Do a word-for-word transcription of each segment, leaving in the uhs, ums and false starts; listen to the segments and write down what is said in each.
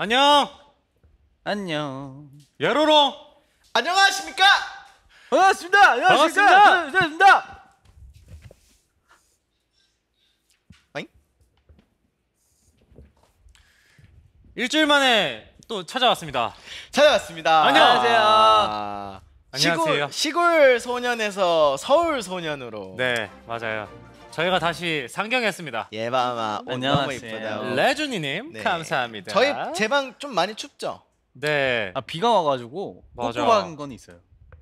안녕. 안녕. 야로롱. 안녕하십니까? 반갑습니다. 안녕하십니까? 반갑습니다. 반갑습니다. 아잉? 일주일 만에 또 찾아왔습니다. 찾아왔습니다. 안녕하세요. 아, 안녕하세요. 시골, 시골 소년에서 서울 소년으로. 네, 맞아요. 저희가 다시 상경했습니다. 예바마 옷 너무 안녕하세요. 이쁘다. 레주니님 네. 감사합니다. 저희 제 방 좀 많이 춥죠? 네. 아 비가 와가지고 맞아. 꿉꿉한 건 있어요.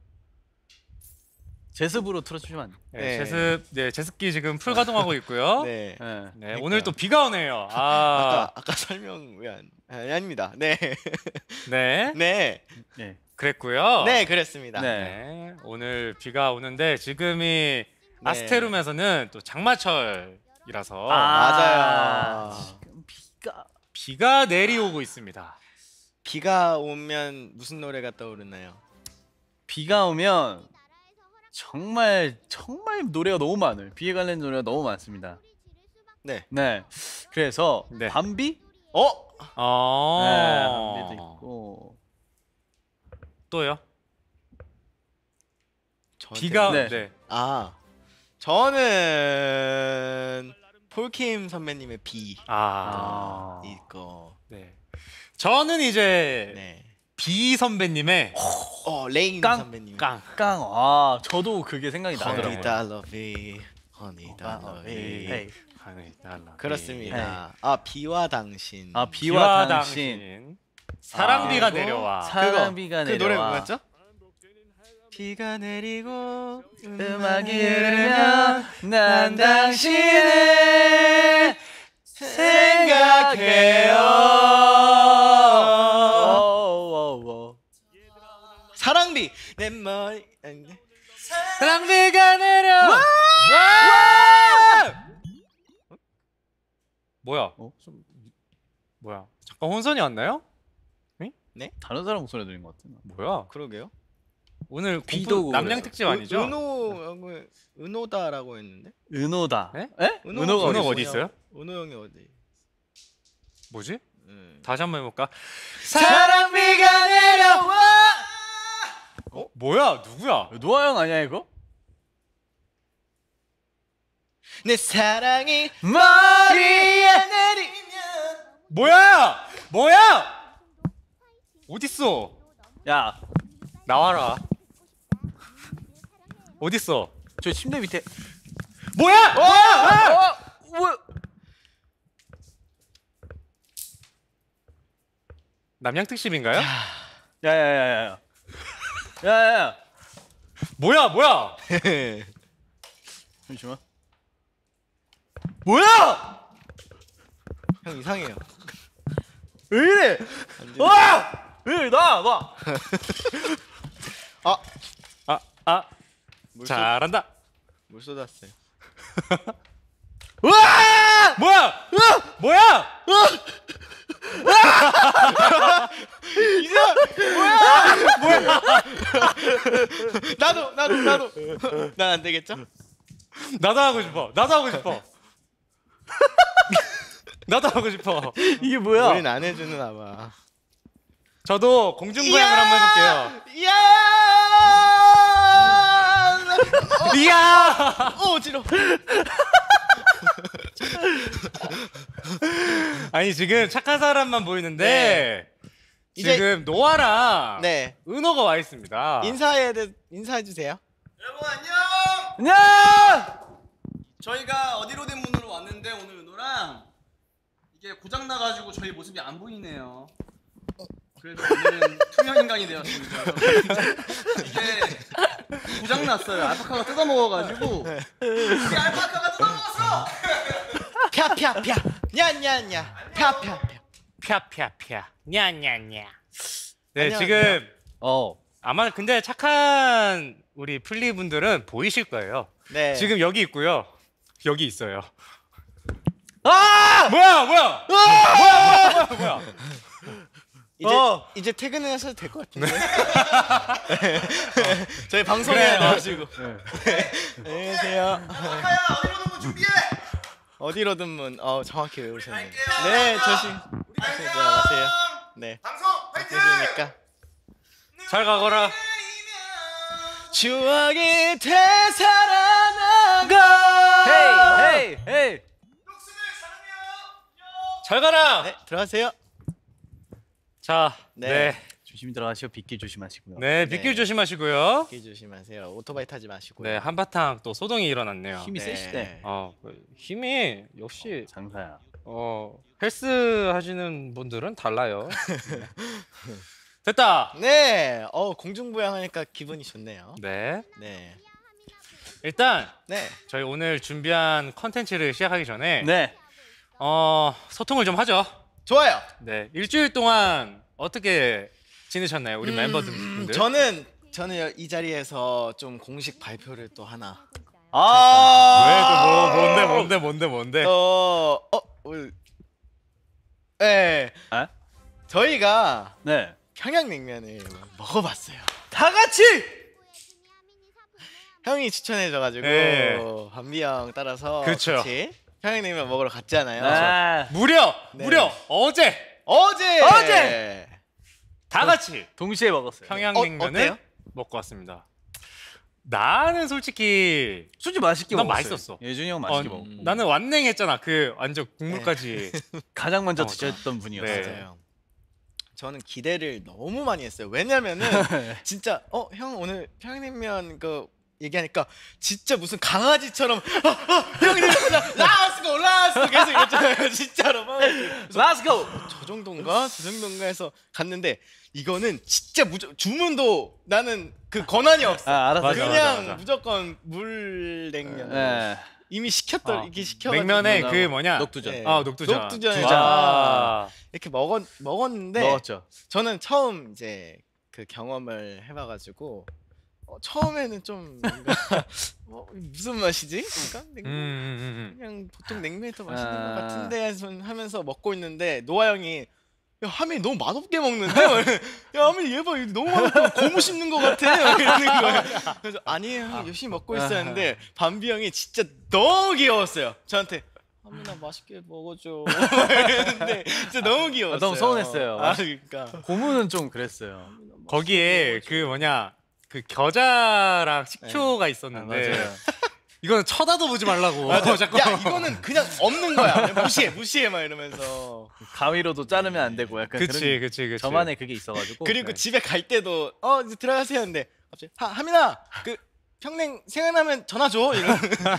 제습으로 틀어주시면 안 돼요? 네, 네. 제습, 네, 제습기 지금 풀 가동하고 있고요. 네. 네. 네, 그러니까요. 오늘 또 비가 오네요. 아, 아까 아까 설명 왜 안? 아니, 아닙니다. 네. 네, 네. 네. 그랬고요. 네, 그랬습니다. 네. 네, 오늘 비가 오는데 지금이 네. 아스테룸에서는 또 장마철이라서 맞아요. 지금 비가 비가 내리오고 있습니다. 비가 오면 무슨 노래가 떠오르나요? 비가 오면 정말 정말 노래가 너무 많아요. 비에 관련 노래가 너무 많습니다. 네. 네. 그래서 네. 밤비? 어? 어, 네, 밤비도 있고. 또요? 저한테는- 비가 네. 네. 아, 저는 폴킴 선배님의 비 아, 아. 이거. 네. 저는 이제 네. 비 선배님의 어, 레인 깡. 선배님. 깡. 깡. 아, 저도 그게 생각이 허니 나더라고요. 달러 비, 허니 달러 비. 헤이. 하늘 달라. 그렇습니다. 아, 비와 당신. 아, 비와 비와 당신. 당신. 사랑비가 아, 그리고 내려와. 사랑비가 그 내려와. 노래 뭐였죠? 비가 내리고 음악이 흐르면 난 당신을 생각해요. 오, 오, 오. 사랑비 내 머리 아니, 사랑비가 내려와. 뭐야? 어? 좀 뭐야? 잠깐 혼선이 왔나요? 다른 사람 목소리 들린 것 같아. 뭐야? 그러게요. 오늘 비도 공부 남양 특집 아니죠? 은호 은호다라고 했는데. 은호다. 네? 에? 은호, 은호가 은호가 어디 어디 있어요? 있어요? 은호 형이 어디? 뭐지? 음. 다시 한번 해볼까? 사랑비가 내려와. 어? 뭐야? 누구야? 노아 형 아니야 이거? 내 사랑이 머리에 내리면 뭐야? 뭐야? 어딨어? 야, 나와라. 어딨어? 저 침대 밑에. 뭐야? 뭐야? 어, 뭐? 남양 특집인가요? 야야야야. 야야야. 뭐야? 뭐야? 잠시만. 뭐야? 형 이상해요. 왜 이래? 완전히. 와! 왜 이래? 나 봐. 아, 아, 아, 물, 쏟, 잘한다. 물 쏟았어요. 와! 뭐야? 뭐야? 나도 나도 나도. 난 안 되겠죠? 나도 하고 싶어. 나도 하고 싶어. 나도 하고 싶어. 이게 뭐야? 우린 안 해주나 봐. 저도 공중부양을 한번 해볼게요. 이야! 이야! 어, 어지러. 아니 지금 착한 사람만 보이는데 이제- 지금 노아랑 네. 은호가 와 있습니다. 인사해 인사해 주세요. 여러분 안녕! 안녕! 저희가 어디로 된 문으로 왔는데 오늘 은호랑 이게 고장 나가지고 저희 모습이 안 보이네요. 그래도 오늘은 투명 인간이 되었습니다. 이게 고장 났어요. 알파카가 뜯어 먹어가지고 우리 알파카가 뜯어 먹었어. 펴펴펴. 냐냐냐. 펴펴펴. 펴펴펴 냐냐냐. 네 안녕, 지금 어. 아마 근데 착한 우리 플리 분들은 보이실 거예요. 네. 지금 여기 있고요. 여기 있어요. 아! 뭐야 뭐야? 뭐야 뭐야 뭐야 뭐야? 이제 어. 이제 퇴근하셔도 될 것 같은데. 저희 방송에 그래요. 나와주고. 네. 안녕히 계세요. 알파카야 어디로 된 문 준비해. 어디로든 문. 어, 정확히 외우셨네요. 갈게요. 네, 조심. 우리 갈게요. 들어가세요. 네. 방송 화이팅! 해주니까 잘 가거라. 추억이 되살아나가. 헤이 헤이 헤이. 녹수는 사랑해요. 잘 가라. 네, 들어가세요. 자, 네. 네, 조심히 들어가시고 빗길 조심하시고요. 네, 빗길 네. 조심하시고요. 길 조심하세요. 오토바이 타지 마시고요. 네, 한바탕 또 소동이 일어났네요. 힘이 네. 세시대. 어, 그 힘이 역시 장사야. 어 헬스 하시는 분들은 달라요. 네. 됐다. 네. 어 공중부양하니까 기분이 좋네요. 네, 네. 일단 네. 저희 오늘 준비한 컨텐츠를 시작하기 전에 네. 어 소통을 좀 하죠. 좋아요. 네, 일주일 동안 어떻게 지내셨나요, 우리 멤버들? 음, 저는 저는 이 자리에서 좀 공식 발표를 또 하나. 아. 왜또 뭐, 뭔데 뭔데 뭔데 뭔데? 어, 어, 오늘 네. 아? 저희가 네. 평양냉면을 먹어봤어요. 다 같이. 형이 추천해줘가지고 네. 반비 형 따라서 그쵸. 같이 평양냉면 먹으러 갔잖아요. 네. 무려 네. 무려 어제 어제 어제! 다 같이 동시에 먹었어요. 평양냉면을 어, 어때요? 먹고 왔습니다. 나는 솔직히 솔직히 맛있게 난 먹었어요. 맛있었어. 예준이 형 어, 맛있게 먹고. 나는 완냉했잖아. 그 완전 국물까지. 가장 먼저 어, 드셨던 분이었어요. 네. 맞아요. 저는 기대를 너무 많이 했어요. 왜냐면은 진짜 어 형 오늘 평양냉면 그 얘기하니까 진짜 무슨 강아지처럼 아, 아, 평양냉면 라스고 라스고 계속 이랬잖아요. 진짜로 막. Let's go. 저 정도인가 저 정도인가 해서 갔는데 이거는 진짜 무조 주문도 나는 그 권한이 없어. 아 알았어. 맞아, 그냥 맞아, 맞아. 무조건 물냉면. 네. 이미 시켰던 어, 이렇게 시켜. 냉면에 나고. 그 뭐냐? 녹두전. 네. 아 녹두전. 녹두전에 아, 이렇게 먹었 먹었는데 먹었죠. 저는 처음 이제 그 경험을 해봐가지고 어, 처음에는 좀 뭔가 어, 무슨 맛이지? 그러니까 음, 냉면 음, 음, 그냥 보통 냉면이 더 맛있는 아. 것 같은데 하면서 먹고 있는데 노아 형이 야 하민이 너무 맛없게 먹는데? 막 이래. 야 하민이 얘봐 너무 맛없게 고무 씹는 것 같아 막 이러는 거예요. 그래서 아니에요 형 열심히 먹고 있었는데 반비 형이 진짜 너무 귀여웠어요. 저한테 하민아 맛있게 먹어줘 이랬는데 진짜 너무 귀여웠어요. 아, 너무 서운했어요. 아 그러니까 고무는 좀 그랬어요. 음. 거기에 그 뭐냐? 그 겨자랑 식초가 아, 있었는데 맞아요. 이거는 쳐다도 보지 말라고. 맞아. 자꾸. 야 이거는 그냥 없는 거야. 무시해 무시해 막 이러면서. 가위로도 자르면 안 되고 약간 그치, 그런 그치, 그치. 저만의 그게 있어가지고. 그리고 네. 집에 갈 때도 어 이제 들어가세요 했는데 갑자기 하, 하민아 그 평냉 생각나면 전화 줘 이런.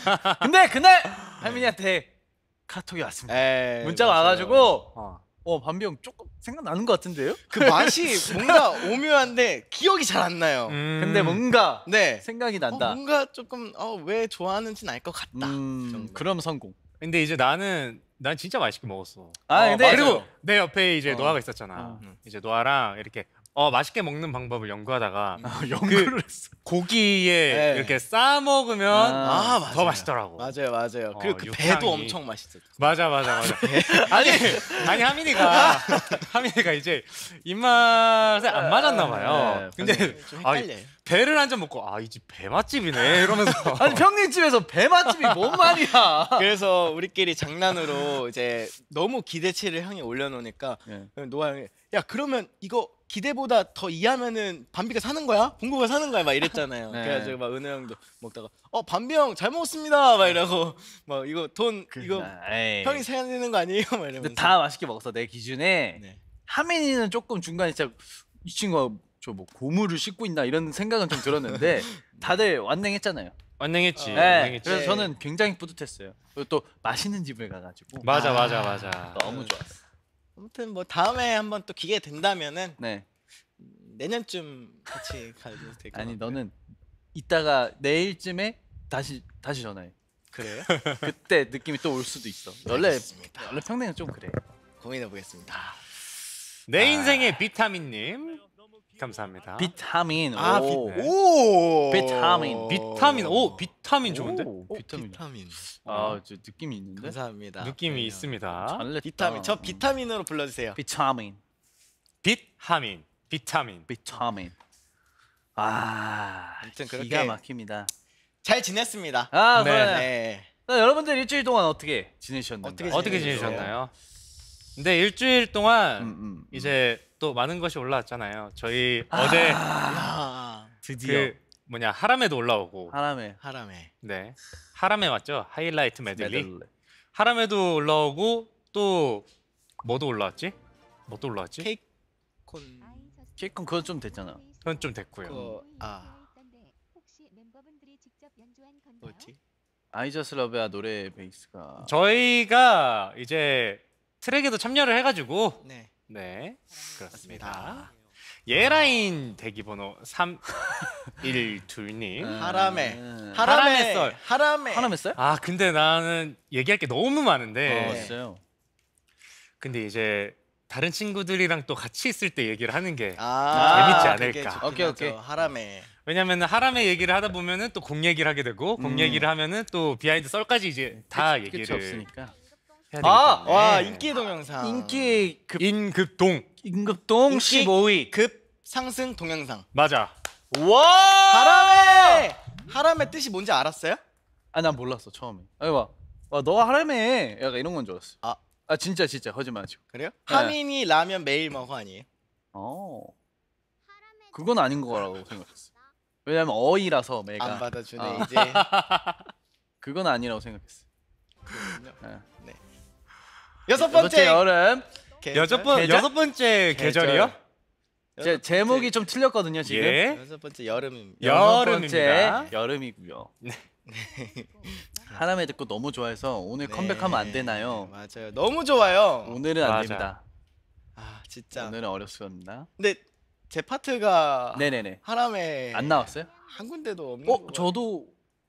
근데 그날 할머니한테 카톡이 왔습니다. 에이, 문자가 맞아요. 와가지고 어. 어 반비 형 조금 생각나는 것 같은데요? 그 맛이 뭔가 오묘한데 기억이 잘 안 나요. 음. 근데 뭔가 네. 생각이 어, 난다. 뭔가 조금 어, 왜 좋아하는지는 알 것 같다. 음, 정도. 그럼 성공. 근데 이제 나는 난 진짜 맛있게 먹었어. 아 어, 근데 맞아요. 그리고 내 옆에 이제 어. 노아가 있었잖아. 어. 이제 노아랑 이렇게 어 맛있게 먹는 방법을 연구하다가 아, 연구를 했어. 고기에 네. 이렇게 싸 먹으면 아, 아 맞아요. 더 맛있더라고. 맞아요 맞아요. 그리고 어, 그 육향이. 배도 엄청 맛있어요. 맞아 맞아 맞아. 아니 아니 하민이가 하민이가 이제 입맛에 안 맞았나 봐요. 네, 근데 좀 아, 헷갈려요. 배를 한 잔 먹고 아 이 집 배 맛집이네 이러면서 아니 평림집에서 배 맛집이 뭔 말이야? 그래서 우리끼리 장난으로 이제 너무 기대치를 형이 올려놓으니까 네. 노아 형이 야 그러면 이거 기대보다 더 이하면은 반비가 사는 거야? 봉구가 사는 거야? 막 이랬잖아요. 네. 그래가지고 막 은호 형도 먹다가 어 반비 형 잘 먹었습니다 막 이러고 막 이거 돈 이거 에이. 형이 사야 되는 거 아니에요? 막 이러면서 근데 다 맛있게 먹었어 내 기준에. 네. 하민이는 조금 중간에 진짜 이 친구가 저 뭐 고무를 씻고 있나 이런 생각은 좀 들었는데 다들 완냉했잖아요. 완냉했지. 어. 네. 완냉했지. 그래서 네. 저는 굉장히 뿌듯했어요. 그리고 또 맛있는 집을 가가지고 맞아 아, 맞아 맞아. 너무 좋았어. 아무튼 뭐 다음에 한번 또 기회 된다면은 네. 내년쯤 같이 가도 될것 아니 같고요. 너는 이따가 내일쯤에 다시 다시 전화해. 그래요? 그때 느낌이 또 올 수도 있어. 원래 알겠습니다. 원래 평냉은 좀 그래. 고민해 보겠습니다. 내 인생의 비타민님 감사합니다. 비타민. 아, 오. 비, 오 비타민. 비타민 오 비타민 좋은데? 오, 오, 비타민. 비타민. 아, 저 느낌이 있는데. 감사합니다. 느낌이 네. 있습니다. 잘냈다. 비타민. 저 비타민으로 불러주세요. 비타민. 비타민 비타민. 비타민. 아, 아무튼 기가 그렇게 막힙니다. 잘 지냈습니다. 아, 네. 그래. 네. 자, 여러분들 일주일 동안 어떻게 지내셨는가? 어떻게 어떻게 지내셨어요? 지내셨나요? 근데 일주일 동안 음, 음. 이제 또 많은 것이 올라왔잖아요. 저희 어제 아, 드디어 그 뭐냐 하람에도 올라오고, 하람에 하람에. 네 하람에 왔죠. 하이라이트 메들리. 메들리. 하람에도 올라오고 또 뭐도 올라왔지? 뭐도 올라왔지? 케이크 콘. 케이콘 그건 좀 됐잖아. 그건 좀 됐고요. 그, 아. 뭐지? 아이저스 러브야 노래 베이스가 저희가 이제 트랙에도 참여를 해가지고 네. 네 그렇습니다. 예라인 대기번호 삼일이님. 하람에. 음. 하람에. 하람에 썰. 하람에. 하람 했어요? 아 근데 나는 얘기할 게 너무 많은데 어, 네. 있어요. 근데 이제 다른 친구들이랑 또 같이 있을 때 얘기를 하는 게 아, 재밌지 그게 않을까. 좋긴 오케이, 하죠. 오케이. 하람에. 왜냐면 하람의 얘기를 하다 보면은 또 공 얘기를 하게 되고 공 음. 얘기를 하면은 또 비하인드 썰까지 이제 다 끝이 얘기를 없으니까. 해야 되기 아, 때문에. 와, 인기 동영상. 인기 급 인급동 임급동 인기 십오 위. 급 상승 동영상. 맞아. 와! 하람에. 하람의 뜻이 뭔지 알았어요? 아, 난 몰랐어 처음에. 아니 와, 와 너가 하람에 약간 이런 건 줄 알았어. 아. 아 진짜 진짜 거짓말하지. 그래요? 네. 하민이 라면 매일 먹어 아니에요? 어, 그건 아닌 거라고 생각했어. 왜냐면 어이라서 매가. 안 받아주네 아. 이제. 그건 아니라고 생각했어. 그렇군요. 네. 네. 여섯 두 번째 번째 여름. 계절? 여섯 번 계절? 여섯 번째 계절이요? 여섯 제 번째- 제목이 좀 틀렸거든요 지금. 예. 여섯 번째 여름입니다. 여섯 여름입니다. 번째 여름이고요. 하람에 듣고 너무 좋아해서 오늘 네. 컴백하면 안 되나요? 맞아요. 너무 좋아요. 오늘은 안 맞아. 됩니다. 아 진짜. 오늘은 어렵습니다. 근데 제 파트가 네네네. 하람에 안 나왔어요? 한 군데도 없는 어, 거 저도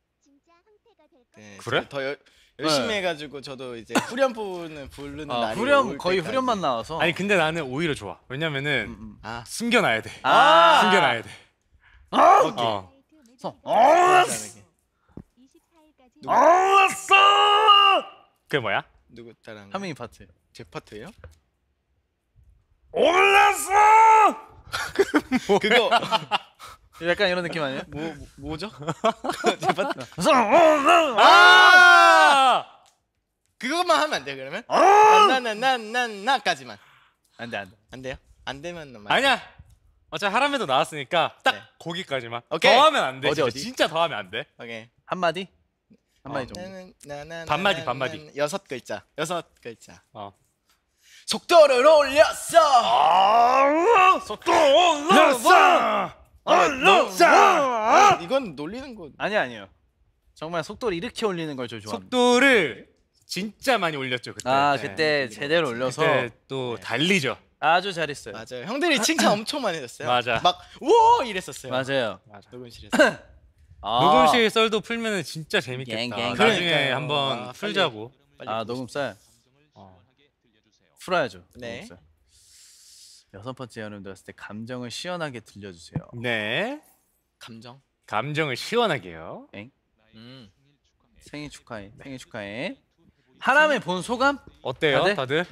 네, 그래? 더 열, 열심히 네. 해가지고 저도 이제 후렴부는 부르는 아, 날이 후렴 올 거의 때까지. 후렴만 나와서. 아니 근데 나는 오히려 좋아. 왜냐면은 음, 음. 아 숨겨놔야 돼. 아, 숨겨놔야 돼. 오케이. 어. 서- 그러자는 알았어. 그게 뭐야? 누구 따라 하민이 파트. 제 파트예요? 올랐어. 그거 약간 이런 느낌 아니에요? 뭐 뭐- 뭐죠? 제 파트 아! 그것만 하면 안 돼요 그러면? 아! 나나나나나까지만 안돼 안돼. 안 돼요? 안 되면 말. 아니야. 어차피 하람에도 나왔으니까 딱 네. 거기까지만. 오케이. 더 하면 안 돼. 어디, 진짜, 어디? 진짜 더 하면 안 돼. 오케이. 한 마디? 한 어. 마디 정도. 나는- 나나나나나나- 반마디, 반마디. 여섯 글자. 여섯 글자. 어. 속도를 올렸어. 속도 올랐어. 올렸어. 이건 놀리는 거. 아니 아니요. 정말 속도를 이렇게 올리는 걸 저 좋아합니다. 속도를 진짜 많이 올렸죠 그때. 아 네. 그때 제대로 올려서 그때 또 달리죠. 아주 잘했어요. 맞아요. 형들이 칭찬 엄청 많이 해줬어요. 맞아. 막 우와 이랬었어요. 맞아요. 맞아. 녹음실에서. 아, 녹음실 썰도 풀면은 진짜 재밌겠다. 갱, 갱. 나중에 그러니까요. 한번 아, 풀자고. 빨리 아 보고 녹음 쌀 어. 풀어야죠. 네. 녹음 쌀. 여섯 번째 여름 들었을 때 감정을 시원하게 들려주세요. 네. 감정. 감정을 시원하게요. 음. 생일 축하해. 생일 축하해. 하람에 본 소감? 어때요, 다들? 다들?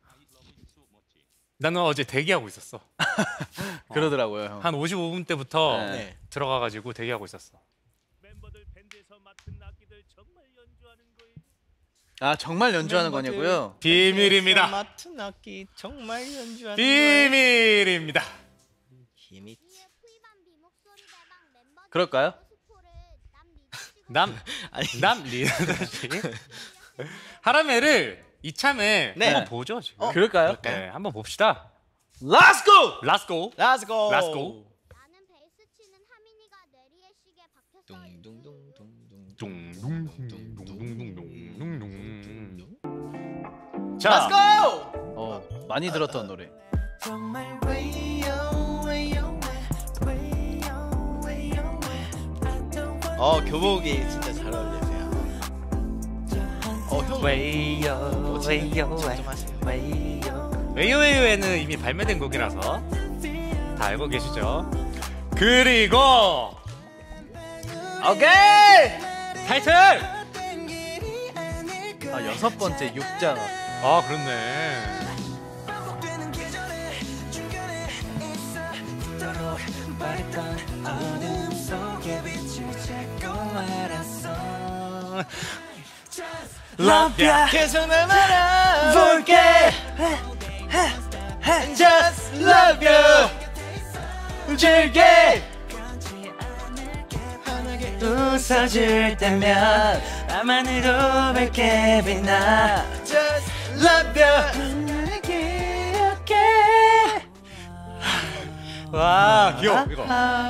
나는 어제 대기하고 있었어. 그러더라고요. 형. 한 오십오 분 때부터 네. 네. 들어가가지고 대기하고 있었어. 멤버들 밴드에서 맡은 악기들 정말 연주하는 거예요. 아 정말 연주하는 멤버들. 거냐고요? 비밀입니다. 맡은 악기 정말 연주하는 거예요. 비밀입니다. 힘이. 그럴까요? 남, 아니. 남 리더다시 하라메를 이참에 네. 한번 보죠 지금. 어? 그럴까요? 네, 한번 봅시다. Let's go! Let's go. Let's go. Let's go. 나는 베이스 치는 하민이가 내리의 시계 박혀 서 있는 둥둥둥둥둥둥둥둥둥. Let's 자, go. 어 많이 들었던 노래. 어 교복이 진짜 잘 어울리세요. 어 형. 웨이요 뭐 웨이요 좀 하세요. 웨이요 웨이요웨이요에는 이미 발매된 곡이라서 다 알고 계시죠. 그리고 오케이. 타이틀. 아 여섯 번째 육자가. 아 그렇네. 계속 날 바라볼게. Just love you. 즐게 웃어줄 때면 나만으로 밝게 빛나. Just love you. 날 기억해. 와 귀여워 이거.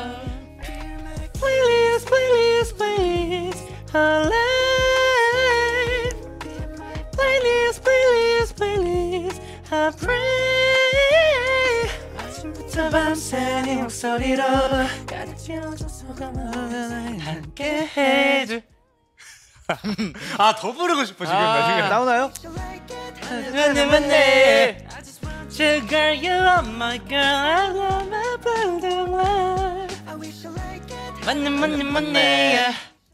Please, please, please, hold it. Please, please, please, I pray. 아침부터 밤새 네 목소리로 가득 채워줘서 고마워. 함께 해줄. 아 더 부르고 싶어 지금 나 지금. 나오나요? 맞네 맞네. Sugar, you are my girl. I love my building life. 맞네 맞네 맞네.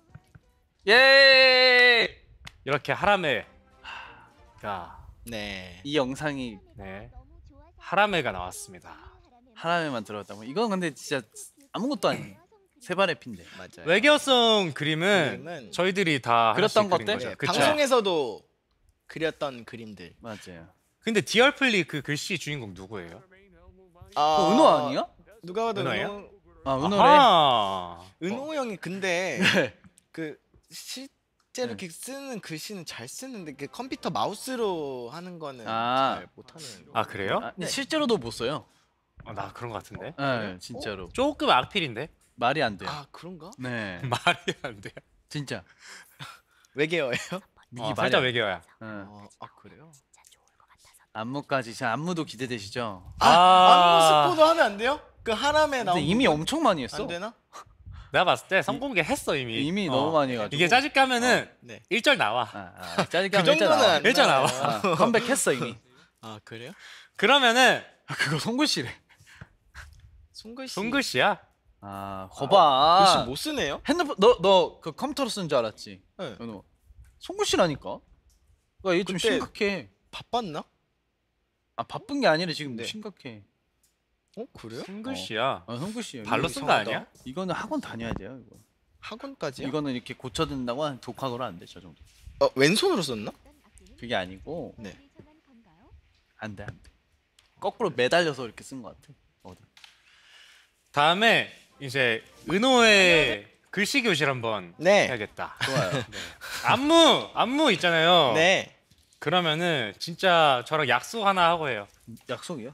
예. 이렇게 하람에 가 네. 이 영상이 네 하람에가 나왔습니다. 하람에만 들어갔다고. 이건 근데 진짜 아무것도 아니에요. 세발의 핀데. 맞아요. 외계어송 그림은 그림은 저희들이 다 그렸던 하나씩 그린 것들? 거죠. 네, 그쵸? 방송에서도 그렸던 그림들. 맞아요. 근데 디얼플리 그 글씨 주인공 누구예요? 아, 어, 은호 아니야? 누가 봐도 은호예요? 은호, 아 은호래. 아하. 은호 형이 근데 네. 그 실제로 이렇게 쓰는 글씨는 잘 쓰는데 그 컴퓨터 마우스로 하는 거는 아. 잘 못하는. 아 그래요? 아, 근데 실제로도 못 써요. 어, 나 그런 것 같은데. 네, 진짜로 조금 악필인데 말이 안 돼요. 아 그런가? 네, 말이 안 돼. 진짜. 외계어예요? 이게 어, 말이 살짝 안- 외계어야. 네. 어, 아 그래요? 안무까지 진짜 안무도 기대되시죠? 아, 아. 안무 스포도 하면 안 돼요? 그 하람에 근데 나온 이미 부분? 엄청 많이 했어. 안 되나? 내가 봤을 때 선공개 했어 이미. 이미 어. 너무 많이 해가지고. 이게 짜집 가면은 네. 일 절 나와. 아, 아, 짜증 그 정도는 안 일절 나와. 나와요. 아, 컴백했어 이미. 아 그래요? 그러면은 아, 그거 송글씨래. 손글씨. 손글씨야. 아, 글씨 거봐. 못 쓰네요? 핸드폰 너 너 그 컴퓨터로 쓴 줄 알았지? 네. 은호. 송글씨라니까. 와, 이게 좀 그때- 심각해. 바빴나? 아 바쁜 게 아니라 지금 네. 심각해. 어 그래요? 손글씨야. 아 송글씨. 발로 쓴 거 아니야? 이거는 학원 다녀야 돼요. 이거. 학원까지요? 이거는 이렇게 고쳐든다고 한 독학으로 안 돼, 저 정도. 어 왼손으로 썼나? 그게 아니고 네. 안 돼, 안 돼. 거꾸로 매달려서 이렇게 쓴 것 같아. 어디? 다음에 이제 은호의 글씨 교실 한번 네. 해야겠다. 좋아요. 안무 안무 있잖아요. 네. 그러면은 진짜 저랑 약속 하나 하고 해요. 약속이요?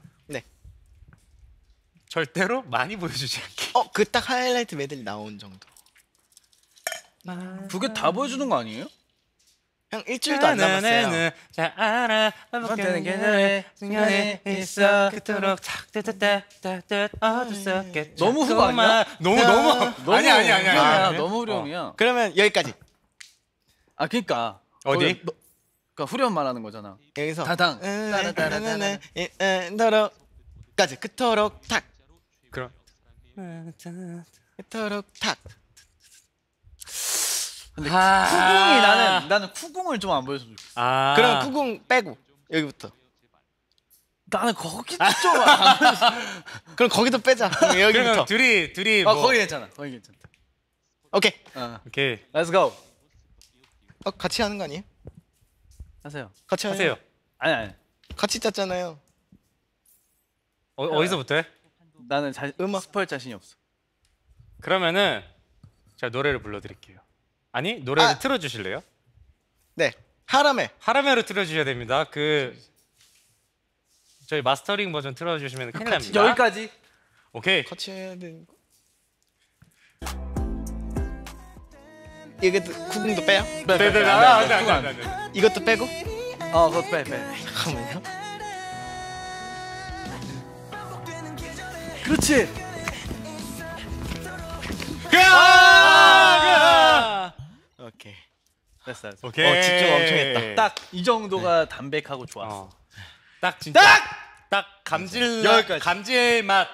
절대로 많이 보여주지 않게. 어 그 딱 하이라이트 메들리 나온 정도. 두 개 다 보여주는 거 아니에요? 형 일주일도 안 남았어요. 잘 알아. 반복되는 게 중간에 있어. 그토록 탁뜨뜨뜨뜨뜨 어둠 속에 너무 후보 아니야? 너무 너무 너무 아니 아니 아니 후렴이야, 아니. 너무 후렴이야. 그러면 여기까지. 아 그러니까 어디? 거기 너- 그러니까 후렴 말하는 거잖아. 여기서 다당. 따라따라따라 너로까지 그토록 탁 그럼 그토록 탁. 근데 아. 쿠궁이 나는 나는 쿠궁을 좀 안 보여줬으면 좋겠어. 아 그럼 쿠궁 빼고 여기부터. 나는 거기 좀 안 보여줬어. 그럼 거기도 빼자. 그럼 여기부터. 그러면 둘이 둘이 아 뭐 거기 괜찮아. 거기 괜찮다. 오케이. 어, 오케이 let's go. 어 같이 하는 거 아니에요? 하세요. 같이 하요. 하세요. 아니 아니. 같이 짰잖아요. 어, 어디서부터 해? 나는 자, 음악. 스포할 자신이 없어. 그러면은 제가 노래를 불러드릴게요. 아니 노래를 아. 틀어주실래요? 네. 하람에. 하라메로 틀어주셔야 됩니다. 그 저희 마스터링 버전 틀어주시면 큰일 납니다. 여기까지. 오케이. 같이 해야 되는 거. 이것도 쿠궁도 빼요? 네네네. 아, 안돼 안돼 안돼. 이것도 빼고? 어 그거 빼 빼. 잠깐만요. 그렇지. 아! 오케이. 됐어. 됐어. 오케이. 어, 집중 엄청 했다. 딱 이 정도가 담백하고 좋았어. 어. 딱 진짜 딱 감질 여기까지. 감질맛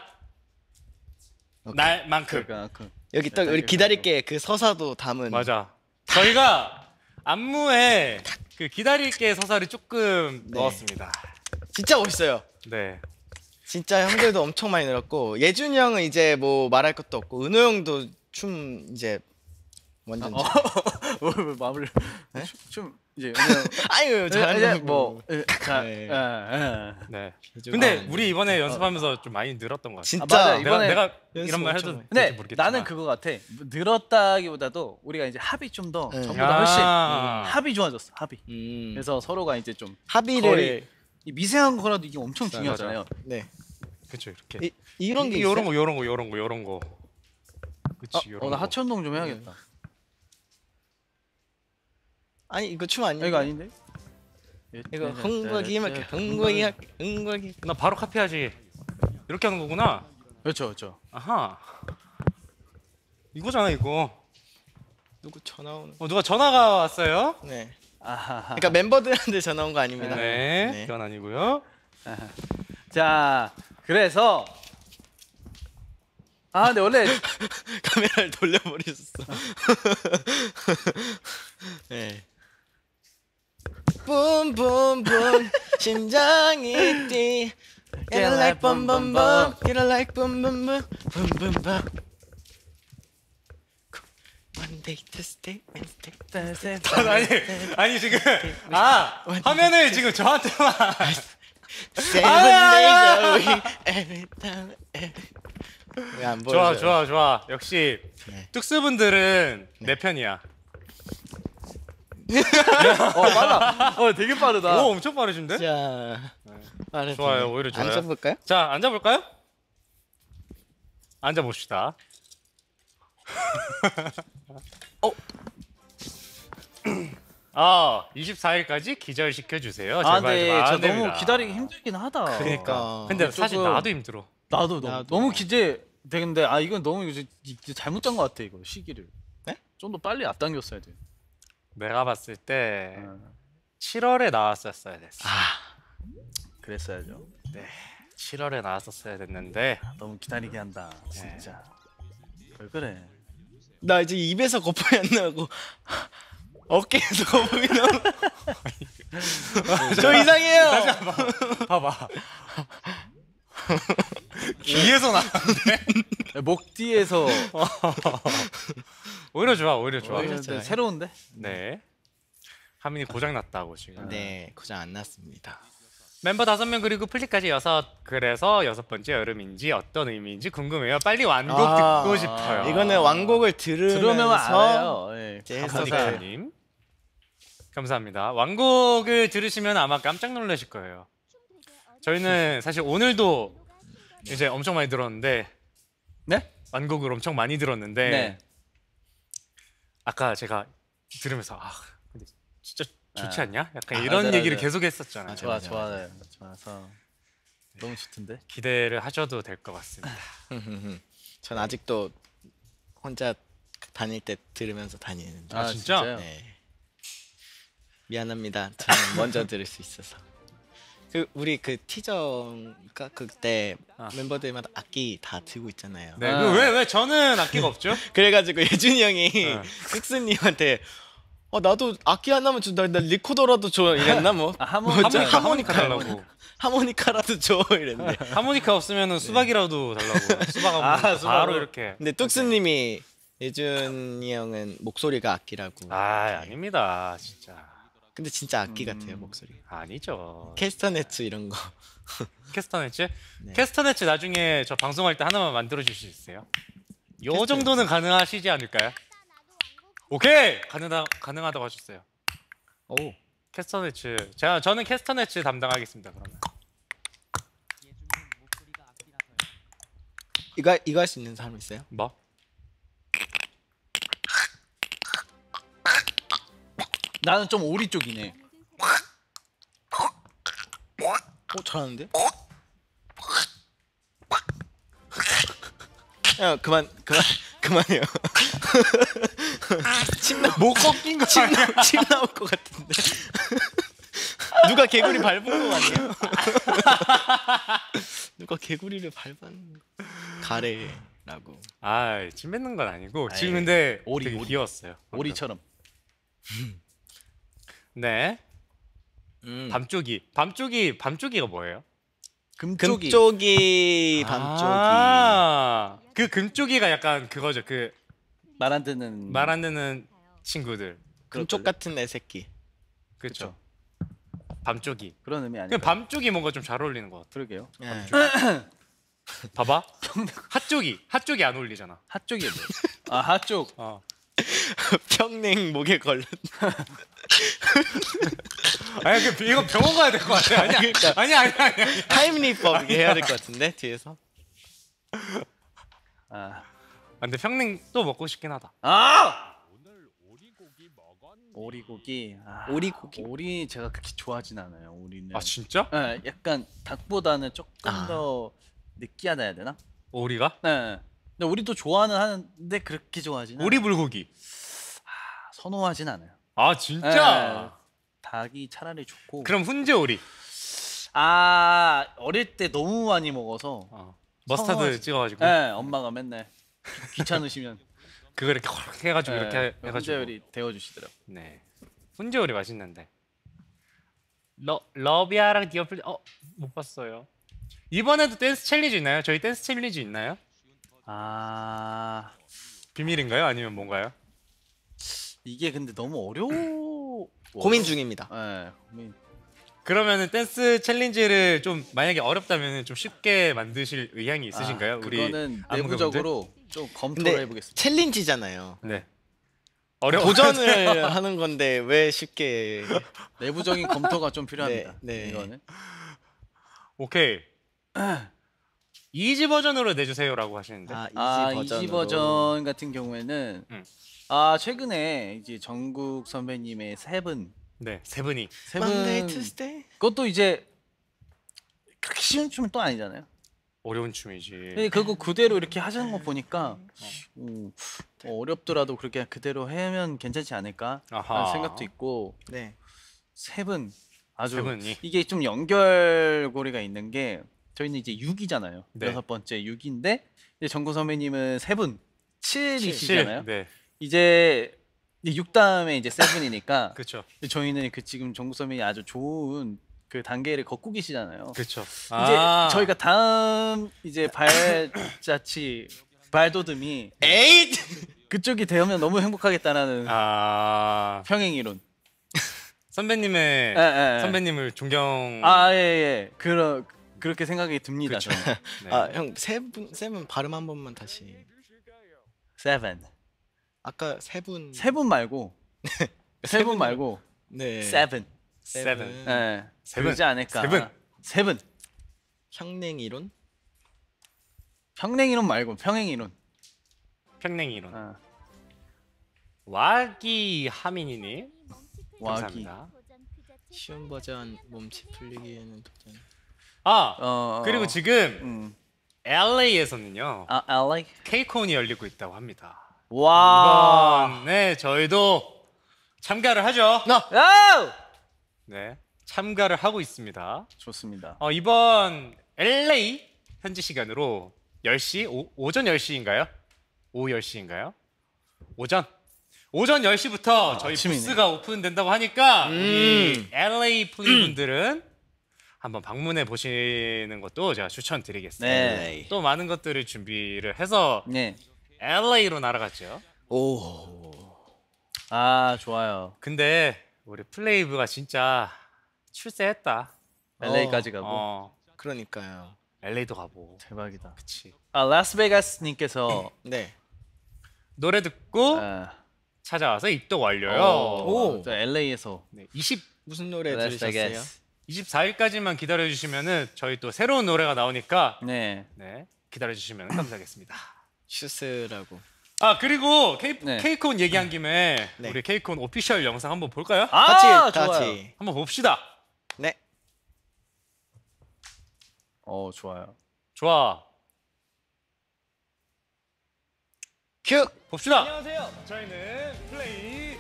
날만큼. 그러니까 그 여기 딱 우리 기다릴게 그 서사도 담은. 맞아. 저희가 안무에 그 기다릴게 서사를 조금 네. 넣었습니다. 진짜 멋있어요. 네. 진짜 형들도 엄청 많이 늘었고 예준이 형은 이제 뭐 말할 것도 없고 은호 형도 춤 이제 완전. 어, 어, 마무리. 네? 좀 이제 그냥 아유 이제 잘한다. 뭐 예, 자, 네. 예, 예. 네. 좀- 근데 아, 우리 이번에 연습하면서 좀 많이 늘었던 것 같아. 진짜. 아, 맞아, 내가 이번에 내가 연습 이런 말 해도 엄청 될지 근데 모르겠지만. 나는 그거 같아. 늘었다기보다도 우리가 이제 합이 좀 더 네. 전보다 훨씬 아. 합이 좋아졌어. 합이. 음. 그래서 서로가 이제 좀 합의를. 거리- 이 미세한 거라도 이게 엄청 맞아, 중요하잖아요. 네. 그렇죠 이렇게. 이, 이런 게 이- 있어요? 요런 거 요런 거 요런 거 요런 거. 그렇지 어, 요런 어, 나 거. 하체 운동 좀 해야겠다. 아니 이거 춤 아, 아니에요? 이거 아닌데? 이거 흥국이 할게. 흥국이 할게. 흥국이. 나 바로 카피하지. 이렇게 하는 거구나. 그렇죠, 그렇죠. 아하. 이거잖아 이거. 누구 전화 오는? 어, 누가 전화가 왔어요? 네. 아하. 그러니까 멤버들한테 전화 온 거 아닙니다. 네. 네. 그건 아니고요. 자, 그래서 아, 근데 원래 카메라를 돌려버리셨어. 네. 붐붐붐 심장이 뛰. Get it like bum bum bum. Get it like bum bum bum. Bum bum bum. One day to stay, Wednesday. 아니 아니 지금 아 화면을 지금 저한테만. Seven days a week, every time. 왜안 보여? 좋아 좋아 좋아. 역시 네. 뚝스분들은 내 편이야. 어, 빨라. 어, 되게 빠르다. 오 엄청 빠르신데? 자, 빠르네. 좋아요, 오히려 좋아요. 앉아볼까요? 자 앉아볼까요? 앉아봅시다. 어? 아 이십사 일까지 기절시켜 주세요. 아, 제발 근데 좀 저 안 됩니다. 너무 기다리기 힘들긴 하다. 그러니까. 근데 조금- 사실 나도 힘들어. 나도 너무, 나도. 너무 기대 되는데 아 이건 너무 이제, 이제 잘못 짠 것 같아 이거 시기를. 네? 좀 더 빨리 앞당겼어야 돼. 내가 봤을 때 어, 칠월에 나왔었어야 됐어. 그랬어야죠. 칠월에 나왔었어야 됐는데 너무 기다리게 한다. 진짜. 왜 그래? 나 이제 입에서 거품이 안 나고 어깨에서 거품이 나고. 저 이상해요. 봐봐. 귀에서 나. 목 뒤에서 오히려 좋아, 오히려 좋아. 오히려 근데 좋아요. 새로운데? 네. 하민이 고장 났다고 지금. 네, 고장 안 났습니다. 멤버 다섯 명 그리고 플리까지 여섯. 그래서 여섯 번째 여름인지 어떤 의미인지 궁금해요. 빨리 완곡 아, 듣고 싶어요. 이거는 완곡을 들으면서 들으면 알아요. 예. 이제 가사가. 해석을. 하민이님 감사합니다. 완곡을 들으시면 아마 깜짝 놀라실 거예요. 저희는 사실 오늘도 이제 엄청 많이 들었는데 네? 완곡을 엄청 많이 들었는데 네. 아까 제가 들으면서 아 근데 진짜 좋지 아. 않냐? 약간 아, 이런 맞아, 얘기를 맞아. 계속 했었잖아요. 맞아. 좋아 좋아요. 좋아서 너무 좋던데. 기대를 하셔도 될 것 같습니다. 전 아직도 혼자 다닐 때 들으면서 다니는데. 아, 진짜? 진짜요? 네. 미안합니다. 저는 먼저 들을 수 있어서. 그 우리 그 티저가 그때 아. 멤버들마다 악기 다 들고 있잖아요. 네, 아. 왜 왜 저는 악기가 없죠? 그래가지고 예준이 형이 네. 쓱스님한테 어 나도 악기 하나만 줘, 나, 나 리코더라도 줘 이랬나 뭐 아, 하모 뭐 하모니카, 하모니카 하모니카 달라고. 하모니카라도 줘 이랬는데. 하모니카 없으면 수박이라도 달라고. 수박 하면 아, 바로 수박으로. 이렇게. 근데 뚝스님이 예준이 형은 목소리가 악기라고. 아 아닙니다, 진짜. 근데 진짜 악기 음. 같아요 목소리. 아니죠. 캐스터네츠 이런 거. 캐스터네츠? 네. 캐스터네츠 나중에 저 방송할 때 하나만 만들어 주실 수 있어요? 요 캐스터네츠. 정도는 가능하시지 않을까요? 오케이! 가능하, 가능하다고 하셨어요. 오. 캐스터네츠. 제가 저는 캐스터네츠 담당하겠습니다. 그러면. 이거 이거 할 수 있는 사람 있어요? 뭐? 나는 좀 오리 쪽이네. 어 잘하는데? 야 그만 그만 그만해요. 침 나. 목 꺾인 거 침, 나, 침 나올 것 같은데. 누가 개구리 밟은 거 아니에요? 누가 개구리를 밟은 가래라고. 아, 침 뱉는 건 아니고 아이, 지금 근데 오리, 되게 오리. 귀여웠어요. 오리처럼. 네. 음. 밤쪽이. 밤쪽이 밤쪽이가 뭐예요? 금쪽이. 금쪽이 밤쪽이. 아, 그 금쪽이가 약간 그거죠. 그 말 안 듣는 말 안 듣는 친구들. 금쪽 같은 애 새끼. 그렇죠. 밤쪽이. 그런 의미 아니에요? 그냥 밤쪽이 뭔가 좀 잘 어울리는 것 같아. 그러게요. 예. 봐봐. 핫쪽이 핫쪽이 안 어울리잖아. 핫쪽이 뭐예요? 아 핫쪽. 어. 평냉 목에 걸렸. 아니 그 이거 병원 가야 될 것 같아. 아니야. 그러니까. 아니야 아니야 아니야. 타임리법 이게 해야 될 것 같은데 뒤에서. 아, 아, 근데 평냉 또 먹고 싶긴 하다. 아! 오리고기. 아, 오리고기? 오리 제가 그렇게 좋아하진 않아요. 오리는. 아 진짜? 네, 약간 닭보다는 조금 아. 더 느끼하다 해야 되나? 오리가? 네. 근데 우리도 좋아는 하는데 그렇게 좋아하지는 오리 불고기. 않아요. 선호하진 않아요. 아 진짜? 닭이 차라리 좋고. 그럼 훈제 오리. 아 어릴 때 너무 많이 먹어서. 어. 머스타드 선호하지. 찍어가지고 네, 엄마가 맨날 귀찮으시면 그거 이렇게 헐 해가지고 네, 이렇게 해가지고. 혼자요리 데워주시더라고. 네. 훈제 오리 맛있는데. 러 러비아랑 디어플 어못 봤어요. 이번에도 댄스 챌린지 있나요? 저희 댄스 챌린지 있나요? 아 비밀인가요? 아니면 뭔가요? 이게 근데 너무 어려워. 고민 중입니다. 네, 고민. 그러면은 댄스 챌린지를 좀 만약에 어렵다면 좀 쉽게 만드실 의향이 있으신가요? 아, 우리 그거는 안무가분들? 내부적으로 좀 검토를 근데 해보겠습니다. 챌린지잖아요. 네. 어려워. 도전을 하는 건데 왜 쉽게? 내부적인 검토가 좀 필요합니다. 네, 네. 이거는. 오케이. 이지 버전으로 내주세요라고 하시는데. 아 이지 아 버전으로. 이지 버전 같은 경우에는 음. 아 최근에 이제 정국 선배님의 세븐 네, 세 분이. Monday, 세븐 Tuesday. 그것도 이제 그렇게 쉬운 춤은 또 아니잖아요. 어려운 춤이지. 근데 그거 그대로 이렇게 하시는 거 보니까 음, 어, 어렵더라도 그렇게 그대로 하면 괜찮지 않을까 아하. 라는 생각도 있고 네. 세븐 아주 세 분이. 이게 좀 연결고리가 있는 게 저희는 이제 육이잖아요. 네. 여섯 번째 육인데 이제 정국 선배님은 세븐 칠이시잖아요. 네, 이제 육 다음에 이제 세븐이니까 그렇죠, 저희는 그 지금 정국 선배님이 아주 좋은 그 단계를 걷고 계시잖아요. 그렇죠. 이제 저희가 다음 이제 발자취 발돋움이 에잇. 그쪽이 되면 너무 행복하겠다라는 아 평행 이론. 선배님의 예, 예, 예. 선배님을 존경. 아 예예. 그러 그렇게 생각이 듭니다. 그쵸. 저는. 네. 아형 세분 세분 발음 한 번만 다시. 세븐. 아까 세분. 세분 말고 세분 말고 네. 세븐. 세븐. 예. 세븐. 그러지 않을까. 세븐. 세븐. 형냉 이론. 평행 이론 말고 평행 이론. 평냉 이론. 어. 와기 하민이님 와기. 감사합니다. 쉬운 버전 몸치 풀리기에는 도전. 아 어, 그리고 어. 지금 음. 엘에이에서는요 아 엘에이. 케이콘이 열리고 있다고 합니다. 와. 이번에 저희도 참가를 하죠. 야! 네, 참가를 하고 있습니다. 좋습니다. 어, 이번 엘에이 현지 시간으로 열 시 오, 오전 열 시인가요? 오후 열 시인가요? 오전 오전 열 시부터 저희 아침이네. 부스가 오픈된다고 하니까 음. 우리 엘에이 플리 분들은 한번 방문해 보시는 것도 제가 추천드리겠습니다. 네. 또 많은 것들을 준비를 해서 네. 엘에이로 날아갔죠. 오. 아 좋아요. 근데 우리 플레이브가 진짜 출세했다. 엘에이까지 가고. 어, 그러니까요. 엘에이도 가고. 대박이다. 그치. 아 라스베가스님께서 네. 노래 듣고 아, 찾아와서 입덕 완료요. 오. 저 엘에이에서 네, 이십 무슨 노래 들으셨어요? 이십사 일까지만 기다려 주시면은 저희 또 새로운 노래가 나오니까 네. 네, 기다려 주시면 감사하겠습니다. 슈스라고. 아, 그리고 케이, 네. 케이콘 얘기한 김에 네. 우리 케이콘 오피셜 영상 한번 볼까요? 아 같이 다 좋아요. 같이. 한번 봅시다. 네. 어 좋아요. 좋아. 큐. 봅시다. 안녕하세요. 저희는 플레이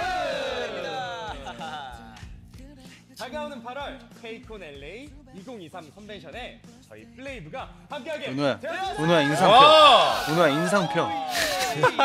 다가오는 팔월 케이콘 엘에이 이천이십삼 컨벤션에 저희 플레이브가 함께하게 은호야, 되었습니다. 은호야 인상표. 와! 은호야 인상표.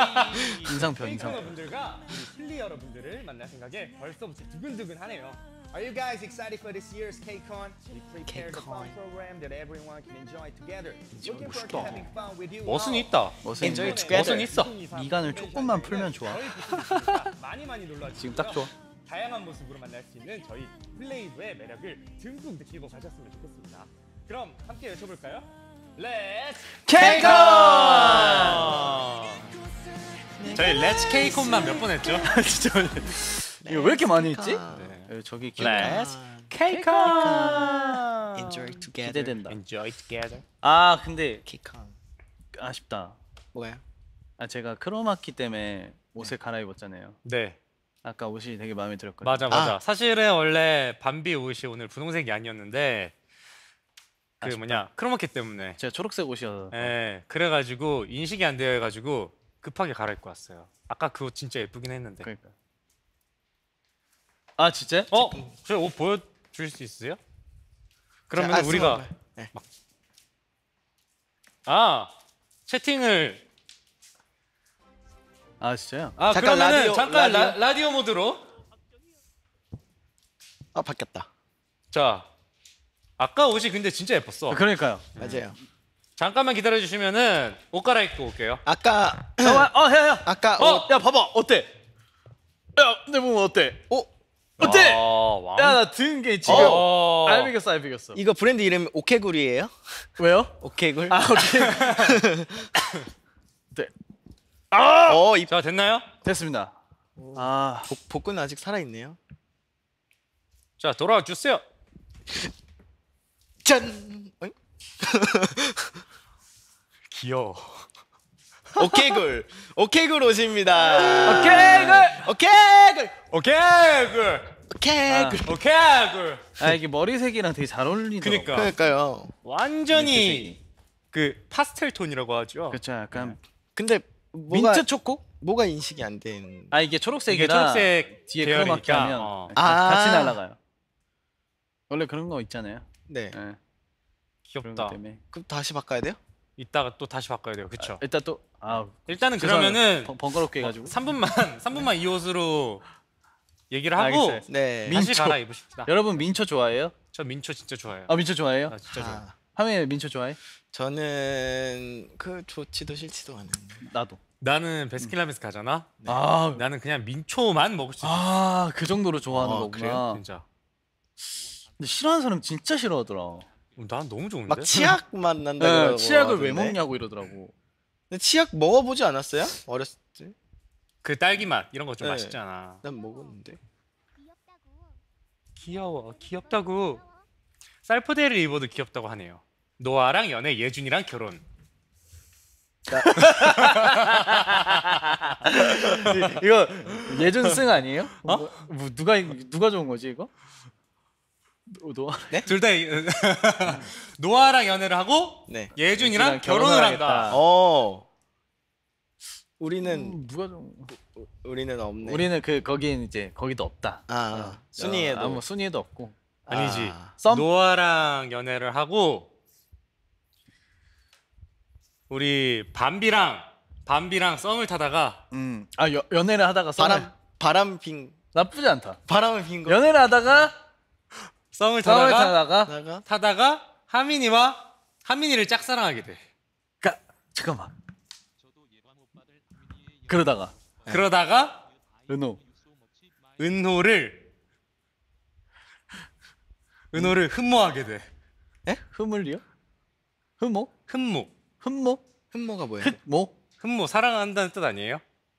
인상표 페이커너 인상표. 분들과 우리 플리 여러분들을 만날 생각에 벌써부터 두근두근하네요. Are you guys excited for this year's KCON? We prepared a fun program that everyone can enjoy together. Looking forward to having fun with you. 멋은 있다. 멋은 Enjoy 있네. together. 멋은 있어. 미간을 조금만 풀면 좋아. 많이 많이 놀러 와주시고요. 지금 딱 좋아. 다양한 모습으로 만날 수 있는 저희 플레이브의 매력을 듬뿍 느끼고 가셨으면 좋겠습니다. 그럼 함께 외쳐볼까요? Let's 케이콘! 저희 렛츠 케이콘만 몇 번 했죠? 진짜 이거 왜 이렇게 많이 했지? 네. 네, 저기 Let's 케이콘! Enjoy together. 기대된다. Enjoy together. 아 근데 케이콘. 아쉽다. 뭐가요? 아 제가 크로마키 때문에 옷을 갈아입었잖아요. 네. 아까 옷이 되게 마음에 들었거든요. 맞아 맞아. 아. 사실은 원래 밤비 옷이 오늘 분홍색이 아니었는데 그 아쉽다. 뭐냐 크로마키 때문에. 제가 초록색 옷이어서. 예. 그래가지고 인식이 안 되어가지고 급하게 갈아입고 왔어요. 아까 그 옷 진짜 예쁘긴 했는데. 그러니까. 아 진짜? 어? 저 옷 보여줄 수 있으세요? 그러면 자, 아, 우리가 스몰. 네. 아 채팅을 아 진짜요? 아 잠깐 그러면은 라디오, 잠깐 라, 라디오? 라디오 모드로 아 바뀌었다. 자 아까 옷이 근데 진짜 예뻤어. 그러니까요. 맞아요. 잠깐만 기다려 주시면은 옷 갈아입고 올게요. 아까 잠깐. 어, 야, 야. 아까 어? 옷 야, 봐봐. 어때? 야, 내 몸 어때? 어? 어때? 아, 왕. 야, 나 든 게 지금 어. 알비겼어, 알비겼어. 이거 브랜드 이름이 오케굴이에요? 왜요? 오케굴? 아, 오케이. 네. 어, 이 자 됐나요? 됐습니다. 아, 복, 복근 아직 살아 있네요. 자 돌아와 주세요. 짠. 어이? 귀여워. 오케굴. 오케굴 옷입니다. 오케이, 그. 오케굴. 오케이 굴. 오케굴. 오케이 굴. 아, 이게 머리색이랑 되게 잘 어울리더라고. 그니까 그러니까요. 완전히 그 파스텔 톤이라고 하죠. 그렇죠. 약간 근데 뭐가 민트 초코? 뭐가 인식이 안 되는? 아, 이게 이게 초록색이라 초록색 뒤에 계열이니까, 크로마키 하면 어. 가- 아. 같이 날아가요. 원래 그런 거 있잖아요. 네. 예. 그런 거 귀엽다. 때문에. 그럼 다시 바꿔야 돼요? 이따가 또 다시 바꿔야 돼요. 그쵸? 일단 또 아, 일단은 죄송해요. 그러면은 번- 번거롭게 해 가지고. 삼 분만 삼 분만 이 옷으로 얘기를 하고 알겠어요. 네. 다시 민초. 갈아 입으십시다. 여러분 민초 좋아해요? 저 민초 진짜 좋아해요. 아, 민초 좋아해요? 아, 진짜 좋아요. 아, 하민이 민초 좋아해? 저는 그 좋지도 싫지도 않은. 나도. 나는 베스킨라빈스 가잖아. 아, 나는 그냥 민초만 먹을 수 있어. 아, 그 정도로 좋아하는 아, 거구나. 그래요? 진짜. 근데 싫어하는 사람 진짜 싫어하더라. 난 너무 좋은데. 막 치약 맛 난다 네, 그러고 치약을 왜 하던데. 먹냐고 이러더라고. 근데 치약 먹어보지 않았어요? 어렸을 때? 그 딸기 맛 이런 거 좀 네. 맛있잖아. 난 먹었는데. 귀여워, 귀엽다고. 쌀포대를 입어도 귀엽다고 하네요. 노아랑 연애, 예준이랑 결혼. 이거 예준 승 아니에요? 어? 뭐, 누가 누가 좋은 거지 이거? 너, 너 둘 다 노아랑 연애를 하고 네. 예준이랑 예준이랑 결혼을 결혼을 한다. 하겠다. 어. 우리는 음, 누가 좋은? 우리는 없네. 우리는 그 거긴 이제 거기도 없다. 아 순위에도 아무 순위에도 없고. 아니지. 아. 썸? 노아랑 연애를 하고 우리 밤비랑 밤비랑 썸을 타다가 음. 아 여, 연애를 하다가 썸을- 바람 바람 빈 나쁘지 않다. 바람을 빈 거. 연애를 하다가 썸을 썸을 타다가 타다가 나가 타다가 하민이와 하민이를 짝사랑하게 돼. 가, 잠깐만. 그러다가 그러다가 은호 은호를 은호를 흠모하게 돼. 흐물리요? 흐모? 흠모. 흠모? 흠모가 뭐예요? 흑모? 흠모 사랑한다는 뜻 아니에요?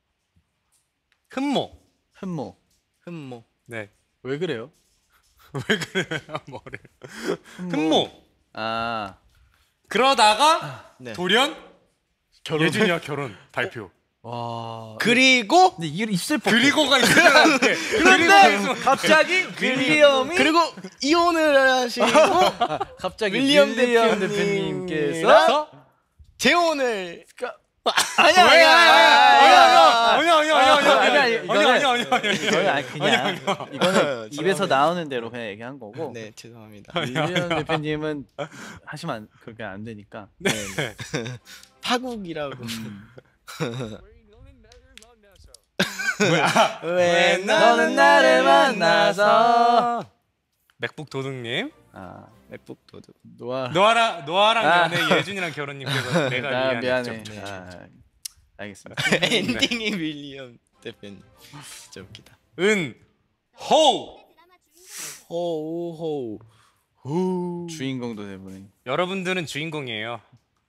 흠모. 흠모. 흠모. 네. 왜 그래요? 왜 그래요? 뭐를? 흠모. 아 그러다가 네. 돌연 결혼. 예준이와 결혼 발표. 와. 그리고 근데 이게 있을 법. 그리고가 있잖아. 그런데 갑자기 윌리엄이 그리고 이혼을 하시고 갑자기 윌리엄 윌리엄 대표님께서 대표님께서 재혼을 아니야 왜? 아니야 아니야 아니야 아니야 아니야 아니야, 아니야 이거는- 아니야 아니야 아니야 이거는 아니 그냥 이거는 입에서 죄송합니다. 나오는 대로 그냥 얘기한 거고 네 죄송합니다. 윌리엄 대표님은 하시면 안, 그게 안 되니까 네. 파국이라고. 왜 왜 너는 나를 만나서 맥북 도둑님, 아 맥북 도둑. 노아. 노아랑 노아랑 아. 연애 예준이랑 결혼님께서 내가 나 미안해. 미안해. 아, 알겠습니다. 엔딩이 윌리엄 대표님. 진짜 웃기다. 은 호. 호호 호. 주인공도 대본이. 여러분들은 주인공이에요.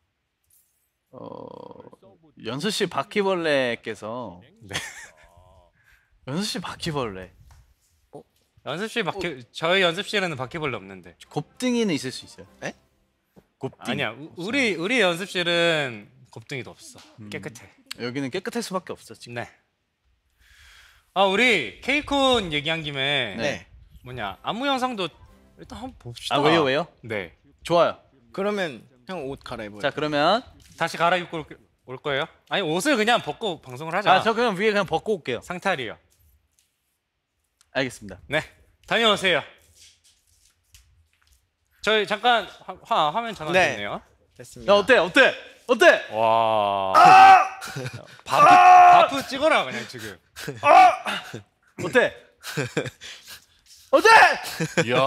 어 연수 씨 바퀴벌레께서. 네. 연수 씨 바퀴벌레. 연습실 바퀴 저희 연습실에는 바퀴벌레 없는데. 곱등이는 있을 수 있어요. 에? 곱등이. 아니야. 우, 우리 우리 연습실은 곱등이도 없어. 음. 깨끗해. 여기는 깨끗할 수밖에 없어 지금. 네. 아 우리 케이콘 얘기한 김에 네. 뭐냐 안무 영상도 일단 한번 봅시다. 아 왜요 왜요? 네. 좋아요. 그러면 형 옷 갈아입어요. 자 그러면 다시 갈아입고 올, 올 거예요? 아니 옷을 그냥 벗고 방송을 하자. 아 저 그냥 위에 그냥 벗고 올게요. 상탈이요. 알겠습니다. 네. 다녀오세요. 저희 잠깐 화, 화 화면 전환 네. 됐네요. 됐습니다. 야 어때 어때 어때? 와. 아! 바프 바프 찍어라 그냥 지금. 어때? 어때? 이야.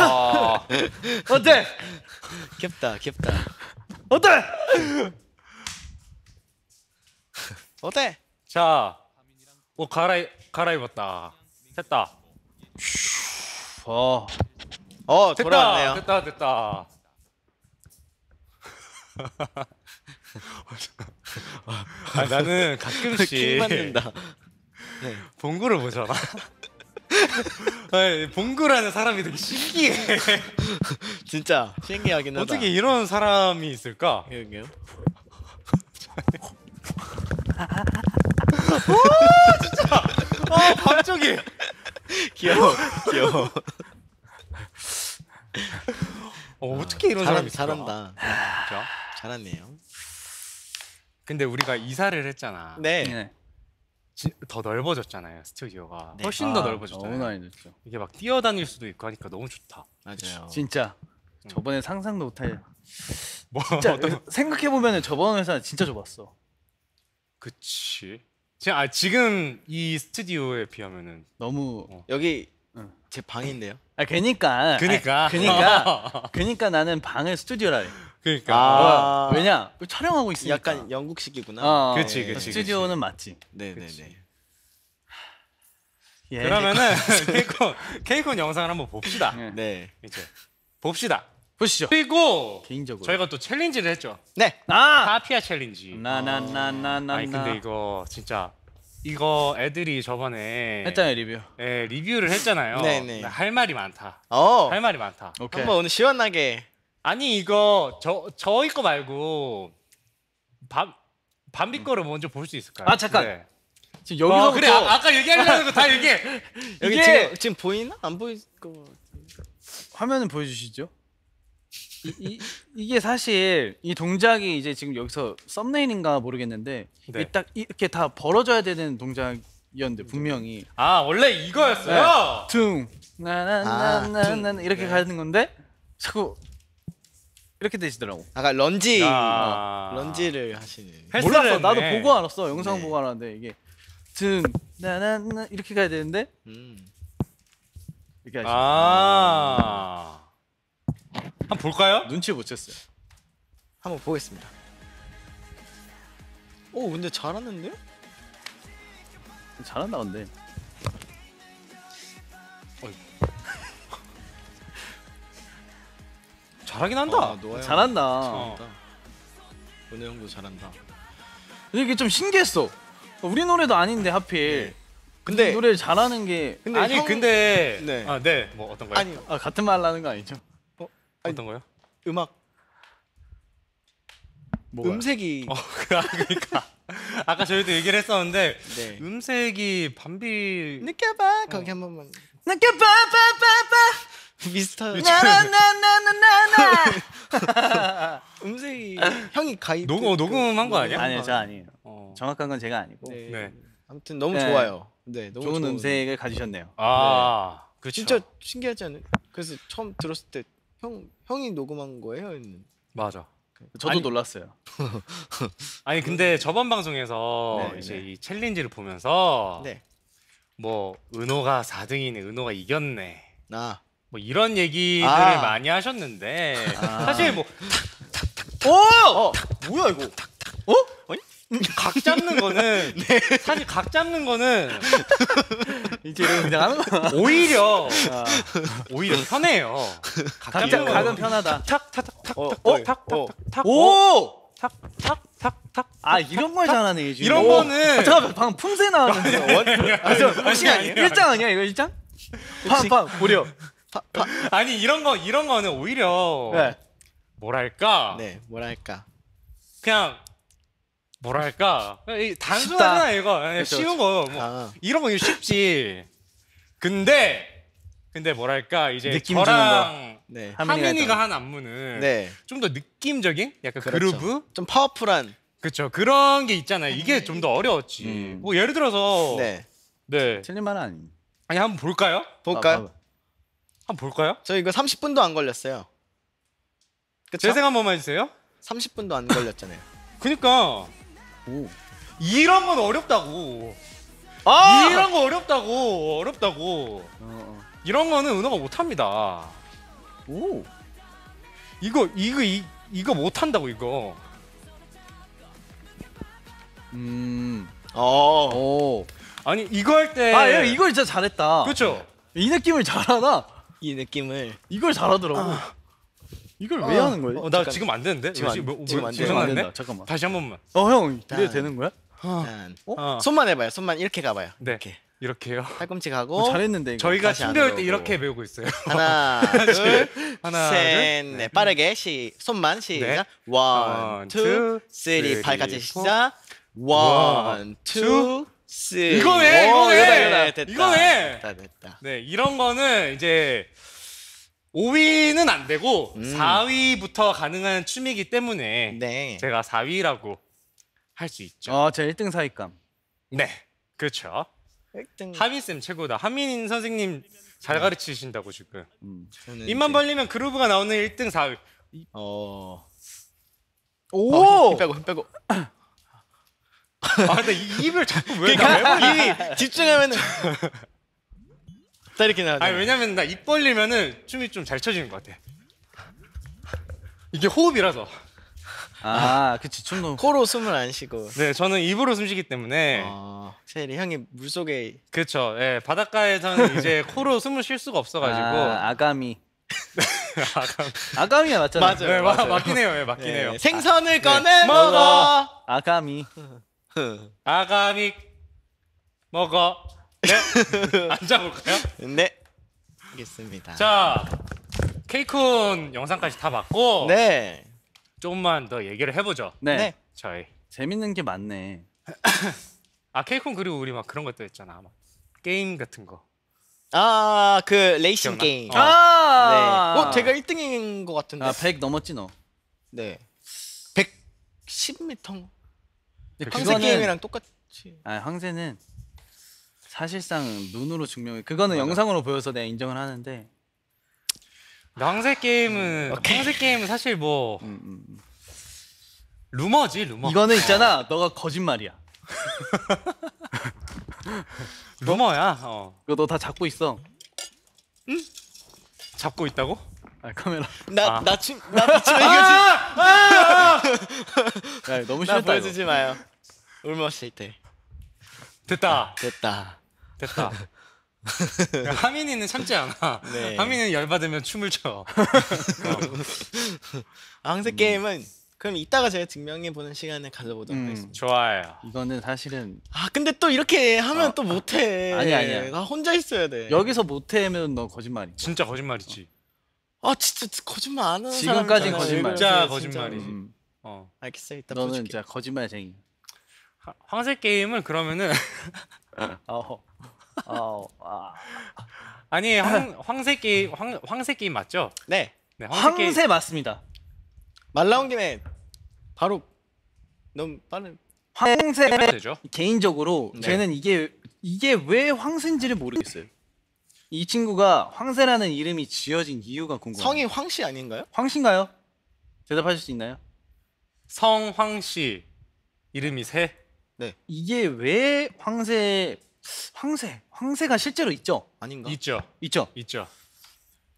어때? 귀엽다, 귀엽다. 어때? 어때? 자, 옷 갈아 갈아입었다. 됐다. 어. 어, 됐다. 돌아왔네요. 됐다. 됐다. 아, 나는 가끔씩 킹 받는다. 봉구를 보잖아. 아니, 봉구라는 사람이 되게 신기해. 진짜 신기하긴 하다. 어떻게 이런 사람이 있을까? 여기요? 아, 갑자기. 귀여워, 귀여워. 어, 어떻게 이런 잘한, 사람이 있을까? 잘한다. 진짜? 잘하네요. 근데 우리가 이사를 했잖아. 네. 네. 지- 더 넓어졌잖아요, 스튜디오가. 네. 훨씬 더 아, 넓어졌잖아요. 너무 많이 됐죠. 이게 막 뛰어다닐 수도 있고 하니까 너무 좋다. 맞아요. 진짜 저번에 상상도 못할. 뭐 진짜 어떤 생각해 보면은 저번 회사 진짜 좁았어. 그치. 지금 아 지금 이 스튜디오에 비하면은 너무. 여기 응. 제 방인데요. 아 그니까. 그니까. 아니, 그니까. 그니까 나는 방을 스튜디오라 해. 그러니까. 아. 어, 왜냐? 촬영하고 있으니까. 약간 영국식이구나. 어, 그치, 네. 그치. 스튜디오는 맞지. 네, 네, 그치. 네. 예. 그러면은 케이콘 케이콘 영상을 한번 봅시다. 네. 네. 이제 봅시다. 보시죠. 그리고 개인적으로. 저희가 또 챌린지를 했죠. 네. 아! 카피아 챌린지. 나나나나나. 아니 근데 이거 진짜 이거 애들이 저번에 했잖아요 리뷰. 예, 리뷰를 했잖아요. 네네. 할 말이 많다. 어. 할 말이 많다. 오케이. 한번 오늘 시원하게. 아니 이거 저 저희 거 말고 밤 밤비 거를 먼저 볼 수 있을까요? 아, 잠깐. 네. 지금 어, 여기서부터 그래 아, 아까 얘기하려는 거 다 얘기해. 여기 이게- 지금 지금 보이나? 안 보일 거. 화면을 보여주시죠. 이, 이, 이게 사실 이 동작이 이제 지금 여기서 썸네일인가 모르겠는데 네. 이 딱 이렇게 다 벌어져야 되는 동작이었는데 분명히 아 원래 이거였어요. 퉁 나나나나나 퉁. 이렇게 네. 가는 건데 자꾸 이렇게 되시더라고. 아까 런지 아. 어, 런지를 하시는. 헬스를 몰랐어. 했네. 나도 보고 알았어. 영상 네. 보고 알았는데 이게 퉁 나나나 이렇게 가야 되는데 음. 이렇게 하시. 아. 한번 볼까요? 눈치 못 챘어요. 한번 보겠습니다. 오, 근데 잘하는데요? 잘한다 근데. 잘하긴 한다. 아, 노아 형 잘한다. 어. 잘한다. 은호 형도 잘한다. 근데 이게 좀 신기했어. 우리 노래도 아닌데 하필. 근데 이 노래를 잘하는 게 근데 아니 형- 근데 네. 아, 네. 뭐 어떤 거요? 아니 아, 같은 말 하는 거 아니죠? 어떤 거요? 음악 뭐가? 음색이 어, 그- 아, 그러니까 아까 저희도 얘기를 했었는데 네. 음색이 밤비 느껴봐 거기 한 번만 느껴봐봐봐봐 비슷한 나나나나나나. 음색이 형이 가입 녹음- 녹음한 거 아니야? 아니요, 저 아니에요. 어. 정확한 건 제가 아니고 네. 네. 아무튼 너무 네. 좋아요. 네, 너무 좋은 좋은 음색을 가지셨네요. 아, 그렇죠. 진짜 신기하지 않아요? 그래서 처음 들었을 때 형 형이 녹음한 거예요? 저도 맞아. 아니- 놀랐어요. 아니 근데 저번 방송에서 네, 이제 네. 이 챌린지를 보면서 네. 뭐 은호가 사 등이네, 은호가 이겼네. 나 뭐 이런 얘기들을 아. 많이 하셨는데 아. 사실 뭐 오! 어, 뭐야 이거? 어? 아니? 각 잡는 거는 사실 각 잡는 거는 이제 이런 그냥 하는 거야. 오히려 아, 오히려 편해요. 각 각자 잡는 각은 거는 편하다. 탁탁탁탁탁탁탁탁탁탁 오! 탁탁탁탁 아 이런 걸 잘하네 예준이. 이런 오. 거는 아, 잠깐 방금 품새 나왔는데. 원? 아, 저 혹시 아니, 아니, 일장 아니야 이거 일장? 팡팡 보려. 아니 이런 거 이런 거는 오히려 네. 뭐랄까 네, 뭐랄까. 그냥 뭐랄까 이 단순하잖아 이거 예, 그쵸, 쉬운 거 뭐. 아, 이런 거 쉽지. 근데 근데 뭐랄까 이제 느낌 주는 저랑 네. 하민이가 한 안무는 네. 좀 더 느낌적인 약간 그렇죠. 그루브 좀 파워풀한. 그렇죠 그런 게 있잖아요. 이게 좀 더 어려웠지. 음. 뭐 예를 들어서 네. 네. 틀린 말은 아니. 아니 한번 볼까요? 볼까요? 한번 볼까요? 저 이거 삼십 분도 안 걸렸어요. 그쵸? 재생 한 번만 해주세요. 삼십 분도 안 걸렸잖아요. 그니까 오. 이런 건 어렵다고. 아! 이런 거 어렵다고 어렵다고. 어, 어. 이런 거는 은호가 못합니다. 오. 이거 이거 이, 이거 못한다고 이거. 음. 어. 오. 아니 이거 할 때. 아, 얘 이걸 진짜 잘했다. 그렇죠. 이 느낌을 잘하나? 이 느낌을. 이걸 잘하더라고. 이걸 왜 아. 하는 거예요? 어, 나 지금 안 되는데. 지금 안- 지금 뭐, 지금 뭐, 안 지금 돼요. 안 생각났네? 된다. 잠깐만. 다시 한 번만. 어, 형, 이래 난- 되는 거야? 짠. 어. 손만 해봐요. 손만 이렇게 가봐요. 네. 이렇게. 이렇게요. 팔꿈치 가고. 어, 잘했는데 이거. 저희가 다시 안 팀 배울 때 들어오고. 이렇게 배우고 있어요. 하나, 둘, 하나, 셋, 둘. 넷. 빠르게 시 손만 시작. 네. 원, 원, 투, 투, 쓰리. 쓰리, 발까지 포. 시작. 원, 투, 쓰리. 이거네, 오, 이거네. 이거다, 이거다. 됐다. 이거네. 됐다, 됐다. 네, 이런 거는 이제 오 위는 안 되고 음. 사 위부터 가능한 춤이기 때문에 네. 제가 사 위라고 할 수 있죠. 아, 제 일 등 사익감. 네, 그렇죠. 일 등. 하민 쌤 최고다. 하민 선생님 잘 가르치신다고 지금. 음. 저는 입만 이제- 벌리면 그루브가 나오는 일 등 사 위. 어. 오! 어, 힘 빼고 힘 빼고. 아, 근데 이 입을 자꾸 왜 그러니까 나? 이 집중하면은 딱 이렇게 나와요. 아니 왜냐면 나 입 벌리면은 춤이 좀 잘 쳐지는 것 같아. 이게 호흡이라서. 아, 그치. 춤도. 코로 숨을 안 쉬고. 네, 저는 입으로 숨쉬기 때문에. 어, 세일이 형이 물 속에 그렇죠. 예, 바닷가에서는 이제 코로 숨을 쉴 수가 없어가지고. 아, 아가미. 아가미가 맞잖아. 맞아요. 네, 마, 맞아요. 맞긴 해요. 예, 맞긴 해요. 네, 생선을 꺼내 먹어. 먹어. 아가미. 아가미 먹어. 네, 앉아볼까요? 네. 알겠습니다. 자, 케이콘 영상까지 다 봤고, 네. 조금만 더 얘기를 해보죠. 네. 네. 저희. 재밌는 게 많네. 아, 케이콘 그리고 우리 막 그런 것도 했잖아. 막 게임 같은 거. 아, 그 레이싱 기억나? 게임. 어. 네. 아! 어, 제가 일 등인 것 같은데. 아, 백 넘었지 너. 네. 백십 미터. 근데 황새 그거는- 게임이랑 똑같이. 아, 황새는 사실상 눈으로 증명해. 그거는 영상으로 보여서 내가 인정을 하는데. 근데 황새 게임은 황새 게임은 사실 뭐 음, 음, 음. 루머지 루머. 이거는 있잖아. 너가 거짓말이야. 루머야. 어. 이거 너 다 잡고 있어. 잡고 있다고? 아, 카메라. 나, 아. 나 춤, 나 비치면 이거지. 야, 너무 나 싫다. 이거. 보여주지 마요. 울머실 때. 됐다. 됐다. 됐다. 하민이는 참지 않아. 네. 하민이는 열받으면 춤을 춰. 아, 황새 게임은 그럼 이따가 제가 증명해 보는 시간을 가져보도록 음. 하겠습니다. 좋아요. 이거는 사실은 아, 근데 또 이렇게 하면 어. 또 못해. 아니야, 아니야. 나 혼자 있어야 돼. 여기서 못하면 너 거짓말이야. 진짜 거짓말이지. 아, 진짜 거짓말 안 하는 지금까진 사람이잖아요. 거짓말. 왜 진짜 그러세요, 거짓말이지. 진짜로. 음. 어. 알겠어요. 이따 너는 보여줄게. 진짜 거짓말쟁이. 하- 황새 게임은 그러면은 어. 어. 아. 아니 황, 황새 게임 황, 황새 게임 맞죠? 네. 네, 황새 게임. 황새 맞습니다. 말 나온 김에 바로 너무 빠른. 황새 해도 되죠? 개인적으로 네. 쟤는 이게 이게 왜 황새인지를 모르겠어요. 이 친구가 황새라는 이름이 지어진 이유가 궁금해요. 성이 황씨 아닌가요? 황씨인가요? 대답하실 수 있나요? 성황씨 이름이 새. 이게 왜 황새 황새 황새가 실제로 있죠? 아닌가? 있죠. 있죠. 있죠.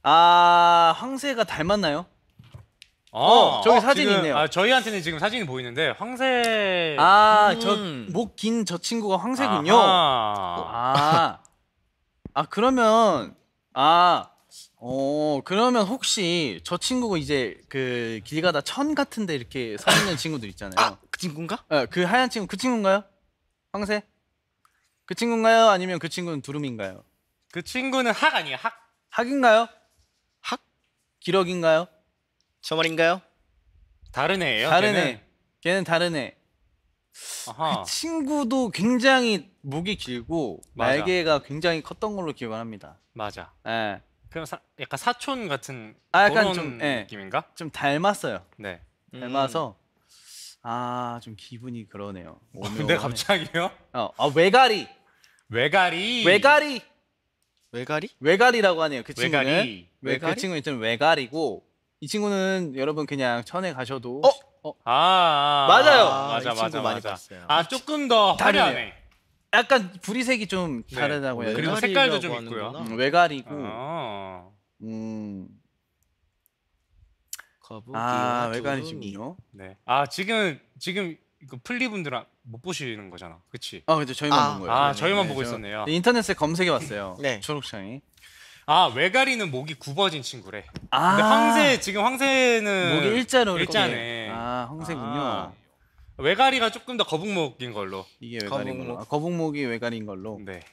아 황새가 닮았나요? 어, 저기 사진이 지금, 있네요. 아, 저희한테는 지금 사진이 보이는데 황새. 아 저 음. 목 긴 저 친구가 황새군요. 아하. 아, 아 그러면 아, 어 그러면 혹시 저 친구가 이제 그 길 가다 천 같은데 이렇게 서 있는 친구들 있잖아요. 아, 그 친구인가? 어, 그 하얀 친구 그 친구인가요? 황새? 그 친구인가요? 아니면 그 친구는 두루미인가요? 그 친구는 학 아니에요? 학. 학인가요? 학? 기럭인가요? 저 말인가요? 다른 애예요? 다른 걔는? 애. 걔는 다른 애. 아하. 그 친구도 굉장히 목이 길고 맞아. 날개가 굉장히 컸던 걸로 기억을 합니다. 맞아. 예. 그럼 사, 약간 사촌 같은 아, 약간 그런 좀, 예. 느낌인가? 좀 닮았어요. 네. 닮아서 아 좀 기분이 그러네요. 근데 갑자기요? 어, 아 외가리, 외가리. 외가리, 외가리? 외가리라고 하네요. 그 친구는 외가리. 외, 그 외가리? 친구는 일단 외가리고 이 친구는 여러분 그냥 천에 가셔도 어? 어, 아, 아, 맞아요. 아, 맞아, 이 친구 맞아, 많이 맞아. 봤어요. 아, 조금 더 다르네요. 화려하네. 약간 부리색이 좀 네. 다르다고 해야 그리고 되나? 색깔도 좀 외가리라고 있고요. 하는구나. 음, 외가리고 아. 음, 거북이와 아 두루미. 외가리시군요. 네. 아, 지금 지금 이거 플리분들은 못 보시는 거잖아. 그치? 아 근데 저희만 아, 본 거예요. 아, 네, 저희만 네, 보고 저- 있었네요. 네, 인터넷에 검색해 봤어요. 네. 초록창이. 아, 외가리는 목이 굽어진 친구래. 아 근데 황새 지금 황새는 목이 일자로 이렇게. 일자네. 아 황새군요. 아. 외가리가 조금 더 거북목인 걸로. 이게 외가리인 걸로. 거북목. 아, 거북목이 외가리인 걸로. 네.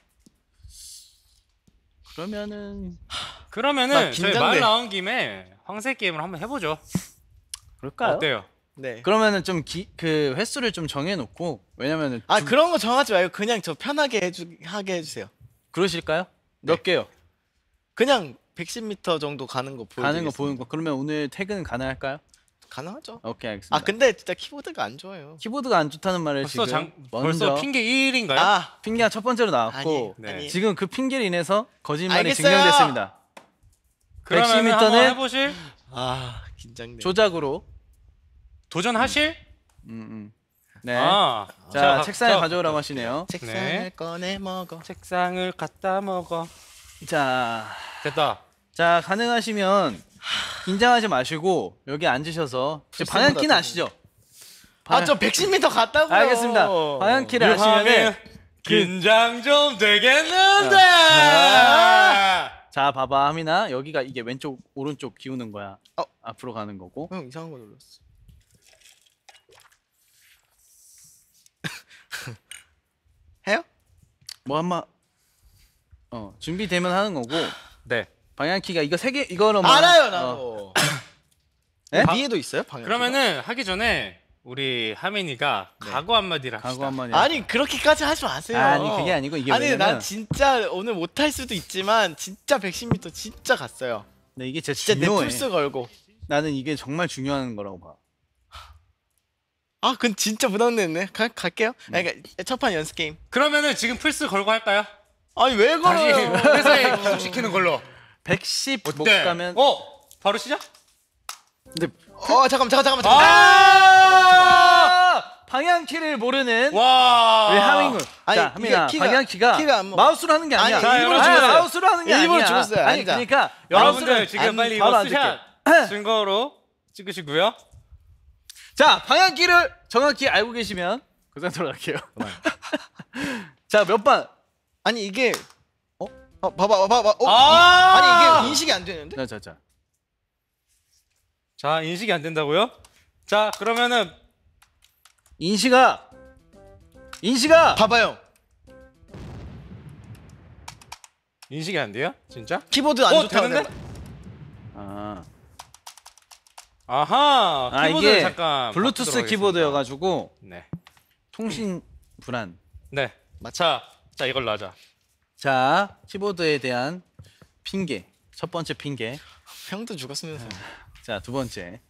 그러면은 그러면은 나 저희 긴장돼. 말 나온 김에 황새 게임을 한번 해보죠. 그럴까요? 어때요? 네. 그러면은 좀 그 횟수를 좀 정해놓고 왜냐면은 아 좀- 그런 거 정하지 말고 그냥 저 편하게 해주 하게 해주세요. 그러실까요? 몇 네. 개요? 그냥 백십 미터 정도 가는 거 보여. 가는 거 보는 거. 그러면 오늘 퇴근 가능할까요? 가능하죠. 오케이 알겠습니다. 아 근데 진짜 키보드가 안 좋아요. 키보드가 안 좋다는 말을 벌써 지금 장, 먼저 벌써 핑계 일인가요? 아 핑계가 첫 번째로 나왔고 아니, 아니. 지금 그 핑계로 인해서 거짓말이 알겠어요. 증명됐습니다. 그러면 백십 미터는 한번 해보실? 아 긴장돼. 조작으로. 도전하실? 음, 음. 네. 아, 자, 자, 책상에 자, 가져오라고 하시네요. 책상을 네. 꺼내 먹어. 책상을 갖다 먹어. 자, 됐다. 자 가능하시면 긴장하지 마시고 여기 앉으셔서 이제 글쎄 방향키는 보다 아시죠? 아저 백십 미터 갔다고요. 알겠습니다. 방향키를 아시면은 유하면 긴장 좀 되겠는데. 자 봐봐 하민아 여기가 이게 왼쪽 오른쪽 기우는 거야. 어. 앞으로 가는 거고. 형 이상한 거 눌렀어. 해요? 뭐 한마 어 준비되면 하는 거고 네. 방향키가 이거 세 개 이거는 뭐 알아요 어, 나도. 네? 위에도 있어요 방향. 그러면은 하기 전에 우리 하민이가 각오 한마디를 합시다. 각오 한마디. 아니 그렇게까지 하지 마세요. 아니 그게 아니고 이게 아니 왜냐면 난 진짜 오늘 못할 수도 있지만 진짜 백십 미터 진짜 갔어요. 근데 이게 진짜 진짜 내 중요해. 풀스 걸고. 나는 이게 정말 중요한 거라고 봐. 아 그건 진짜 부담되네. 가, 갈게요. 아니, 그러니까 첫판 연습 게임. 그러면은 지금 플스 걸고 할까요? 아니 왜 다시 걸어요? 회사에 기속시키는 걸로. 백십 못 어때? 가면 어? 바로 시작? 근데 어 잠깐만 잠깐만 잠깐만. 아! 방향키를 모르는 와. 왜 하민군? 아니, 자, 하민아 이게 키가- 방향키가 키가 안 먹어. 마우스로 하는 게 아니야. 아니, 자, 일부러 여러분, 죽었어요. 마우스로 하는 게 일부러 아니야. 죽었어요. 아니 아니다. 그러니까 여러분들 마우스를 지금 안- 빨리 바로 이거 안 스샷 줄게. 증거로 찍으시고요. 자 방향키를 정확히 알고 계시면 그 상태로 갈게요. 자 몇 번? 아니 이게 어? 어 봐봐 봐봐. 어? 아! 아니 이게 인식이 안 되는데? 자자자. 자, 인식이 안 된다고요? 자, 그러면은 인시가 인시가 봐봐요. 인식이 안 돼요? 진짜? 키보드 안 어, 좋다고 되는데? 내가. 아, 아하. 아 키보드를 이게 잠깐 블루투스 바꾸도록 키보드여가지고 하겠습니다. 네. 통신 불안. 네. 자, 자 이걸로 하자. 자 키보드에 대한 핑계 첫 번째 핑계. 형도 죽었으면서. 자 두 번째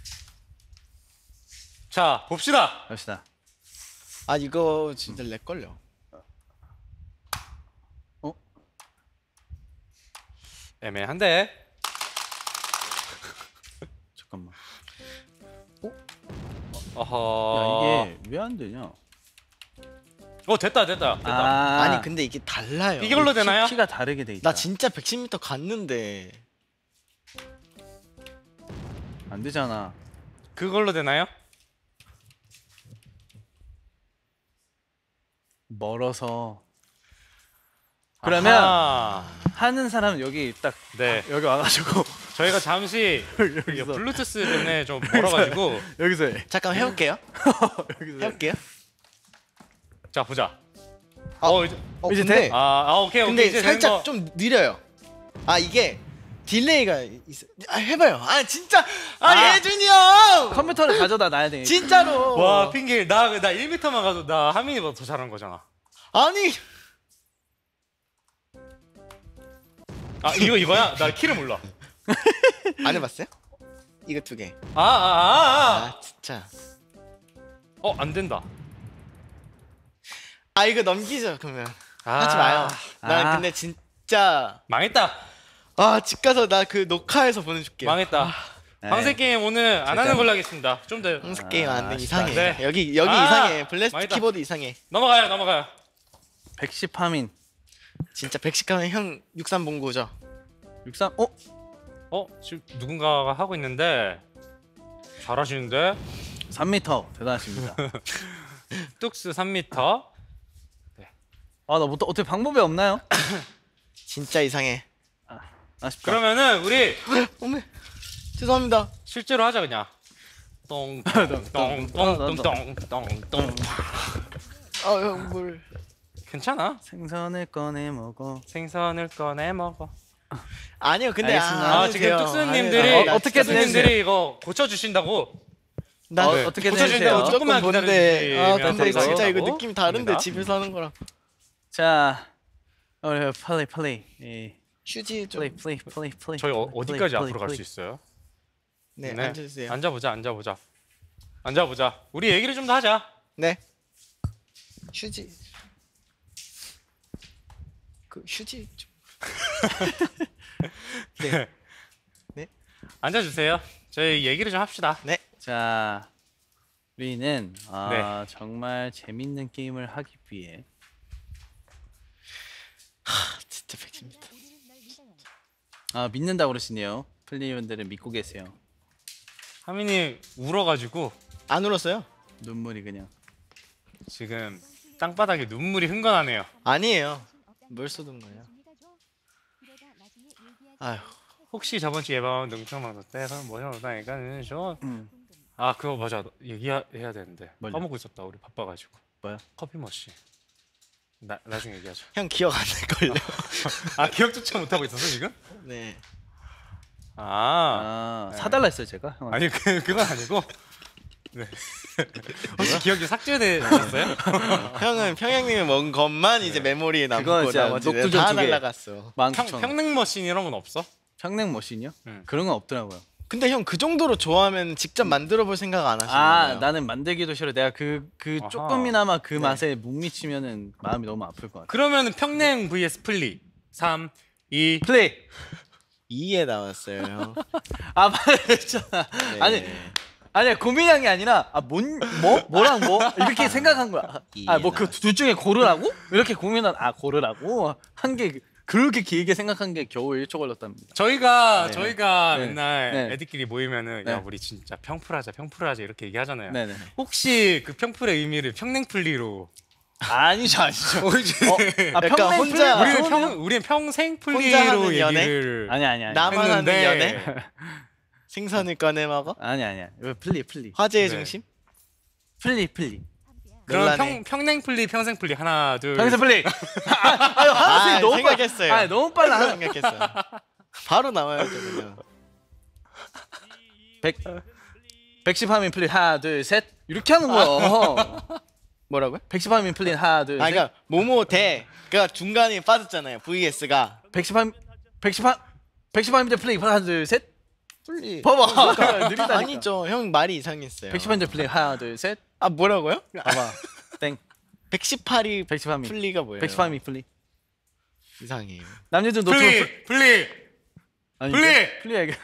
자, 봅시다. 갑시다. 아 이거 진짜 렉 걸려. 애매한데. 잠깐만. 어허. 야 이게 왜 안 되냐? 어, 됐다, 됐다. 됐다. 아 아니 근데 이게 달라요. 이걸로 되나요? 키가 다르게 돼 있다. 나 진짜 백십 미터 갔는데 안 되잖아. 그걸로 되나요? 멀어서. 그러면 아하. 하는 사람은 여기 딱 네. 여기 와가지고 저희가 잠시 이게 여기서 블루투스 때문에 좀 멀어가지고 여기서 해. 잠깐 해볼게요. 여기서 해. 해볼게요. 자 보자. 아, 어 이제 어, 이제 근데, 돼? 아, 아 오케이 오케이 근데 이제 되는 살짝 거. 좀 느려요. 아 이게 딜레이가 있어. 아 해봐요. 아 진짜. 아니 아. 혜준이 형. 컴퓨터를 가져다 놔야 돼. 진짜로. 와 핑계 나나 일 미터만 가도 나 하민이보다 더 잘한 거잖아. 아니. 아 이거 이거야? 나 키를 몰라. 안 해봤어요? 이거 두 개. 아아아 아, 아, 아 진짜. 어 안 된다. 아 이거 넘기죠 그러면. 아, 하지 마요. 나 아. 근데 진짜 망했다. 아 집 가서 나 그 녹화해서 보내줄게요. 망했다. 네. 방세 게임 오늘 안 하는 걸로 하겠습니다. 좀 더 방석 게임 안 돼. 아, 이상해. 네. 여기 여기 아, 이상해. 블래스트 망했다. 키보드 이상해. 넘어가요 넘어가요. 백십 하민. 진짜 백십 가면 형 육삼 봉구죠. 육삼. 어? 어 지금 누군가가 하고 있는데 잘하시는데 삼 미터 대단하십니다. 뚝스 삼 미터. 아, 나 뭐, 또 어떻게 방법이 없나요? 진짜 이상해. 아쉽다. 그러면은 우리 어메. 죄송합니다. 실제로 하자 그냥. 똥똥똥똥똥똥똥. 아형 뭘. 괜찮아. 생선을 꺼내 먹어. 생선을 꺼내 먹어. 아니요 근데 알겠습니다. 아, 아 지금 뚝스님들이 아, 어, 어떻게든 뚝스님들이 이거 고쳐 주신다고. 나 어, 네. 어떻게든 고쳐주신다고 해주세요. 조금만 조금 뭔데. 기다려주시면 아 근데 감사하고. 진짜 이거 느낌이 다른데 됩니다. 집에서 하는 거랑. 자, 어, 플레이 플레이. 예. 휴지 좀. 플레이 플레이 플레이 플레이. 저희 어, 플레이, 어디까지 플레이, 앞으로 갈 수 플레이. 있어요? 네, 앉아주세요. 앉아보자 앉아보자. 앉아보자. 우리 얘기를 좀 더 하자. 네. 휴지. 그 휴지 좀. 네. 네. 앉아주세요. 저희 얘기를 좀 합시다. 네. 자, 우리는 아, 네. 정말 재밌는 게임을 하기 위해 하, 진짜 백십니다. 아 믿는다고 그러시네요. 플레이분들은 믿고 계세요. 하민이 울어가지고 안 울었어요? 눈물이 그냥. 지금 땅바닥에 눈물이 흥건하네요. 아니에요. 뭘 쏟은 거예요? 아휴. 혹시 저번 주 예방 능청망도 때서 뭐냐 나니까는 저. 음. 아 그거 맞아 얘기해야 되는데 뭘요? 까먹고 있었다 우리 바빠가지고. 뭐야? 커피 머신. 나 나중에 얘기하자. 형 기억 안 날걸요? 아 기억조차 못 하고 있었어 지금? 네. 아, 아, 네. 사달라 했어요 제가. 형한테. 아니 그 그건 아니고. 네. 혹시 기억이 삭제되셨어요? 형은 평양냉면 먹은 것만 이제 메모리에 그건 남고 진짜 나머지는 녹두전 다 두 개. 날라갔어. 만 평, 구천 원. 평냉 머신 이런 건 없어? 평냉 머신이요? 응. 그런 건 없더라고요. 근데 형 그 정도로 좋아하면 직접 만들어 볼 생각 안 하시나요? 아, 나는 만들기도 싫어. 내가 그 그 아하. 조금이나마 그 네. 맛에 못 미치면은 마음이 너무 아플 것 같아. 그러면은 평냉 vs 플리. 삼, 이. 플레이. 이에 나왔어요. 형. 아 말했잖아. 네. 아니 아니야 고민한 게 아니라 아뭔 뭐? 뭐랑 뭐 이렇게 생각한 거야. 아 뭐 그 둘 중에 고르라고? 이렇게 고민한 아 고르라고 한 게 그렇게 길게 생각한 게 겨우 일 초 걸렸답니다. 저희가 네. 저희가 네. 맨날 네. 애들끼리 모이면은 네. 야 우리 진짜 평풀하자 평풀하자 이렇게 얘기하잖아요. 네네. 혹시 그 평풀의 의미를 평냉 플리로? 아니죠 아니죠. 어, 아 약간 평냉 혼자- 플레이? 우리는 평 우리는 평생 혼자 하는 플리로 연애? 얘기를 아니 아니 아니. 나만 하는 했는데 연애? 생선을 꺼내 먹어? 아니 아니야. 이거 플리 플리. 화제의 네. 중심? 플리 플리. 그럼 논란에. 평 평냉 플리 평생 플리 하나 둘. 평생 플리. 아, 아유 아, 하나씩 너무 빨라. 생각했어요. 아 너무 빨라. 하나. 생각했어요. 바로 나와야죠 그냥. 백 백십 하면 플리 하나 둘 셋. 이렇게 하는 거야. 뭐라고요? 백십 하면 플리 하나 둘 아 셋. 그러니까 모모 대 그러니까 중간에 빠졌잖아요. 브이에스가 백십 하면 백십 하 백십 하면 플레이 하나 둘 셋. 플리. 봐봐. 느리다니까. 아니죠. 형 말이 이상했어요. 백십 하면 플레이 하나 둘 셋. 아 뭐라고요? 봐봐. 땡. 백십팔이 백십 하면 플리가 뭐예요? 백십 하면 플리. 이상해요. 남녀들 노트북 플리 플리 아니 플리! 플리 얘기.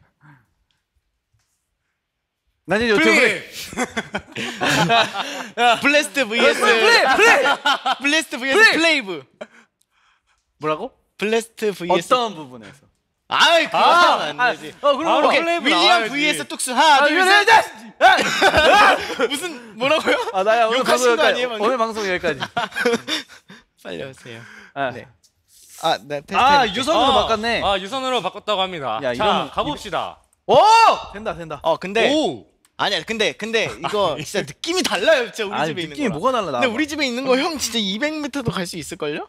남녀 노트북 플리. 플리. 블래스트 vs 플리 플리. 블래스트 vs 플레이! 플레이브. 뭐라고? 블래스트 vs 어떤 부분에서? 아이 그거 아, 하면 아, 안 되지. 어 그럼 아, 뭐 오케이. 오케이 플레이브 윌리엄 나와야지. vs 뚝스 하나 아, 둘 이거 셋. 내 무슨 뭐라고요? 아 나야 오늘 방송 욕하신 거 여기까지. 아니에요, 방금? 오늘 방송 여기까지. 빨리 오세요. 아, 네. 아, 네, 테스트. 아 해볼게요. 유선으로 아, 바꿨네. 아 유선으로 바꿨다고 합니다. 야, 자 이러면- 가봅시다. 오 된다 된다. 어, 근데 오. 아니야. 근데 근데 이거 진짜 느낌이 달라요. 진짜 우리 아니 집에 있는 느낌이 거랑. 뭐가 달라 나. 근데 우리 집에 있는 거 형 진짜 이백 미터도 갈 수 있을 걸요?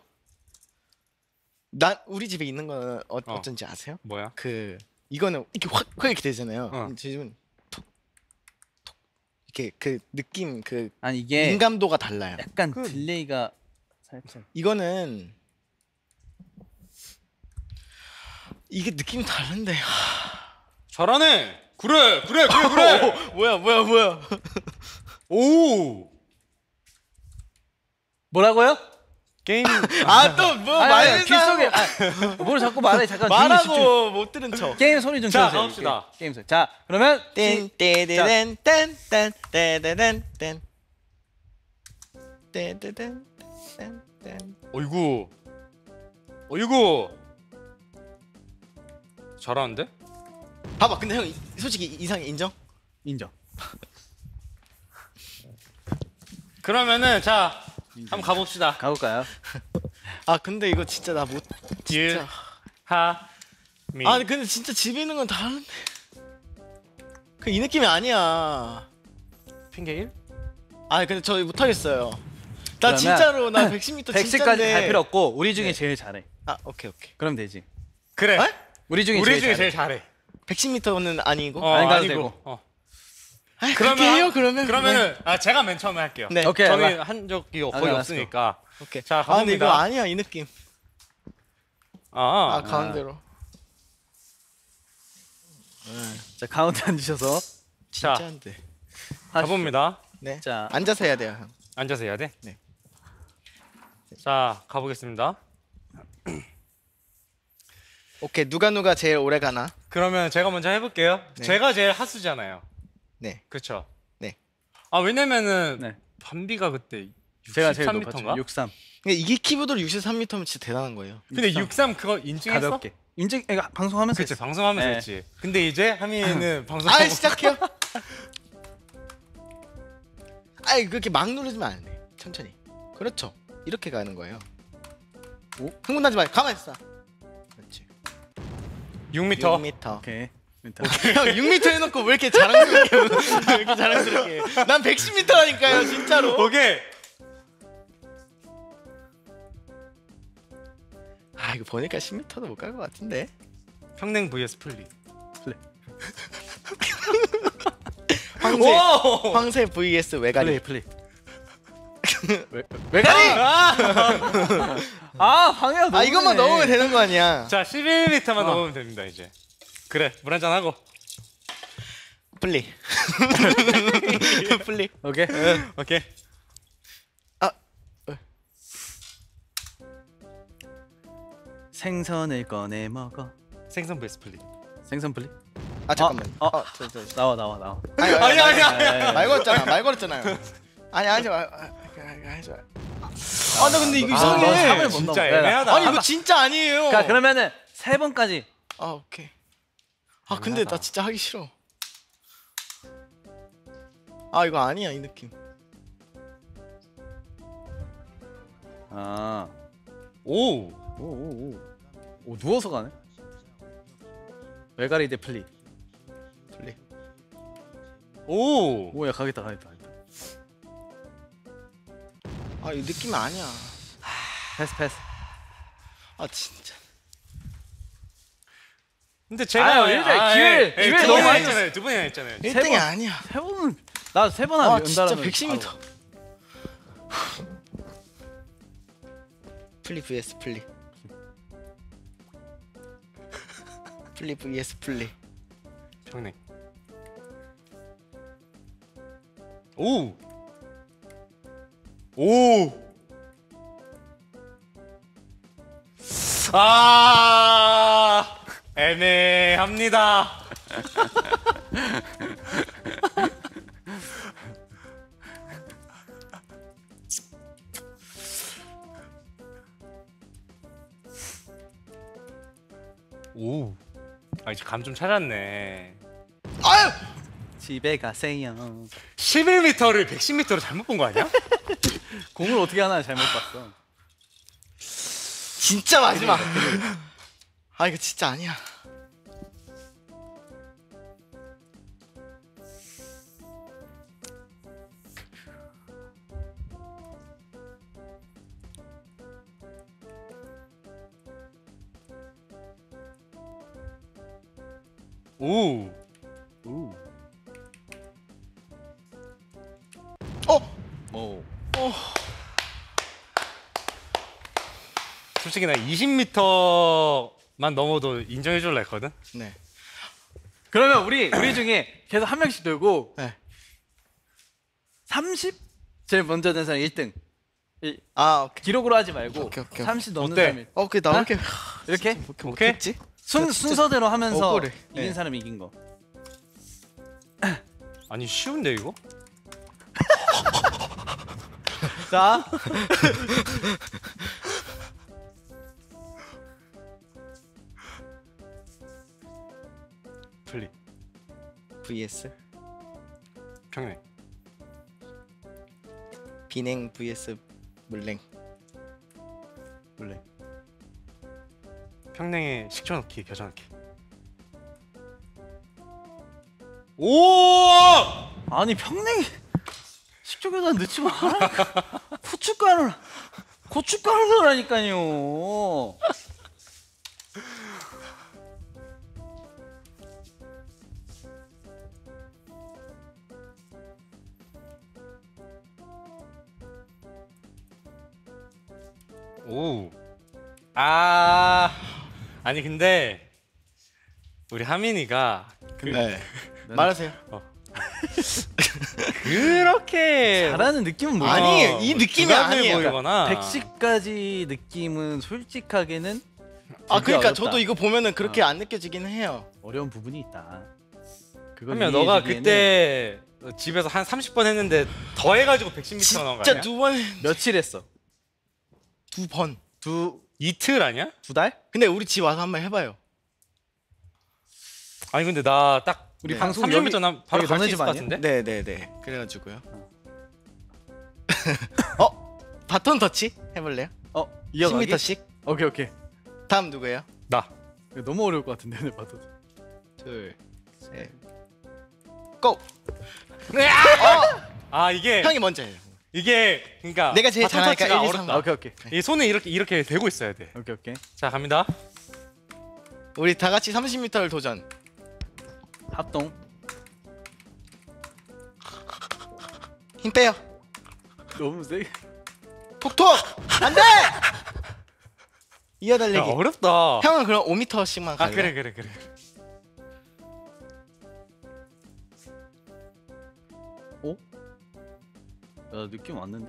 난 우리 집에 있는 거는 어, 어. 어쩐지 아세요? 뭐야? 그 이거는 이렇게 확, 확 이렇게 되잖아요. 어. 제 집은 톡, 톡 이렇게 그 느낌 그 아니 이게 민감도가 달라요. 약간 딜레이가 살짝. 이거는 이게 느낌이 다른데. 잘하네. 그래 그래 그래 그래. 뭐야 뭐야 뭐야. 오. 뭐라고요? 게임 아 또 뭐 아니, 아니, 말을 귀 속에 아, 뭘 자꾸 말해 잠깐 게임에 집중. 말하고 못 들은 척. 게임 소리 좀 자, 켜주세요. 가봅시다. 게임, 게임 소리. 자 그러면 땡 떼데덴 땡땡 떼데덴 땡 떼데덴 땡땡. 어이구. 어이구. 잘하는데? 봐봐 근데 형 이- 솔직히 이상해 인정? 인정. 그러면은 자 한번 가봅시다. 가볼까요? 아 근데 이거 진짜 나 못 진짜. 유하미. 아 근데 진짜 집에 있는 건 다른데. 그 이 느낌이 아니야. 핑계 일? 아 근데 저 못하겠어요. 나 그러면 진짜로 나 백십 미터 백스까지 진짜인데. 갈 필요 없고 우리 중에 제일 잘해. 아 오케이 오케이. 그럼 되지. 그래. 어? 우리 중에 우리 제일 중에 잘해. 제일 잘해. 백십 미터는 아니고. 어, 안 가도 아니고. 되고. 어. 아, 그러면 그렇게 해요 그러면. 그러면은 아 제가 맨 처음에 할게요. 네. 오케이. 저는 알아. 한 적이 거의 알았어. 없으니까. 오케이. 자, 아 근데 이거 가봅니다. 아니야 이 느낌. 아, 아 가운데로. 자 가운데 앉으셔서 자, 진짜인데. 가봅니다. 네. 자 앉아서 해야 돼요 형. 앉아서 해야 돼? 네. 자, 가보겠습니다. 오케이 누가 누가 제일 오래 가나? 그러면 제가 먼저 해볼게요. 네. 제가 제일 하수잖아요. 네. 그렇죠? 네. 아 왜냐면은 네. 밤비가 그때 제가 제일 육십삼 높았죠. 미터인가? 육십삼. 근데 이게 키보드로 육십삼 미터면 진짜 대단한 거예요. 근데 육십삼 그거 인증했어? 가볍게. 인증 이거 방송하면서 그치 했어. 방송하면서 네. 했지. 근데 이제 하민이는 방송. 아 시작해요. 아이 그렇게 막 누르면 안 돼. 천천히. 그렇죠. 이렇게 가는 거예요. 오? 흥분하지 마. 가만히 있어. 그렇지. 육 미터. 육 미터. 오케이. 멘트. 형 육 미터 해놓고 왜 이렇게 자랑스럽게 왜 이렇게 자랑스럽게 해? 난 백십 미터라니까요 진짜로. 오케이. 아 이거 보니까 십 미터도 못 갈 것 같은데. 평냉 vs 플리. 황새 오! 황새 vs 외가리. 플레이 플레이. 외가리. 아 방해가 너무. 아 이것만 넣으면 되는 거 아니야. 자, 십일 미터만 어. 넣으면 됩니다 이제. 그래, 물 한잔 하고. 플리. 플리. 오케이. 오케이. 아 생선을 꺼내 먹어. 생선 vs 플리. 생선 플레이. 아 잠깐만. 어, 어, 어. 저, 저, 저. 나와 나와 나와. 아니 아니, 아니, 아니. 말 걸었잖아. 말 걸었잖아요. 아니 하지 마. 아, 아, 하지 마. 아 나 근데 이거 아, 이상해. 너 삼을 못 진짜 넘어. 야, 야. 애매하다. 아니 이거 진짜 아니에요. 자 그러면은 세 번까지. 아 오케이. 아 근데 나 진짜 하기 싫어. 아 이거 아니야 이 느낌. 아. 오. 오오오. 오 누워서 가네. 외가리 대 플리. 플리. 오. 오야 가겠다 가겠다. 가겠다. 아 이 느낌 아니야. 패스 패스. 아 진짜. 근데 제가 아유, 이래, 기회- 예, 예, 기회 두 너무 번이나 많이 했잖아요. 두 번이나 했잖아요. 일 세 등이 번. 아니야. 세 번은 나 세 번 아 하면 진짜 연달아면 백십 미터. 바로. 플리 vs 플리. 플리 vs 플리. 평냉. 오. 오. 아. 애매합니다. 오. 이제 감 좀 찾았네. 아유! 집에 가세요. 십일 미터를 백십 미터로 잘못 본 거 아니야? 공을 어떻게 하나 잘못 봤어. 진짜 마지막. 아 이거 진짜 아니야. 오. 오. 어? 오. 솔직히 나 이십 미터만 넘어도 인정해 줄라 했거든. 네. 그러면 우리 우리 중에 계속 한 명씩 들고 네. 삼십 제일 먼저 된 사람 일 등. 이, 아 오케이. 기록으로 하지 말고 오케이, 오케이. 삼십 넘는 어때? 사람이 어 그게 나 이렇게 이렇게 이렇게 오케이? 못했지? 순 순서대로 하면서 억울해. 이긴 네. 사람이 이긴 거. 아니 쉬운데 이거? 자. 플리. vs 평냉. 비냉 vs 물냉. 물냉. 평냉에 식초 넣기, 겨자 넣기. 오! 아니 평냉 식초에다 넣지 마. 고춧가루 고춧가루 넣으라니까요. 오. 아. 아니 근데 우리 하민이가 그, 네. 말하세요. 그렇게 잘하는 느낌은 뭐야? 아니, 이 느낌이 부담을 아니에요. 보이거나 백십까지 느낌은 솔직하게는 아 되게 그러니까 어렵다. 저도 이거 보면은 그렇게 어. 안 느껴지긴 해요. 어려운 부분이 있다. 그걸 하면 너가 이해해주기에는 그때 집에서 한 삼십 번 했는데 더 해가지고 백십 미터 나온 거 진짜 아니야? 두 번, 며칠 했어? 두 번. 두 두 이틀 아니야? 달? 근데 우리 집 와서 한번 해봐요. 아니 근데 나 딱 우리 네. 방송 삼십 미터 여기 난 바로 여기 갈 수 너네 있을 집 것 아니야? 같은데? 네네네. 그래가지고요. 어? 바톤 터치 해볼래요? 어 십 이어가기? 미터씩. 오케이 오케이. 다음 누구예요? 나. 이거 너무 어려울 것 같은데 내 봐도. 둘, 셋, 고! 아 이게 형이 먼저 해요. 이게 그러니까 내가 제일 바톤 잘하니까 터치가 일, 이, 어렵다. 삼. 오케이 오케이 이 손에 이렇게 이렇게 대고 있어야 돼. 오케이 오케이. 자 갑니다. 우리 다 같이 삼십 미터를 도전. 합동. 힘 빼요. 너무 세. 톡톡! 안 돼! 이어달리기. 야 어렵다. 형은 그럼 오 미터씩만 아 갈래? 그래 그래 그래. 야 느낌 왔는데?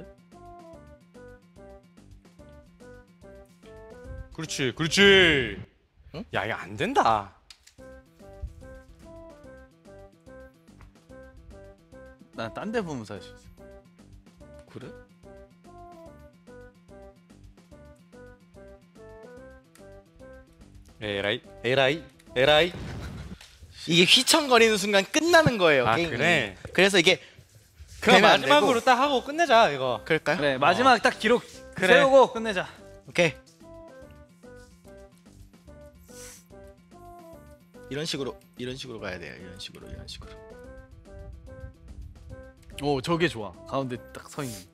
그렇지 그렇지. 응? 야 이거 안 된다. 난 딴 데 보면서 할 수 있어. 그래? 에라이 에라이 에라이. 이게 휘청거리는 순간 끝나는 거예요. 아, 게임이. 그래? 그래서 이게 그럼 되면 안 마지막으로 되고. 딱 하고 끝내자 이거. 그럴까요? 그래 마지막 딱 기록 그래. 세우고 끝내자. 오케이. 이런 식으로 이런 식으로 가야 돼요. 이런 식으로 이런 식으로. 오 저게 좋아. 가운데 딱 서 있는.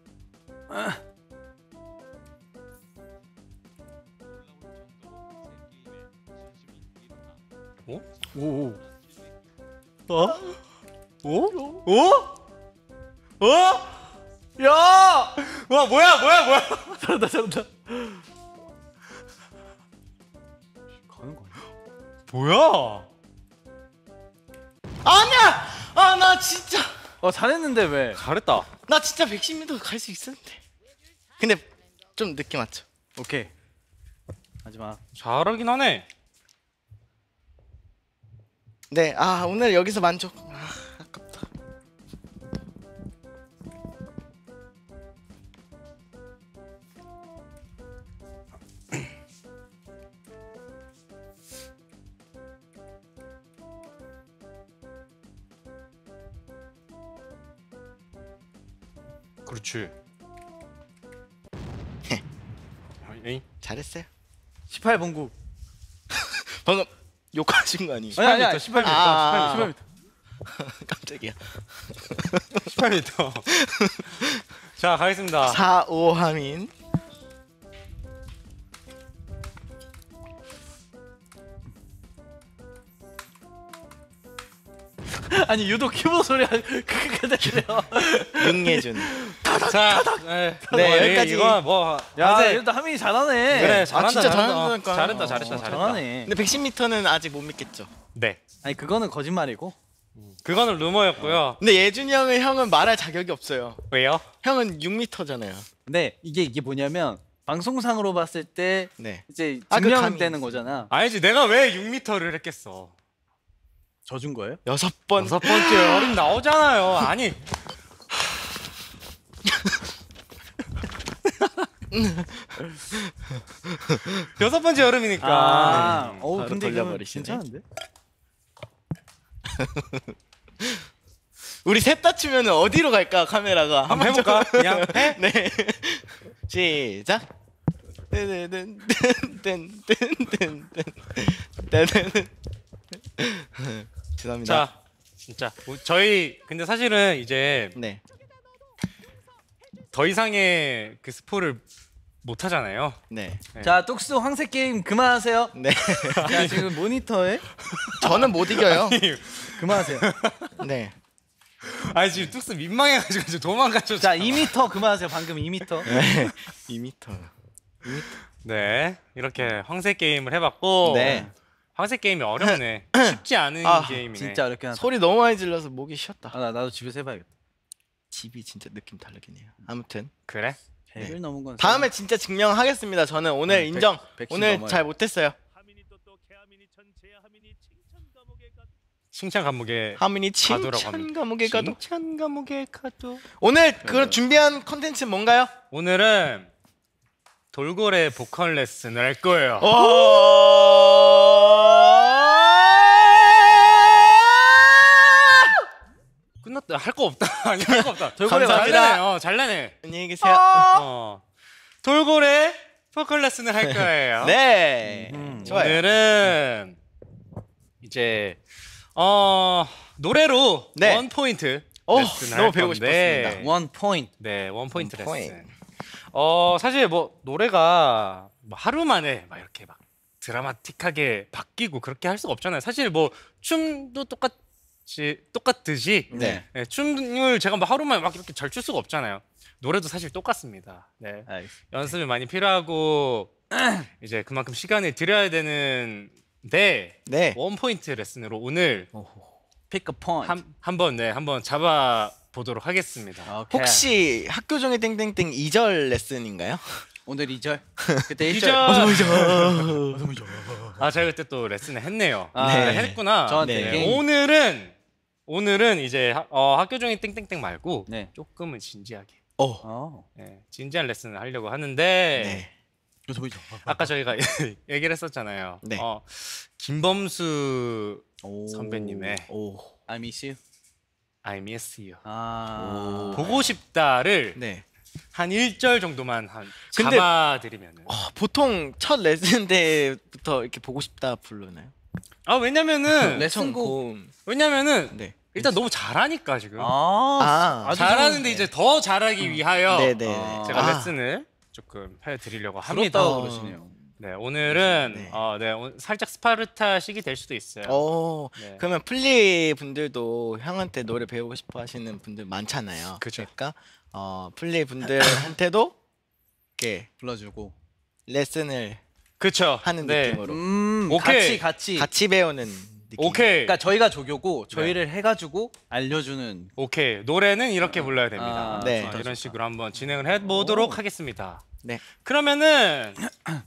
어? 오오. 어? 오? 오? 어? 야! 와 뭐야 뭐야 뭐야? 잘한다 잘한다. 가는 거 아니야? 뭐야? 아니야! 아 나 진짜 어 잘했는데 왜? 잘했다. 나 진짜 백십 미터 갈 수 있었는데. 근데 좀 늦게 맞죠. 오케이. 마지막. 잘하긴 하네. 네. 아 오늘 여기서 만족. 아, 아깝다. 그렇지. 에이? 잘했어요. 십팔 번국. 방금 욕하신 거 아니에요? 아니 아니 십팔 미터, 아, 십팔 미터, 깜짝이야. 십팔 미터. 자, 가겠습니다. 사, 오 하민. 아니 유독 키보드 소리가 크게 들려. 윤예준. 자, 네, 네, 뭐, 여기까지. 이거 뭐 야 아직- 일단 하민이 잘하네. 그래, 잘한다, 진짜 잘한다. 잘한다니까요. 잘했다, 잘했다, 어, 잘했다. 잘하네. 근데 백십 미터는 아직 못 믿겠죠. 네, 아니 그거는 거짓말이고. 그거는 루머였고요. 근데 예준이 형은 형은 말할 자격이 없어요. 왜요? 형은 육 미터잖아요. 근데 이게 이게 뭐냐면 방송상으로 봤을 때 네. 이제 아, 그 증명되는 감이 거잖아. 아니지, 내가 왜 육 미터를 했겠어? 져준 거예요? 여섯 번. 여섯 번째 어림 나오잖아요. 아니. 여섯 번째 여름이니까. 아, 음. 어 바로 근데 이거 돌려버리시네. 괜찮은데? 우리 셋 다 치면 어디로 갈까 카메라가? 한번 해볼까? 그냥 해? 네. 시작. 뜬뜬뜬뜬뜬뜬뜬뜬. 죄송합니다. 자, 진짜 뭐, 저희 근데 사실은 이제 네. 더 이상의 그 스포를 못 하잖아요. 네. 네. 자 뚝스 황새 게임 그만하세요. 네. 자 지금 모니터에 저는 못 이겨요. 그만하세요. 네. 아니 지금 뚝스 민망해가지고 지금 도망가죠. 자 이 미터 그만하세요. 방금 이 미터. 네. 이 미터. 네, 이렇게 황새 게임을 해봤고. 네. 황새 게임이 어렵네. 쉽지 않은 아, 게임이네. 진짜 어렵긴 하다. 소리 너무 많이 질러서 목이 쉬었다. 아, 나, 나도 집에서 해봐야겠다. 집이 진짜 느낌 다르긴 해요. 아무튼 그래? 백을 넘은 건 다음에 진짜 증명하겠습니다. 저는 오늘 음, 인정. 백- 백신 오늘 넘어요. 잘 못했어요. 하민이 또또 개하민이 전체야 하민이 칭찬 감옥에 가. 칭찬 감옥에 하민이 가도라고 칭찬 합니다. 감옥에 가도. 칭찬 감옥에 가도. 오늘 그 준비한 컨텐츠 뭔가요? 오늘은 돌고래 보컬 레슨을 할 거예요. 끝났다. 할 거 없다. 아니 할 거 없다. 돌고래 감사합니다. 잘나네. 어, 잘나네. 안녕히 계세요. 어. 돌고래 보컬 레슨을 할 거예요. 네. 음. 좋아요. 오늘은 이제 어 노래로 네. 원 포인트 오, 레슨을 너무 할 배우고 건데, 싶었습니다. 원 포인트. 네, 원 포인트 원 레슨. 포인트. 어 사실 뭐 노래가 뭐 하루 만에 막 이렇게 막 드라마틱하게 바뀌고 그렇게 할 수가 없잖아요. 사실 뭐 춤도 똑같이 똑같듯이 네. 네, 춤을 제가 뭐 하루 만에 막 이렇게 잘 출 수가 없잖아요. 노래도 사실 똑같습니다. 네. 알겠습니다. 연습이 많이 필요하고 이제 그만큼 시간을 들여야 되는데 네. 원 포인트 레슨으로 오늘 피크 포인트. 한 한번 네 한번 잡아 보도록 하겠습니다. 오케이. 혹시 학교 종이 땡땡땡 이 절 레슨인가요? 오늘 이 절. 그때 일 이 절. 절. 아 제가 그때 또 레슨을 했네요. 아, 네, 네. 했구나. 저한테 네, 게임. 오늘은 오늘은 이제 하, 어, 학교 종이 땡땡땡 말고 네. 조금은 진지하게 어. 어. 네, 진지한 레슨을 하려고 하는데 네. 아까 저희가 얘기를 했었잖아요. 네. 어, 김범수 오. 선배님의 오. I miss you. I miss you. 아. 오. 보고 싶다를 네. 한 일 절 정도만 한 근데- 잡아드리면은. 어, 보통 첫 레슨 때부터 이렇게 보고 싶다 부르나요? 아 왜냐면은 레슨곡. 고음. 왜냐면은 네. 일단 너무 잘하니까 지금. 아. 아. 아주 잘하는데 좋은데. 이제 더 잘하기 위하여 네네. 아. 제가 아. 레슨을 조금 해드리려고 합니다. 부럽다고 어. 그러시네요. 네 오늘은 네. 어, 네 오늘 살짝 스파르타식이 될 수도 있어요. 어. 네. 그러면 플리 분들도 형한테 노래 배우고 싶어 하시는 분들 많잖아요. 그죠. 그러니까 어, 플리 분들한테도 이렇게 불러주고. 레슨을 그쵸. 하는 네. 느낌으로 음. 오케이. 같이 같이. 같이 배우는 느낌. 오케이. 그러니까 저희가 조교고 저희를 해가지고 알려주는. 오케이 노래는 이렇게 불러야 됩니다. 아, 네. 어, 이런 식으로 한번 진행을 해보도록 하겠습니다. 네. 그러면은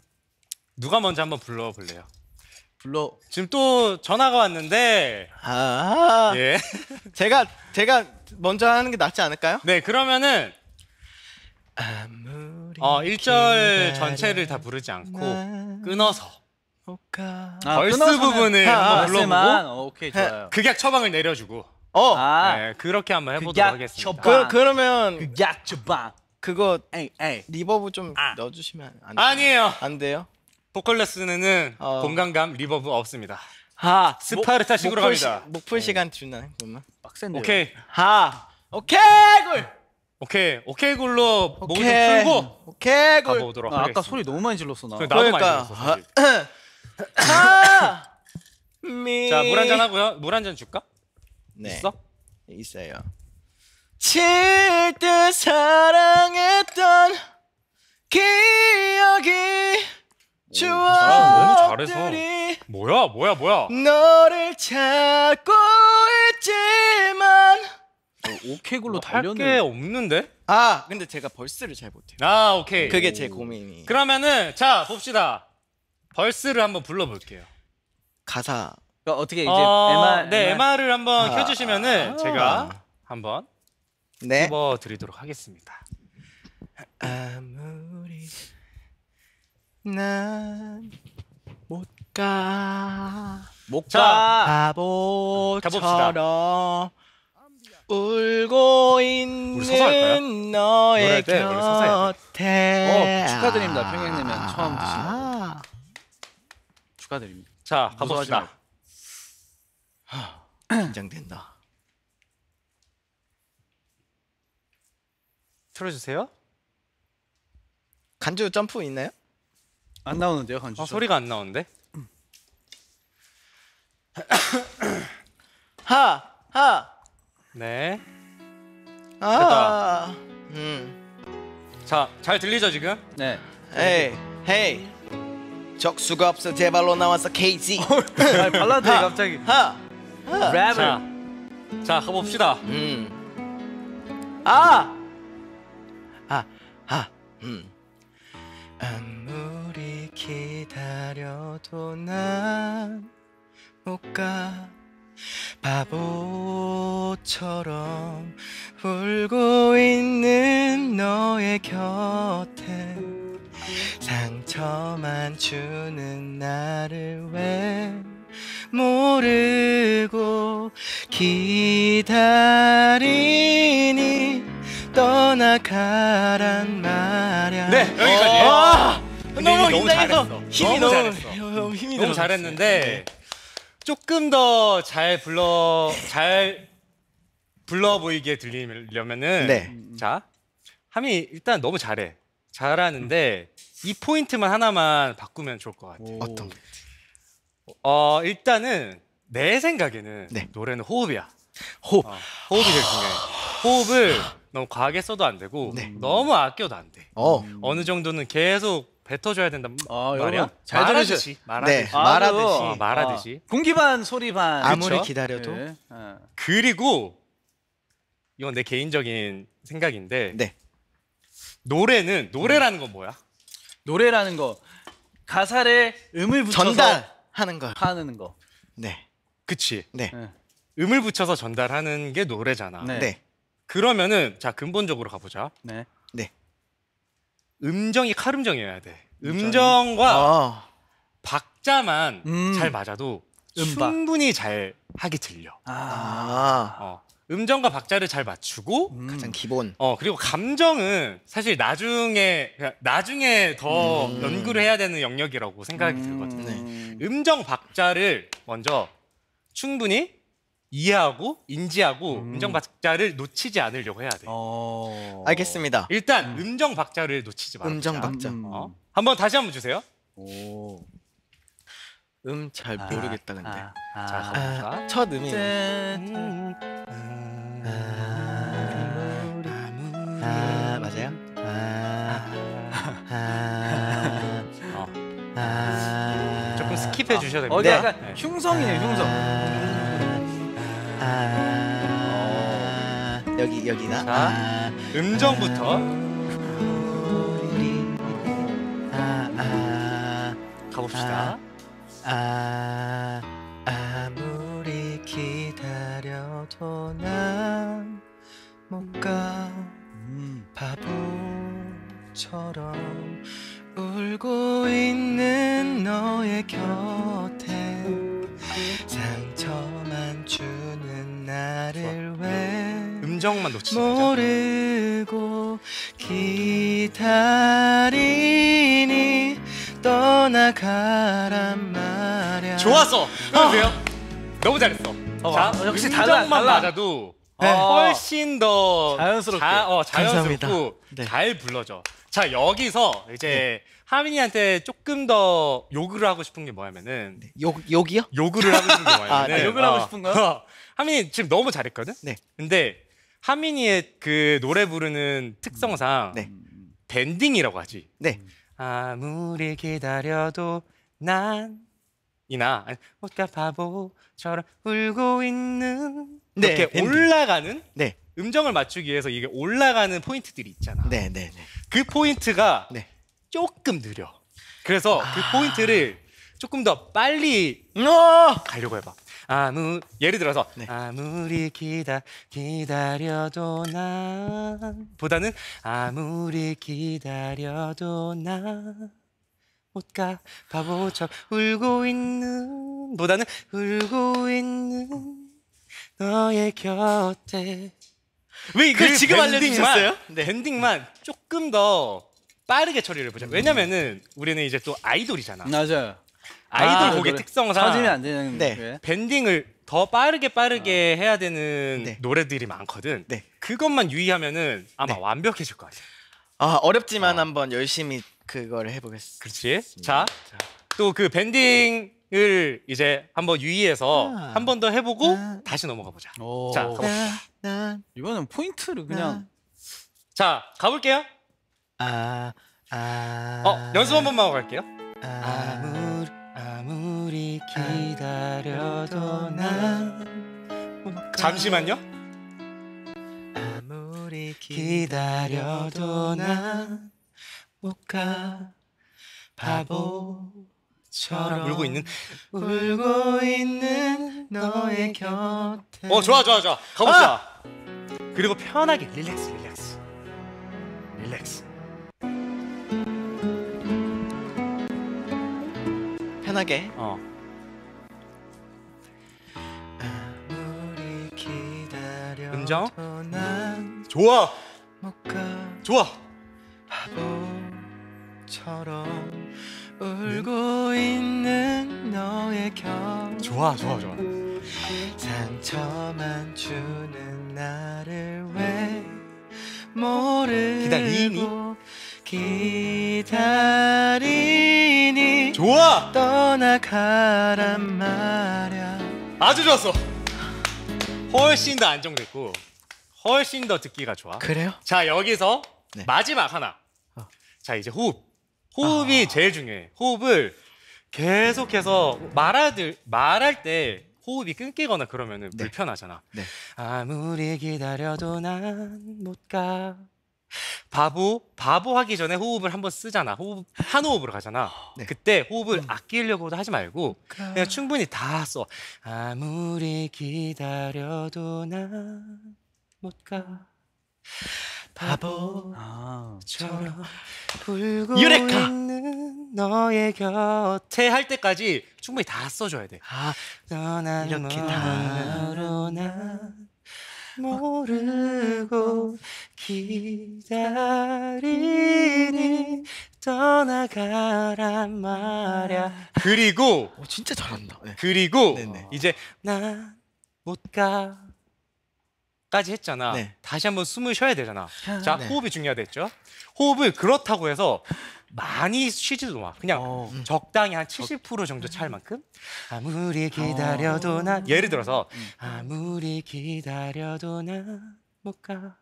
누가 먼저 한번 불러볼래요? 불러. 지금 또 전화가 왔는데 아. 예. 제가 제가 먼저 하는 게 낫지 않을까요? 네 그러면은 아무리 어 일 절 기다려 전체를 다 부르지 않고 나 끊어서 못 가. 아, 벌스 끊어서는- 부분을 아, 한번 벌스만. 불러보고 어, 오케이 좋아요. 극약 처방을 내려주고 어. 아, 네, 그렇게 한번 해보도록 그약 하겠습니다. 저- 그 그러면 그약 주방. 그거 에이 에이. 리버브 좀 아. 넣어주시면 안 아니에요. 안 돼요? 보컬 레슨에는 어. 공간감 리버브 없습니다. 하. 스파르타식으로 목풀 갑니다. 시, 목풀 시간 주나요? 그러면? 빡센데요. 오케이, 하. 오케이 굴. 오케이, 오케이 굴로 목을 좀 오케이. 풀고 오케이 굴. 가보도록 아, 하겠습니다. 아까 소리 너무 많이 질렀어 나. 그래, 나도 그러니까. 많이 들었어. 사실. 하. 미. 자, 물 한 잔 하고요. 물 한 잔 줄까? 네. 있어? 있어요. 칠때 사랑했던 기억이 너무 잘해서. 추억들이 뭐야, 뭐야, 뭐야? 너를 찾고 있지만 오케이 굴로 할게 달렸네. 없는데? 아 근데 제가 벌스를 잘 못해요. 아, 오케이. 그게 제 고민이. 그러면은 자 봅시다. 벌스를 한번 불러볼게요. 가사 그러니까 어떻게 이제 어, 엠알 네, 엠알을 한번 아, 켜주시면은 아. 제가 한번 네. 씹어드리도록 하겠습니다. 아무리 난 못 가 못 자, 가. 바보처럼 울고 있는 서서 할까요? 너의 노래할 때 원래 서서 해야 곁에 어, 축하드립니다. 평양냉면 처음 드신 거. 아. 축하드립니다. 자 무서워하지 가봅시다. 긴장된다. 틀어주세요. 간주 점프 있나요? 안 나오는데요, 간주. 아, 소리가 안 나오는데? 하! 하! 네. 아. 음. 자, 잘 들리죠 지금? 네. 에이, 헤이. 적수가 없어 제발로 나와서 케이지. 아, 발라드에 갑자기 하! 랩을. 자, 자 가봅시다. 음. 아! 아, 아, 음. 아무리 기다려도 난 못 가. 바보처럼 울고 있는 너의 곁에 상처만 주는 나를 왜 모르고 기다리니 떠나가란 말야. 네, 여기까지. 아, 근데 너무 이미 너무 긴장해서 잘했어. 힘이 너무 너무, 잘했어. 너무 힘이 너무 들었어요. 잘했는데 조금 더 잘 불러 잘 불러 보이게 들리려면은 네. 자 함이 일단 너무 잘해 잘하는데 이 포인트만 하나만 바꾸면 좋을 것 같아요. 어떤? 어 일단은 내 생각에는 네. 노래는 호흡이야. 호흡. 어, 호흡이 제일 중요해. 호흡을 너무 과하게 써도 안 되고 네. 너무 아껴도 안 돼. 어. 어느 정도는 계속 뱉어줘야 된단 아, 말이야. 여러분, 잘 말하듯이 말하듯이. 네. 말하듯이. 어, 말하듯이. 아, 공기 반 소리 반. 아무리 그쵸? 기다려도 네. 아. 그리고 이건 내 개인적인 생각인데 네. 노래는 노래라는 건 뭐야? 노래라는 거 가사를 음을 붙여서 전달하는 거. 하는 거. 네. 그치. 네. 네. 음을 붙여서 전달하는 게 노래잖아. 네. 네. 그러면은 자 근본적으로 가보자. 네. 음정이 칼음정이어야 돼. 음정과 어. 박자만 음. 잘 맞아도 음박. 충분히 잘 하게 들려. 아. 아. 어. 음정과 박자를 잘 맞추고 음. 가장 기본. 어 그리고 감정은 사실 나중에 그냥 나중에 더 음. 연구를 해야 되는 영역이라고 생각이 들거든. 네. 음정 박자를 먼저 충분히 이해하고 인지하고 음. 음. 정 박자를 놓치지 않으려고 해야 돼. 어. 알겠습니다. 일단 음. 정 박자를 놓치지 마. 음정 박자. 음. 어? 한번 다시 한번 주세요. 오. 음 잘 모르겠다 근데. 아. 자, 아. 가봅시다. 아, 첫 음이. 음. 아무리 아 맞아요? 아, 아, 어. 아, 조금 스킵해 주셔야 됩니다. 어, 이게 네. 약간 네. 흉성이네, 흉성. 아, 여기 여기다. 자, 아, 음정부터 우리 아, 아, 가봅시다. 아, 아무리 기다려도 난 못 가. 음. 바보처럼 울고 있는 너의 곁에 상처만 주는 나를 왜 음정만 놓치는 거죠. 모르고 기다리니 떠나가란 말야. 좋았어. 끊으세요. 너무 잘했어. 어, 자, 역시 달라, 음정만 달라. 맞아도 네. 훨씬 더 자연스럽게. 자, 어, 자연스럽고 감사합니다. 네. 잘 불러줘. 자, 여기서 이제 하민이한테 조금 더 요구를 하고 싶은 게 뭐냐면은 욕 욕이요? 요구를 하고 싶은 게 뭐냐면은 아, 네. 요구를 하고 싶은 거요? 어, 하민이 지금 너무 잘했거든. 네. 근데 하민이의 그 노래 부르는 특성상 네. 밴딩이라고 하지. 네. 아무리 기다려도 난 이나 아니, 못가 바보처럼 울고 있는 네, 이렇게 밴딩. 올라가는 네. 음정을 맞추기 위해서 이게 올라가는 포인트들이 있잖아. 네, 네, 네. 그 포인트가 네. 조금 느려. 그래서 그 포인트를 조금 더 빨리 어! 가려고 해봐. 아무 예를 들어서 네. 아무리 기다 기다려도 난 보다는 아무리 기다려도 난 못 가 바보처럼 울고 있는 보다는 울고 있는 너의 곁에 왜 이걸 그 지금 밴딩만, 알려주셨어요? 네. 밴딩만 조금 더 빠르게 처리를 보자. 왜냐면은 우리는 이제 또 아이돌이잖아. 맞아요. 아이돌 아, 곡의 노래. 특성상 터지면 안 되는 네. 게. 밴딩을 더 빠르게 빠르게 해야 되는 네. 노래들이 많거든. 네. 그것만 유의하면은 아마 네. 완벽해질 거 아니야. 아, 어렵지만 어. 한번 열심히 그거를 해보겠습니다. 그렇지? 자, 또 그 밴딩을 이제 한번 유의해서 아. 한 번 더 해보고 아. 다시 넘어가 보자. 오. 자, 가봅시다. 난, 이거는 포인트를 그냥 자, 가볼게요. 아, 아. 어, 연습 한 번만 하고 갈게요. 아, 아무리 아무리 기다려도 난 잠시만요. 아무리 기다려도 난 못 가 바보처럼 울고 있는 울고 있는 너의 곁에. 어 좋아 좋아 좋아 가봅시다. 그리고 편하게 릴렉스 릴렉스 릴렉스. 편하게. 어. 아무리 기다려도 음정? 난 좋아 못 가 좋아. 바보처럼 울고 있는 너의 곁. 좋아 좋아 좋아. 상처만 주는 나를 왜 모르고 기다리니? 기다리니 좋아. 떠나가란 말야. 아주 좋았어. 훨씬 더 안정됐고 훨씬 더 듣기가 좋아. 그래요? 자 여기서 네. 마지막 하나. 자 이제 호흡. 호흡이 아. 제일 중요해. 호흡을 계속해서 말할 말할 때 호흡이 끊기거나 그러면은 네. 불편하잖아. 네. 아무리 기다려도 난 못 가. 바보 바보 하기 전에 호흡을 한번 쓰잖아. 호흡 한 호흡으로 가잖아. 네. 그때 호흡을 아끼려고도 하지 말고 그냥 충분히 다 써. 아무리 기다려도 난 못 가. 바보처럼 아. 울고 유레카! 있는 너의 곁에 할 때까지 충분히 다 써줘야 돼. 아, 떠난 이렇게 다. 마음으로 난 모르고 기다리니 떠나가란 말야. 그리고 오, 진짜 잘한다. 네. 그리고 네네. 이제 난 못 가. 까지 했잖아. 네. 다시 한번 숨을 쉬어야 되잖아. 자, 네. 호흡이 중요하겠죠? 호흡을 그렇다고 해서 많이 쉬지도 마. 그냥 어. 적당히 한 칠십 퍼센트 정도 찰 만큼. 아무리 기다려도 난 예를 들어서 아무리 기다려도 난 못 가.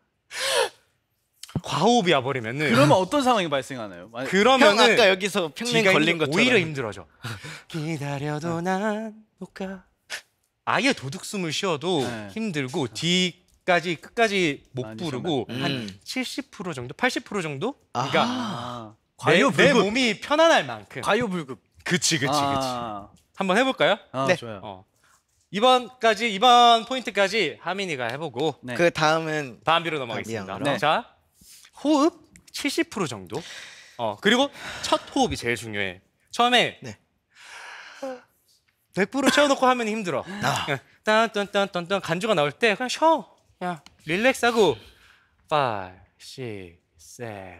과호흡이 와버리면은 그러면 어떤 상황이 발생하나요? 만- 형 그러면은 아까 여기서 평냉 뒤가 걸린 힘들- 것처럼 오히려 힘들어져. 기다려도 난 못 가. 아예 도둑숨을 쉬어도 네. 힘들고 뒤까지 끝까지 못 많이 부르고 쉬었나? 한 음. 칠십 퍼센트 정도, 팔십 퍼센트 정도? 그러니까 아. 내, 내 과유불급. 몸이 편안할 만큼. 과유불급. 그치 그치 그치. 아. 한번 해볼까요? 아, 네. 좋아요. 어. 이번까지 이번 포인트까지 하민이가 해보고 네. 그 다음은 다음비로 넘어가겠습니다. 다음이요. 네. 자 호흡 칠십 퍼센트 정도. 어 그리고 첫 호흡이 제일 중요해. 처음에 네. 백 퍼센트 채워놓고 하면 힘들어. 아. 그냥 딴딴딴딴딴 간주가 나올 때 그냥 쉬어. 그냥 릴렉스하고 five, six, seven.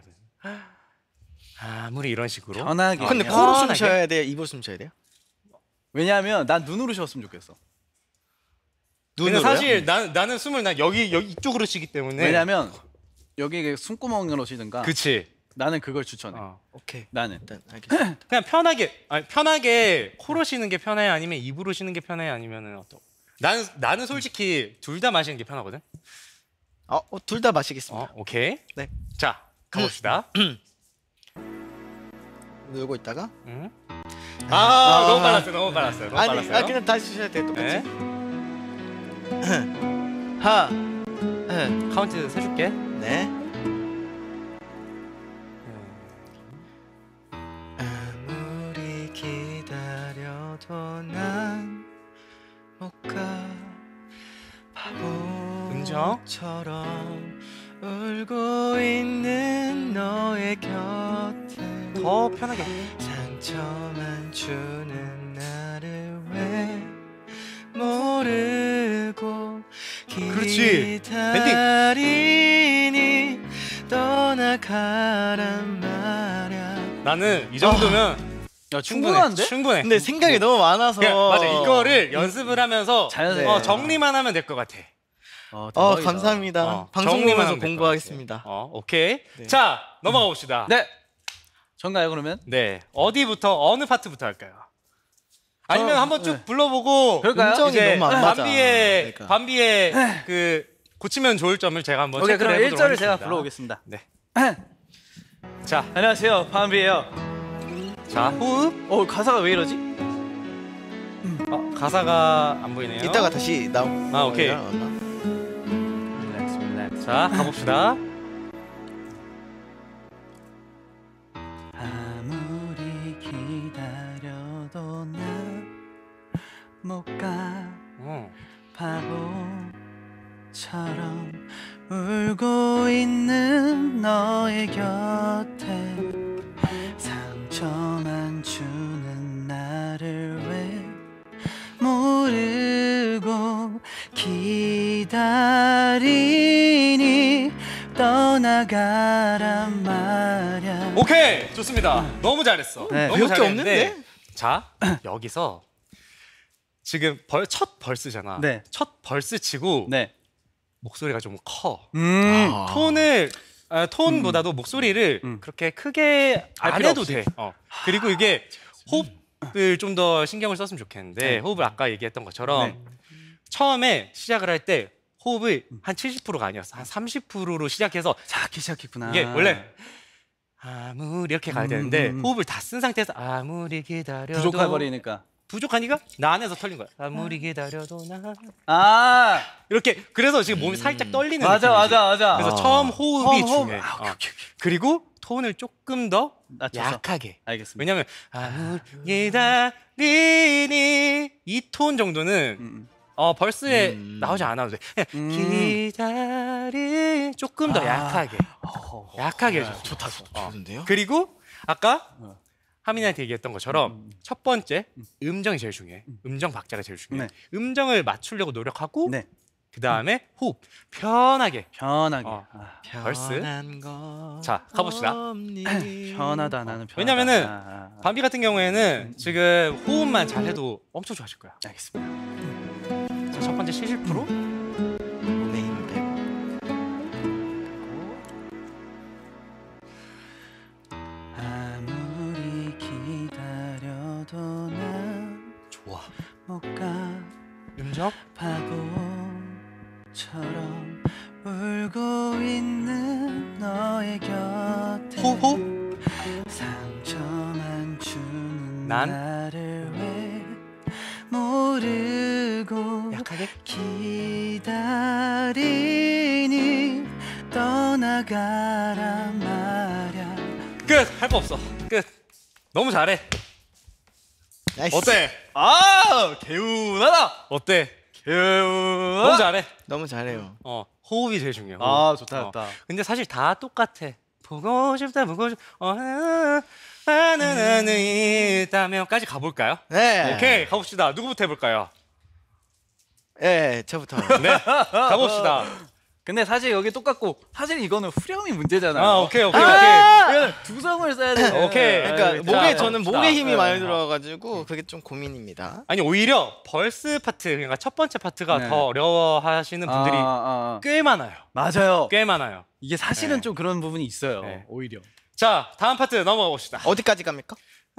아무리 이런 식으로. 편하게. 근데 그냥. 코로 숨 편하게. 쉬어야 돼요? 입으로 숨 쉬어야 돼요? 왜냐하면 난 눈으로 쉬었으면 좋겠어. 근데 눈으로요? 사실 나, 나는 숨을 나 여기 여기 이쪽으로 쉬기 때문에. 왜냐하면 여기 숨구멍으로 쉬든가. 그치. 나는 그걸 추천해. 어. 오케이. 나는. 일단 알겠습니다. 그냥 편하게 아니, 편하게 코로 쉬는 게 편해 아니면 입으로 쉬는 게 편해 아니면은 어떤? 나는 나는 솔직히 둘 다 마시는 게 편하거든. 어, 어, 둘 다 마시겠습니다. 어, 오케이. 네. 자, 가봅시다. 놀고 있다가. 음. 아, 너무 빨랐어요. 너무 빨랐어요. 너무 아니, 빨랐어요. 아 그냥 다시 쉬셔야 돼요. 똑같이. 네. 하. 네. 카운트 세줄게. 네. 아무리 기다려도 난 못 가. 음정. 바보처럼 울고 있는 너의 곁에 더 편하게. 상처만 주는 나를 왜 모르고 그렇지. 기다리니 떠나가란 말야. 나는 이 정도면 야, 충분해. 충분한데? 충분해. 근데 생각이 너무 많아서 그냥 맞아. 이거를 연습을 하면서 자연스럽게. 어, 정리만 하면 될 것 같아. 어, 어 대박이다. 감사합니다. 어, 방송 정리만 보면서 하면 될것 공부하겠습니다. 어, 오케이. 네. 자, 넘어가 봅시다. 네. 전가요 그러면? 네. 어디부터 어느 파트부터 할까요? 아니면 저- 한번 쭉 네. 불러보고 그럴까요? 음정이 이제 너무 안 맞아. 반비의 그러니까. 반비의 그 고치면 좋을 점을 제가 한번 오케이 체크를 그럼 해보도록 일 절을 하겠습니다. 제가 불러오겠습니다. 네. 자, 안녕하세요, 밤비예요. 자 호흡. 어 가사가 왜 이러지? 어, 가사가 안 보이네요. 이따가 다시 나오. 아, 오케이. 나오나? 릴렉스, 릴렉스. 자, 가봅시다. 아무리 기다려도 난못가 어. 바보처럼 울고 있는 너의 곁에 상처만 주는 나를 왜 모르고 기다리니 떠나가란 말야. 오케이, 좋습니다. 너무 잘했어. 네. 너무 배울 게 잘했는데. 없는데? 자, 여기서 지금 벌, 첫 벌스잖아. 네. 첫 벌스 치고 네. 목소리가 좀 커. 음. 아. 톤을 아, 톤보다도 목소리를 음. 그렇게 크게 할 안 필요 해도 없이. 돼. 어. 그리고 이게 호흡을 좀 더 신경을 썼으면 좋겠는데 네. 호흡을 아까 얘기했던 것처럼 네. 처음에 시작을 할 때 호흡이 한 칠십 퍼센트가 아니었어. 한 삼십 퍼센트로 시작해서 작게 시작했구나. 이게 원래 아무리 이렇게 가야 되는데 음. 호흡을 다 쓴 상태에서 아무리 기다려도 부족해 버리니까. 부족하니까 나 안에서 털린 거야. 아무리 기다려도 나 아 이렇게 그래서 지금 몸이 살짝 떨리는 맞아 느낌이지. 맞아 맞아. 그래서 아. 처음 호흡이 호흡, 호흡. 중요해. 아, 오케이, 어. 오케이, 오케이. 그리고 톤을 조금 더 낮춰서. 약하게. 알겠습니다. 왜냐면 아무리 기다리니 이 톤 정도는 음, 어 벌스에 음. 나오지 않아도 돼. 그냥 음. 기다리 조금 더 아. 약하게. 어, 약하게 해줘. 좋다 좋다. 어. 좋은데요? 그리고 아까 어. 하민이한테 얘기했던 것처럼 음. 첫 번째 음정이 제일 중요해. 음정 박자가 제일 중요해. 네. 음정을 맞추려고 노력하고 네. 그 다음에 호흡 편하게. 편하게. 어. 아, 벌스. 편한 건 자, 가봅시다. 없니? 편하다 나는 편하다. 왜냐면은 아, 아, 아. 밤비 같은 경우에는 지금 호흡만 잘해도 엄청 좋아질 거야. 알겠습니다. 자, 첫 번째 칠십 퍼센트. 몸에 힘을 빼고. 아무리 기다려도 난 좋아. 못 가. 음정? 바보처럼 울고 있는 너의 곁에 호흡 호흡. 상처만 주는 난? 나를 왜 모르고 약하게. 기다리니 떠나가란 말야. 끝. 할 거 없어. 끝. 너무 잘해. 나이스. 어때? 아 개운하다. 어때? 개운. 너무 잘해. 너무 잘해요. 어, 호흡이 제일 중요해. 아 호흡. 좋다 어. 좋다. 근데 사실 다 똑같아. 보고 싶다, 보고 싶. 어, 나는 나는 있다면까지 가볼까요? 네. 오케이, 가봅시다. 누구부터 해볼까요? 예, 저부터. 네, 가봅시다. 근데 사실 여기 똑같고 사실 이거는 후렴이 문제잖아요. 아, 오케이, 오케이, 이거는 두성을 써야 돼. 오케이. 그러니까 네, 목에 자, 저는 봅시다. 목에 힘이 네. 많이 들어가지고 그게 좀 고민입니다. 아니 오히려 벌스 파트, 그러니까 첫 번째 파트가 네. 더 어려워하시는 분들이 아, 아, 아. 꽤 많아요. 맞아요. 꽤 많아요. 이게 사실은 네. 좀 그런 부분이 있어요. 네. 오히려. 자, 다음 파트 넘어가 봅시다. 어디까지 갑니까?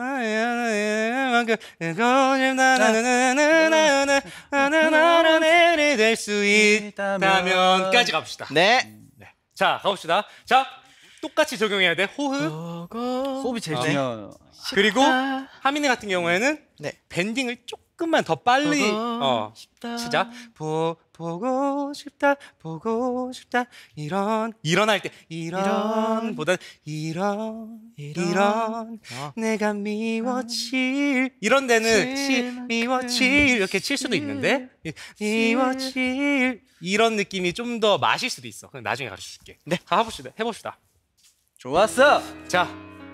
될수 있다면까지 갑시다. 네. 자, 가봅시다. 자, 똑같이 적용해야 돼. 호흡. 호흡이 제일 어. 중요해요. 그리고 하민이 같은 경우에는 네. 밴딩을 조금만 더 빨리 보고 어 싶다. 시작. 보 보고 싶다. 보고 싶다. 이런 일어날 때 이런, 이런. 보다 이런 이런, 이런. 어. 내가 미워질 이런 데는 치, 미워질 이렇게 칠 수도 있는데 이- 미워질 이런 느낌이 좀 더 마실 수도 있어. 그럼 나중에 가르쳐 줄게. 네. 가 해봅시다. 해봅시다. 좋았어. 자.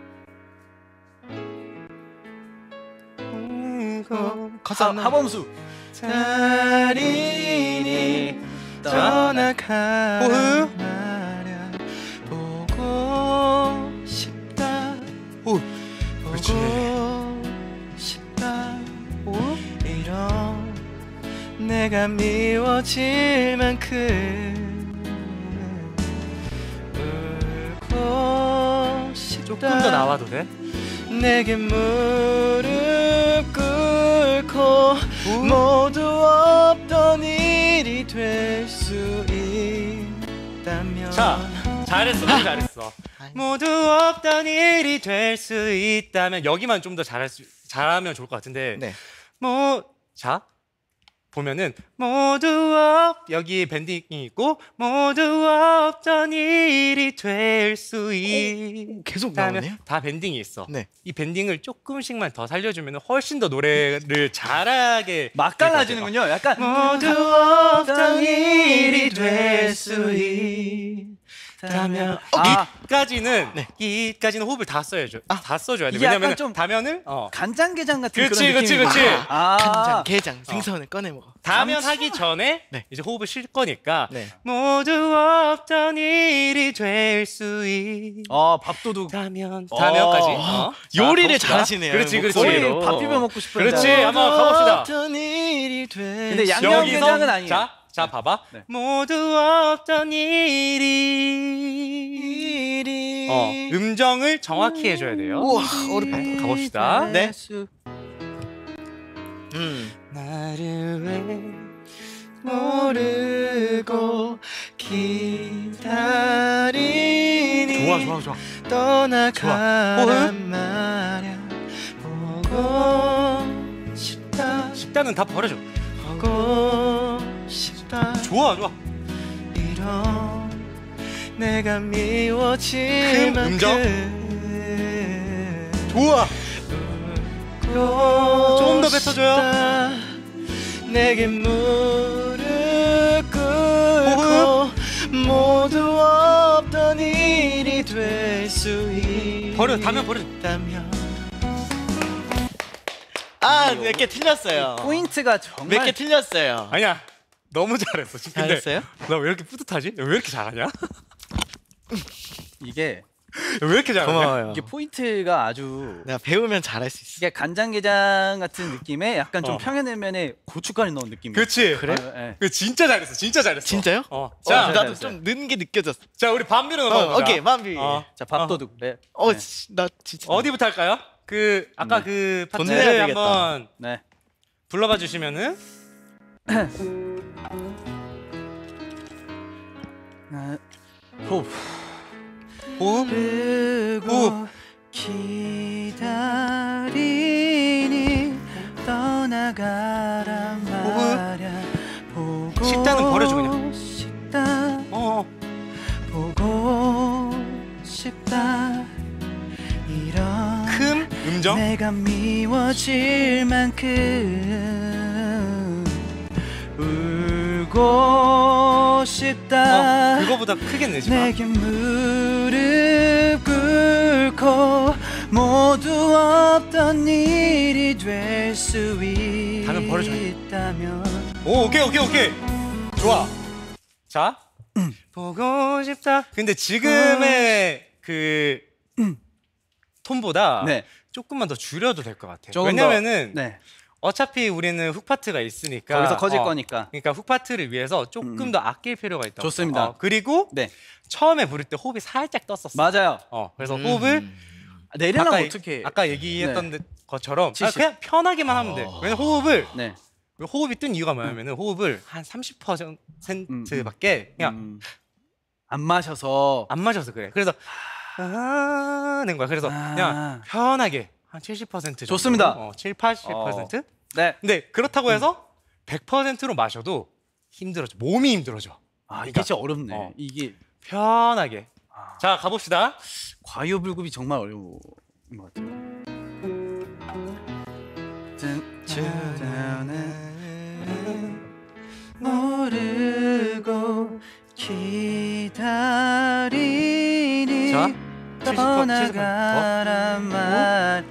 가사 하, 하범수. 달인이 떠나가 호흡. 말야 보고 싶다. 호흡. 보고 그렇지. 싶다. 이런 내가 미워질 만큼 울고 싶다. 조금 더 나와도 돼? 내게 무릎 꿇고 모두 없던 일이 될 수 있다면 자, 잘했어. 너무 잘했어. 모두 없던 일이 될 수 있다면 여기만 좀 더 잘할 수 잘하면 좋을 것 같은데. 네. 뭐 자. 보면은 모두 없 여기 밴딩이 있고 모두 없던 일이 될 수 있다면 계속 나오네요. 다 밴딩이 있어. 네. 이 밴딩을 조금씩만 더 살려주면 훨씬 더 노래를 잘하게 막 갈라지는군요. 약간 모두 없던 일이 될 수 있다면 아, 이까지는 네. 이까지는 호흡을 다 써야죠. 아, 다 써줘야 돼. 이게 약간 왜냐면 좀 다면을 어 간장게장 같은 그치, 그런 그치, 느낌이 그치. 많아요. 아, 간장, 게장, 생선을 꺼내 먹어. 다면 하기 전에 네. 이제 호흡을 쉴 거니까 네. 모두 없던 일이 될 수 있다면 어, 밥도둑. 다면까지 어. 어. 요리를 가봅시다. 잘하시네요. 그렇지, 그렇지. 거의 목소리로. 밥 비벼 먹고 싶은데. 그렇지. 한번 가봅시다. 없던 일이 될 근데 수 양념게장은 아니에요. 자, 자 봐봐. 네. 모두 없던 일이 일이 어 음정을 정확히 해줘야 돼요. 우와, 어렵다. 가봅시다. 네. 음. 나를 왜 모르고 기다리니 좋아, 좋아, 좋아. 떠나가란 말야 보고 싶다 식단은 다 버려줘. 보고 싶다 좋아, 좋아. 이런 내가 미워질 큰 만큼 음정. 좋아. 조금 더 뱉어줘요. 내게 무릎 꿇고 모두 없던 일이 될 수 있다면 버려, 다면 버려. 아, 몇 개 틀렸어요. 포인트가 정말 몇 개 틀렸어요. 아니야. 너무 잘했어. 근데 잘했어요? 나 왜 이렇게 뿌듯하지? 왜 이렇게 잘하냐? 이게 왜 이렇게 잘하냐? 고마워요. 이게 포인트가 아주 내가 배우면 잘할 수 있어. 이게 간장게장 같은 느낌에 약간 좀 어. 평양냉면에 고춧가루 넣은 느낌. 그렇지. 그래? 예. 그 진짜 잘했어. 진짜 잘했어. 진짜요? 어. 자, 자, 어, 나도 잘했어요. 좀 는 게 느껴졌어. 자, 우리 밤비로 어, 넘어가자. 오케이, 만비. 어. 자, 밥도둑. 네. 어, 네. 씨, 나 진짜 어디부터 할까요? 그 아까 네. 그 돈 내야 파트를 되겠다. 한번 네. 불러봐 주시면은 아, 호흡. 호흡. 보고 기다리니 떠나가란 말야 보고 식단은 버려줘, 그냥. 싶다 어. 보고 싶다 이런 큰 음정. 내가 미워질 만큼 울고 싶다 어, 그거보다 크게 내지 마. 내게 무릎 꿇고 모두 없던 일이 될 수 다면 버려줘. 있다면 오, 오케이, 오케이, 오케이. 좋아. 자, 보고 싶다. 근데 지금의 그 톤보다 네. 조금만 더 줄여도 될 것 같아요. 조금 왜냐면은 더, 네. 어차피 우리는 훅 파트가 있으니까 거기서 커질 어, 거니까. 그러니까 훅 파트를 위해서 조금 음. 더 아낄 필요가 있다. 좋습니다. 어, 그리고 네. 처음에 부를 때 호흡이 살짝 떴었어. 맞아요. 어, 그래서 음. 호흡을 내리려면 아까, 어떻게? 아까 얘기했던 네. 것처럼 아, 칠십. 그냥 편하게만 하면 돼. 왜냐면 호흡을 네. 호흡이 뜬 이유가 뭐냐면은 호흡을 한 삼십 퍼센트밖에 그냥 음. 안 마셔서. 안 마셔서 그래. 그래서 아낸 거야. 그래서 아. 그냥 편하게 한 칠십 퍼센트 정도. 좋습니다. 어, 칠, 팔십 퍼센트? 네. 근데 그렇다고 해서 백 퍼센트로 마셔도 힘들어져. 몸이 힘들어져. 아 이게 그러니까, 진짜 어렵네. 어. 이게 편하게. 아. 자, 가봅시다. 과유불급이 정말 어려운 것 같아요. 모르고 기다리니 자, 칠십 퍼센트, 떠나가란 말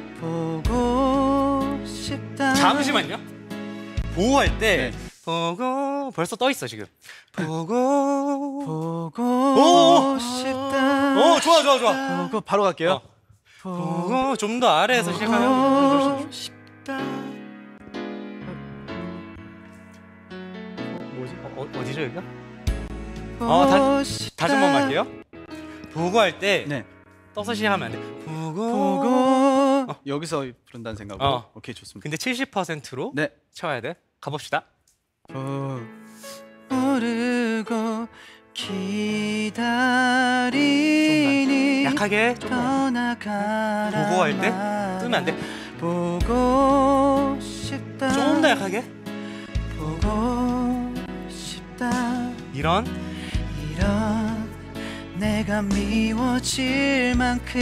보고 싶다. 잠시만요. 보호할 때 네. 보고 벌써 떠 있어 지금. 보고 보고 오! 싶다. 오, 좋아 좋아 좋아. 보고 바로 갈게요. 어. 보고 좀 더 아래에서 시작하면 보고 싶다. 뭐지? 어, 어, 어디죠 여기가? 보고 어, 다- 싶다. 다시 한번 갈게요. 보고 할 때 네. 떠서 시작하면 안 돼. 보고. 보고 여기서 부른다는 생각으로. 어. 오케이 좋습니다. 근데 칠십 퍼센트로 네. 채워야 돼. 가봅시다. 모르고 기다리니 약하게 좀 더. 떠나가라. 보고 할 때 뜨면 안 돼. 보고 싶다. 좀 더 약하게. 보고 싶다. 이런. 이런 내가 미워질 만큼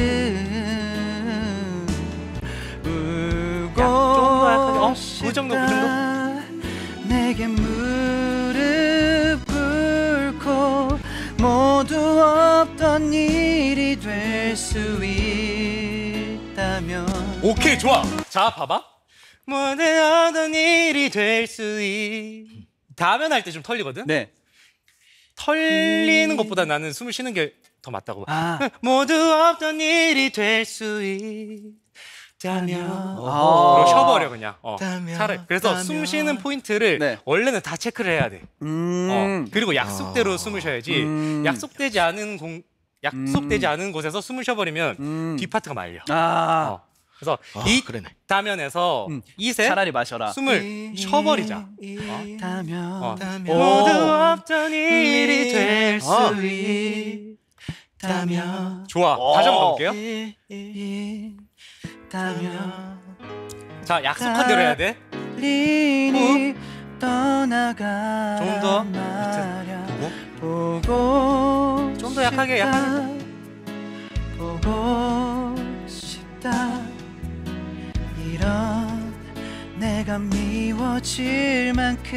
울고 야, 좀더 약하게. 어, 그 싶다. 정도, 그 정도. 내게 무릎 꿇고 모두 없던 일이 될 수 있다면. 오케이 좋아. 자 봐봐. 모두 어떤 일이 될 수 있. 다음에 할 때 좀 털리거든. 네. 털리는 것보다 나는 숨을 쉬는 게 더 맞다고 봐. 아. 모두 없던 일이 될 수 있다면. 아. 어, 쉬어버려 그냥. 어. 있다면, 차라리. 그래서 있다면. 숨 쉬는 포인트를 네. 원래는 다 체크를 해야 돼. 음. 어. 그리고 약속대로 숨을 쉬어야지. 음. 약속되지 않은 공 약속되지 음. 않은 곳에서 숨을 쉬어버리면 음. 뒷 파트가 말려. 아. 어. 그래서 아, 이 그러네. 다면에서 음. 이세 차라리 마셔라. 숨을 쉬어버리자. 다면. 어. 있다면. 모두 오. 없던 일이 될 수 어. 있다면. 좋아. 다시 한번 가볼게요. 있다면. 자, 약속한 대로 해야 돼. 리니 떠나가. 좀 더 밑에 보고. 보고 좀 더 약하게, 싶다. 약하게. 보고 싶다. 이런 내가 미워질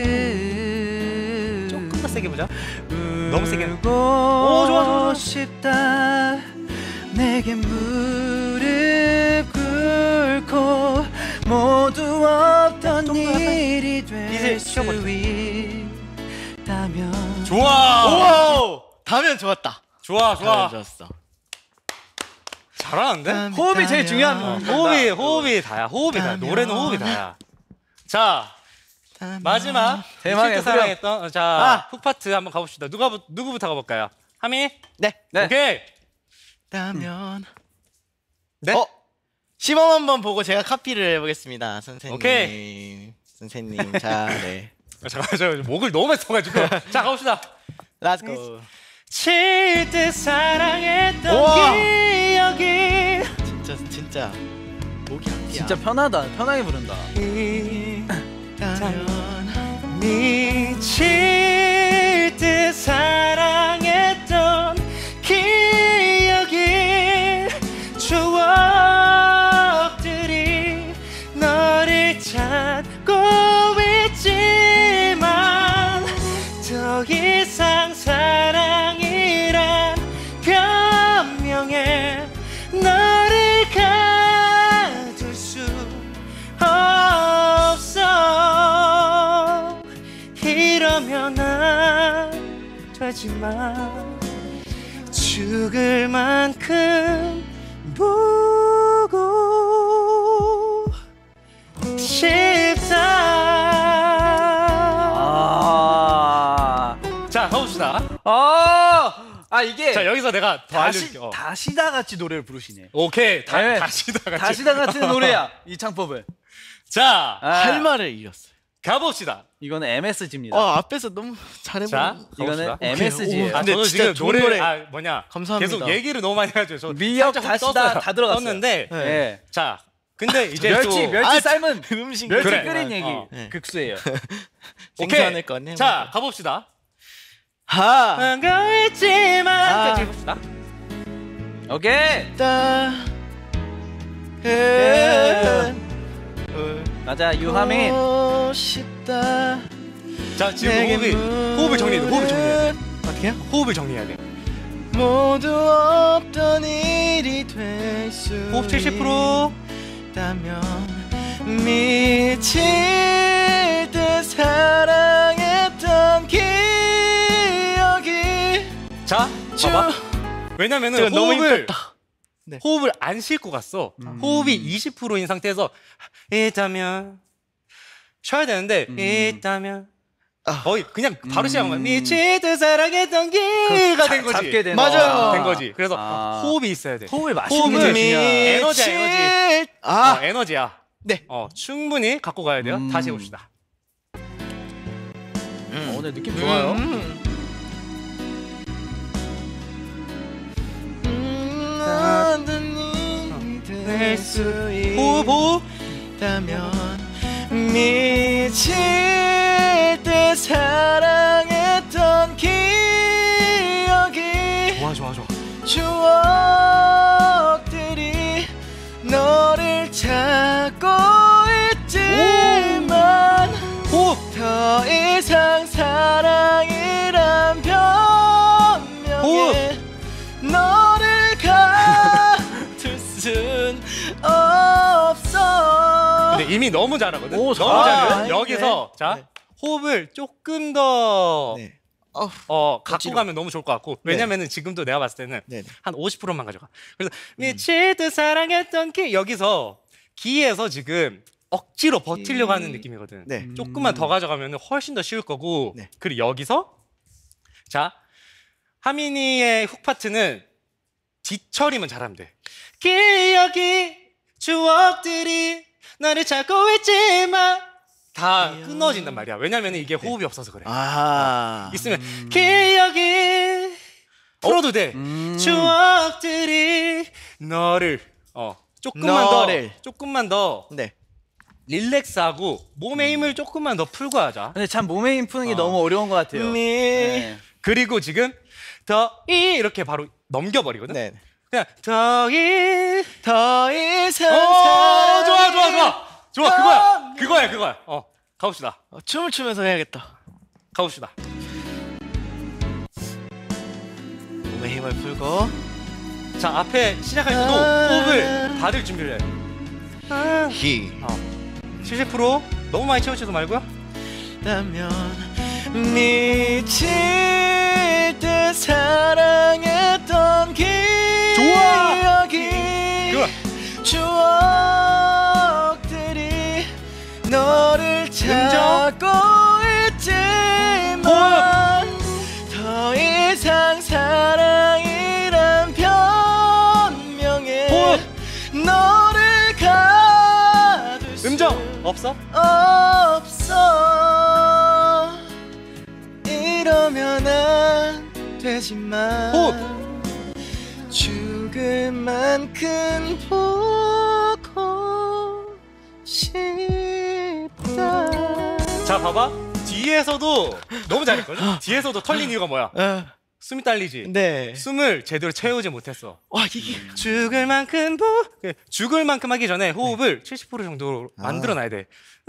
만큼 조금 더 세게 보자. 너무 세게. 울고 오, 좋아, 좋아, 좋아. 싶다. 내게 무릎 꿇고 모두 없던 좀 더 약하게. 일이 이제 될 수 쉬어버려. 있다면. 좋아. 오! 다면 좋았다. 좋아, 다면 좋아. 좋았어. 잘하는데? 호흡이 제일 어, 중요합니다. 호흡이 호흡이 다야. 호흡이 다야. 노래는 호흡이 다야. 자, 마지막 대망의 대망의 사랑했던 어, 자 아. 훅 파트 한번 가봅시다. 누가 부- 누구부터 가볼까요? 하미? 네. 네. 오케이. 다면. 네. 어? 시범 한번 보고 제가 카피를 해보겠습니다, 선생님. 오케이. 선생님, 자, 네. 아, 잠깐만, 저 목을 너무 많이 써가지고. 자, 가봅시다. 렛츠고. 칠 듯 사랑했던 우와. 기억이 진짜, 진짜. 목이 아프야. 진짜 편하다. 편하게 부른다. 다면. 미칠 듯 사랑했던 기억이 추억들이 너를 찾고 있지만 더 이상 사랑이란 변명에 너를 가둘 수 없어. 되지만 죽을 만큼 보고 싶다. 아, 자 가봅시다. 아, 아 이게 자 여기서 내가 더 다시 알려줄게. 어. 다시다 같이 노래를 부르시네. 오케이 다, 네. 다시다 같이. 다시다 같은 노래야 이 창법은. 자 아, 할 말을 잃었어요. 가봅시다. 이거는 엠에스지입니다. 아 앞에서 너무 잘해보. 자 이거는 가봅시다. 엠에스지예요. 아 근데 저는 진짜 지금 좋은 노래 노래. 아 뭐냐 감사합니다. 계속 얘기를 너무 많이 해가지고 저 미역 살짝 다시다 떴어요. 다 들어갔어요. 떴는데 네. 예. 자 근데 이제 멸치 또 멸치 아, 삶은 음식 멸치 그래. 끓인 얘기 어. 네. 극수예요. 생산할 거 아니에요? 자 가봅시다. 하. 반가웠지만 아. 같이 해봅시다. 오케이. 따. 예. 맞아 유하민. 고 싶다. 자 지금 내게 호흡이 호흡을 정리해. 호흡을 정리해. 어떻게요? 호흡을 정리해야 돼. 모두 없던 일이 될 수 호흡 칠십 퍼센트. 있다면 미칠 듯 사랑했던 기억이 자 봐봐. 왜냐면은 제가 너무 호흡을 힘들다. 네. 호흡을 안 싣고 갔어. 호흡이 이십 퍼센트인 상태에서 있다면 쉬어야 되는데 있다면 아. 거의 그냥 바로 시작한 거야. 미칠 듯 사랑했던 기가 된 거지. 잡게 되는. 맞아요. 된 거지. 그래서 아. 호흡이 있어야 돼. 호흡을 마시는 게 호흡을 제일 중요해. 에너지야, 에너지. 미칠- 아, 어, 에너지야. 네. 어, 충분히 갖고 가야 돼요. 음. 다시 해봅시다. 어, 오늘 느낌 좋아요. 음. 음, 너는 될수 호흡, 호흡. 있다면 미칠 때 사랑했던 기억이 좋아, 좋아, 좋아. 추억들이 너를 찾고 있지만 호흡. 더 이상 사랑이란 변명에 너를 가둘 순 없어. 근데 이미 너무 잘하거든. 오, 너무 잘하네. 잘해. 여기서 자 네. 호흡을 조금 더 네. 어우, 어, 갖고 멋지로. 가면 너무 좋을 것 같고 왜냐면은 지금도 내가 봤을 때는 네네. 한 오십 퍼센트만 가져가. 그래서 미칠 듯 사랑했던 기 여기서 기에서 지금 억지로 버티려고 하는 느낌이거든. 네. 조금만 더 가져가면 훨씬 더 쉬울 거고. 네. 그리고 여기서 자 하민이의 훅 파트는 뒤처리만 잘하면 돼. 기억이 추억들이 나를 찾고 있지만 다 끊어진단 말이야. 왜냐면 이게 호흡이 없어서 그래. 아. 있으면 기억이 풀어도 돼. 음. 추억들이 너를 어 조금만 너를. 더 조금만 더 네. 릴렉스하고 몸의 힘을 조금만 더 풀고 하자. 근데 참 몸에 힘 푸는 게 어. 너무 어려운 것 같아요. 미. 네. 그리고 지금 더 이 이렇게 바로 넘겨버리거든. 네. 그냥 더이 더 이상 어, 좋아 좋아 사랑이- 좋아 좋아 그거야 그거야 그거야. 어 가봅시다. 어, 춤을 추면서 해야겠다. 가봅시다. 몸에 힘을 풀고. 자 앞에 시작할 때도 아. 호흡을 받을 준비를 해. 아. 히. 칠십 퍼센트 너무 많이 채우지도 말고요. 라면 미칠 때 사랑했던 좋아. 기억이 그거. 추억들이 너를 찾고 있지만 더 이상 사랑이란 변명에 호흡. 너를 가둘 수 음정 없어? 없어. 이러면 안 되지만 호흡. 죽을 만큼 보고 싶다. 자 봐봐 뒤에서도 너무 잘했거든. 뒤에서도 털린 이유가 뭐야? 어, 숨이 딸리지. 네. 숨을 제대로 채우지 못했어. 와 이게 죽을 만큼 보 그, 죽을 만큼 하기 전에 호흡을 칠십 퍼센트 정도로 만들어놔야 돼.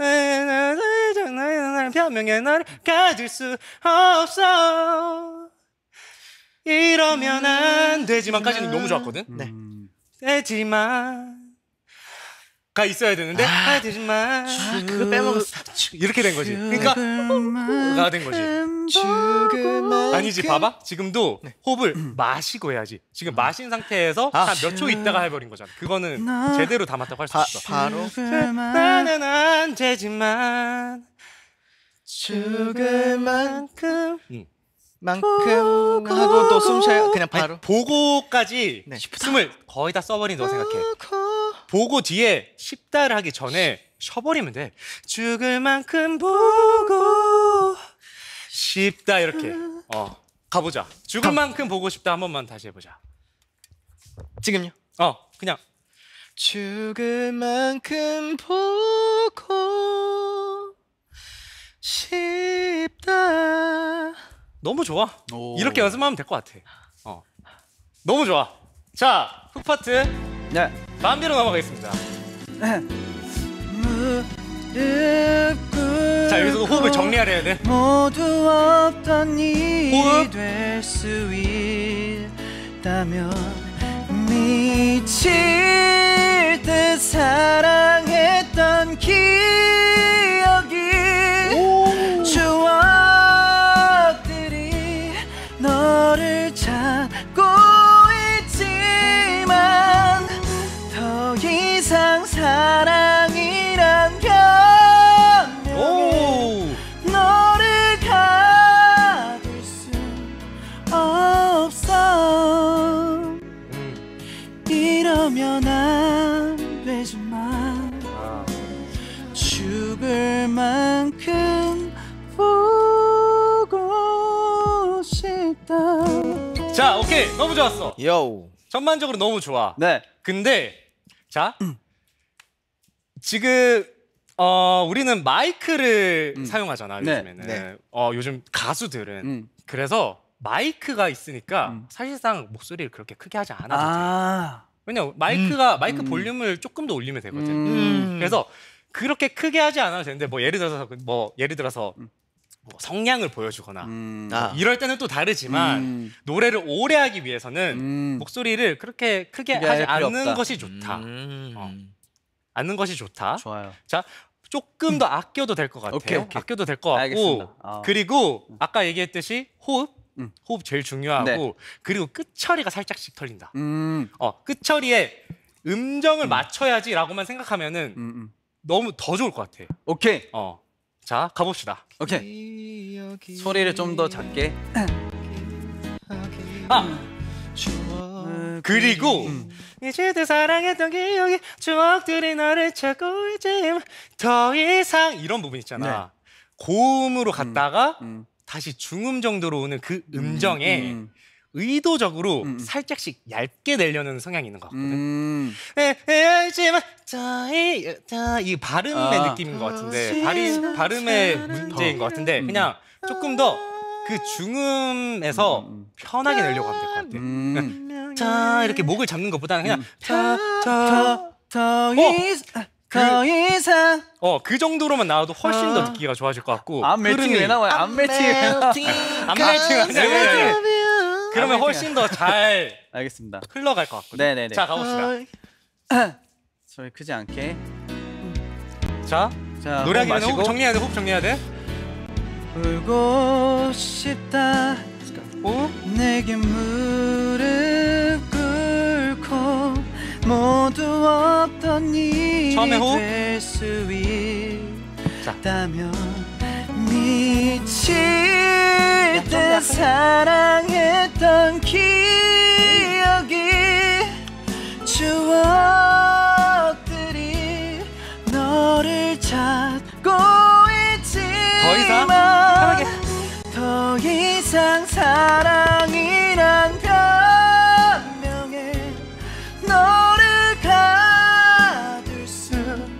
변명에 나를 가질 수 없어. 이러면 안 되지만까지는 너무 좋았거든. 네. 음. 되지만 가 있어야 되는데 하지만 그거 빼먹었어. 이렇게 된 거지. 그러니까 가 된 거지. 아니지, 봐봐. 지금도 네. 호흡을 마시고 해야지. 지금 마신 상태에서 아. 한 몇 초 있다가 해버린 거잖아. 그거는 제대로 담았다고 할 수 바, 없어. 바로 나는 안 되지만 죽을 만큼 응. 만큼 하고 또 숨 쉬어요. 그냥 아니, 바로. 보고까지 네. 숨을 거의 다 써버린다고 생각해. 보고 뒤에 쉽다를 하기 전에 쉬어버리면 돼. 죽을 만큼 보고 싶다 이렇게. 어 가보자. 죽을 만큼 보고 싶다 한 번만 다시 해보자. 지금요. 어 그냥 죽을 만큼 보고 싶다. 너무 좋아. 오. 이렇게 연습하면 될 것 같아. 어 너무 좋아. 자 훅 파트 네. 마음대로 넘어가겠습니다. 무릎 자 여기서 호흡을 정리하려 해야 돼. 모두 없던 일이 호흡. 될 수 있다면 미칠 듯 사랑했던 기억이 추억들이 너를 찾고 있지만 더 이상 사랑이란 변명에 오. 너를 가둘 수 없어. 음. 이러면 안 되지만 아. 죽을 만큼 보고 싶다. 자 오케이 너무 좋았어. 요. 전반적으로 너무 좋아. 네. 근데 자 지금 어 우리는 마이크를 음. 사용하잖아 네, 요즘에는. 네. 어 요즘 가수들은 음. 그래서 마이크가 있으니까 음. 사실상 목소리를 그렇게 크게 하지 않아도 돼. 아. 왜냐 마이크가 마이크 음. 볼륨을 조금 더 올리면 되거든. 음. 그래서 그렇게 크게 하지 않아도 되는데 뭐 예를 들어서 뭐 예를 들어서 음. 뭐 성량을 보여주거나 음. 아. 이럴 때는 또 다르지만 음. 노래를 오래 하기 위해서는 음. 목소리를 그렇게 크게 크게 하지 할 필요 않는 없다. 것이 좋다. 음. 어. 않는 것이 좋다. 좋아요. 자, 조금 더 아껴도 될 것 같아요. 오케이, 오케이. 아껴도 될 것 같고. 알겠습니다. 아. 그리고 아까 얘기했듯이 호흡, 음. 호흡 제일 중요하고 네. 그리고 끝처리가 살짝씩 털린다. 음. 어, 끝처리에 음정을 맞춰야지라고만 생각하면은 음. 음. 너무 더 좋을 것 같아. 오케이. 어, 자 가봅시다. 오케이. 소리를 좀 더 작게. 아, 그리고 음. 이제도 사랑했던 기억이 추억들이 나를 찾고 있지만 더 이상 이런 부분 있잖아. 고음으로 갔다가 음. 다시 중음 정도로 오는 그 음정에 음. 의도적으로 음. 살짝씩 얇게 내려는 성향이 있는 것 같거든. 음. 에, 에, 알지만 더이 더 이 발음의 아. 느낌인 것 같은데 발이 발음의 문제인 것 같은데 음. 그냥 조금 더 그 중음에서 음. 편하게 내려고 하면 될 것 같아. 음. 자 이렇게 목을 잡는 것보다는 그냥 음. 자자 더 이상 더 이상 어 그 정도로만 나와도 훨씬 아. 더 듣기가 좋아질 것 같고 안 매칭이 왜 나와요? 안 매칭이 왜 나와? 안 매칭 안 그러면 훨씬 더 잘 알겠습니다. 흘러갈 것 같거든. 네네네. 자 가봅시다. 소리 크지 않게. 자 자, 노래하기 호흡 전에 호흡 마시고. 정리해야 돼. 호흡 정리해야 돼. 울고 싶다. 호흡. 내게 무릎 꿇고 모두 없던 처음에 일이 호흡. 될 수 자. 있다면 미칠 듯 사랑했던 기억이 추억들이 너를 찾고 더 이상 있지만 편하게. 더 이상 사랑이란 변명에 너를 가둘 수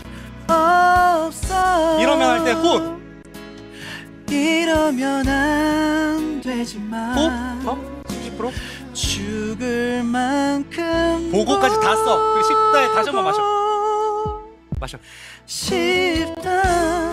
없어. 이러면 할 때 호흡. 이러면 안 되지만 호흡. 더. 십 퍼센트. 죽을 만큼 보고까지 다 써. 그리고 십다에 다시 한번 마셔. 마셔. 싶다.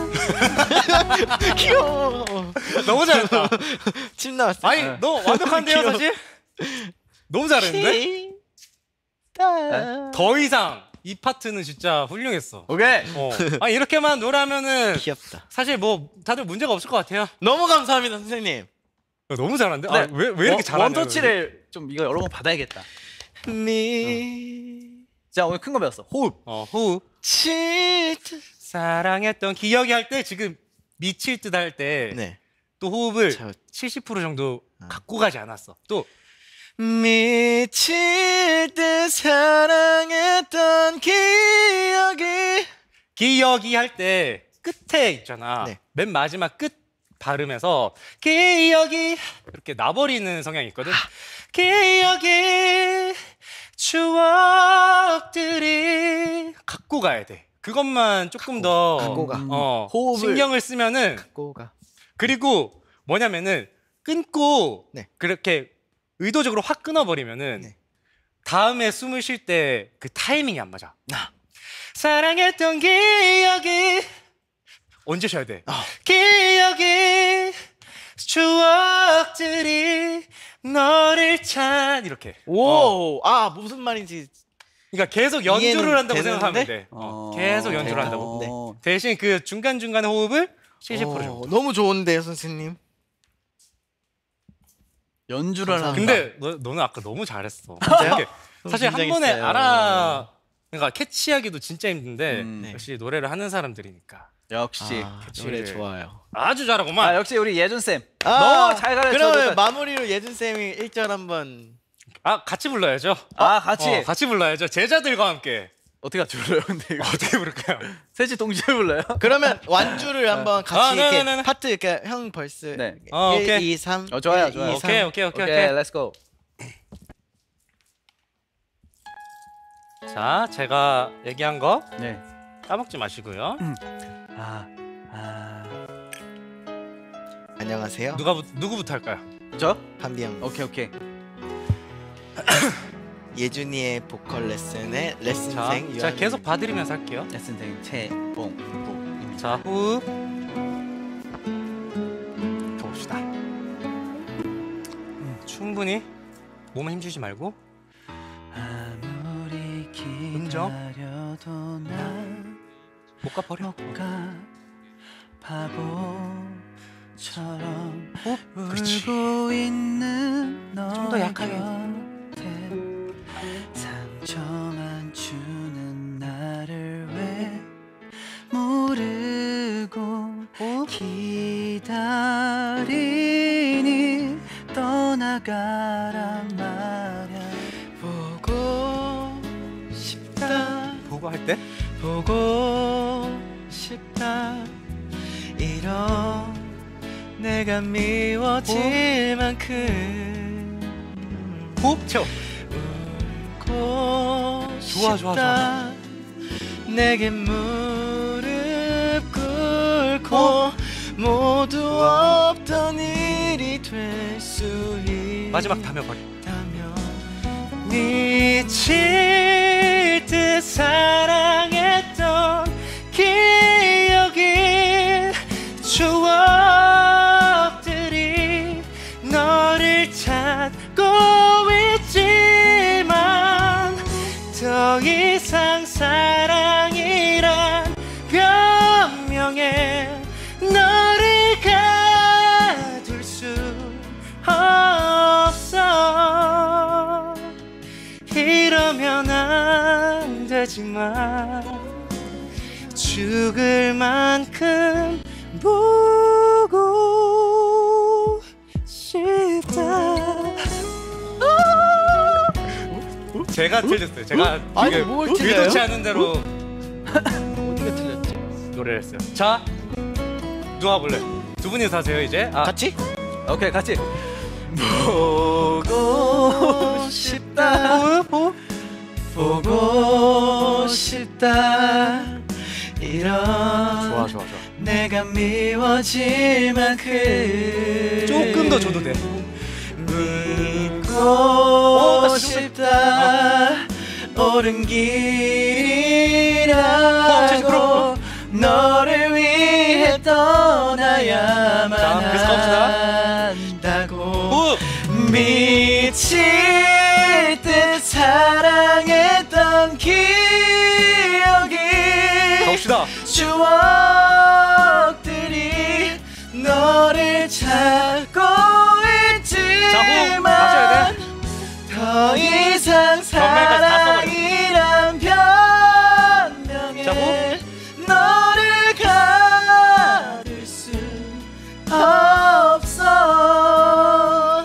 귀여워. 너무 잘했다. 침 나왔어. 아니 너 완벽한데요 귀여워. 사실? 너무 잘했는데? 더 이상 이 파트는 진짜 훌륭했어. 오케이. 어. 아 이렇게만 노래하면은 귀엽다. 사실 뭐 다들 문제가 없을 것 같아요. 너무 감사합니다 선생님. 야, 너무 잘하는데? 네. 아, 왜, 왜 이렇게 잘하냐? 원터치를 좀 이거 여러 번 받아야겠다. 미 자 오늘 큰 거 배웠어. 호흡. 어, 호흡. 칠 듯. 사랑했던 기억이 할 때 지금 미칠 듯 할 때 또 네. 호흡을 저- 칠십 퍼센트 정도 갖고 가지 않았어. 또 미칠 듯 사랑했던 기억이. 기억이 할 때 끝에 있잖아. 네. 맨 마지막 끝 발음에서 기억이 이렇게 나버리는 성향이 있거든. 기억이 추억들이 갖고 가야 돼. 그것만 조금 더 갖고 가. 어, 호흡을- 신경을 쓰면은 꼬가. 그리고 뭐냐면은 끊고 네. 그렇게 의도적으로 확 끊어버리면은 네. 다음에 숨을 쉴 때 그 타이밍이 안 맞아. 아. 사랑했던 기억이 언제 쉬어야 돼? 아. 기억이 추억들이 너를 찾 이렇게. 어. 오. 아 무슨 말인지. 그러니까 계속 연주를 이해는 한다고 되는데? 생각하면 돼. 어, 계속 연주를 대박. 한다고. 네. 대신 그 중간 중간에 호흡을 칠십 퍼센트 오, 정도. 너무 좋은데요 선생님. 연주를 하는. 감사합니다. 근데 너, 너는 아까 너무 잘했어. 진짜요? 이렇게 사실 한 번에 긴장했어요. 알아, 그러니까 캐치하기도 진짜 힘든데 음. 네. 역시 노래를 하는 사람들이니까 역시. 아, 그치. 노래 좋아요. 아주 잘하고만. 아 역시 우리 예준 쌤. 아, 너무 잘 가르쳐 그러면 줬다. 마무리로 예준 쌤이 일 절 한번. 아 같이 불러야죠. 아 같이. 어, 같이 불러야죠. 제자들과 함께. 어떻게 같이 불러요? 근데 이거 어떻게 부를까요? 셋이 동시에 불러요? 그러면 완주를 한번 같이 아, 이렇게 네네네. 파트 이렇게 형 벌스 네. 어, 일, 오케이. 이, 삼 어, 좋아요, 일, 좋아요. 이, 삼. 오케이 오케이 오케이 오케이, 오케이. 렛츠 고. 자 제가 얘기한 거 네. 까먹지 마시고요. 아, 아. 안녕하세요. 누가 부- 누구부터 할까요? 저? 한비 형. 오케이, 오케이. 예준이의 보컬 레슨의 자, 레슨생 자 유한. 계속 봐드리면서 할게요. 레슨생 최봉부. 자 호흡. 가봅시다. 음, 충분히 몸에 힘주지 말고. 아무리 인정? 기다려도 난 못 가 버려. 가 바보처럼 호흡. 그렇지. 울고 있는 좀 더 약하게. 곁에 상처만 주는 나를 왜 모르고 호흡. 기다리니 떠나가란 말야. 보고 싶다. 보고 할 때. 보고 싶다. 이런 내가 미워질 만큼 호흡 채워. 울고 좋아, 좋아, 싶다. 내게 무릎 꿇고 모두 없던 일이 될 수 있다면 마지막 다며 버려. 미칠 듯 사랑했던 기억이 추억들이 너를 찾고 있지만 더 이상 사랑이란 변명에 너를 가둘 수 없어. 이러면 안 되지만 죽을 만큼 보고 싶다. 제가 틀렸어요. 제가 아니, 지금 뭘 틀려요? 의도치 않은 대로 어디가 틀렸지? 노래를 했어요. 자, 누가 볼래? 두 분이서 하세요 이제. 아, 같이? 오케이, 같이. 보고 싶다. 호흡, 호흡. 보고 싶다. 이런 좋아, 좋아, 좋아. 내가 미워질 만큼 조금 더 줘도 돼. 믿고 다시 좀 싶다. 옳은 길이라고 너를 위해 떠나야만 자, 계속 가봅시다. 한다고. 호흡. 미칠 듯 사랑했던 기억이 추억들이 너를 찾고 있지만 자, 호흡 맞춰야 돼. 더 이상 전말까지 다 써버려. 사랑이란 변명에 자, 호흡. 너를 가둘 수 없어.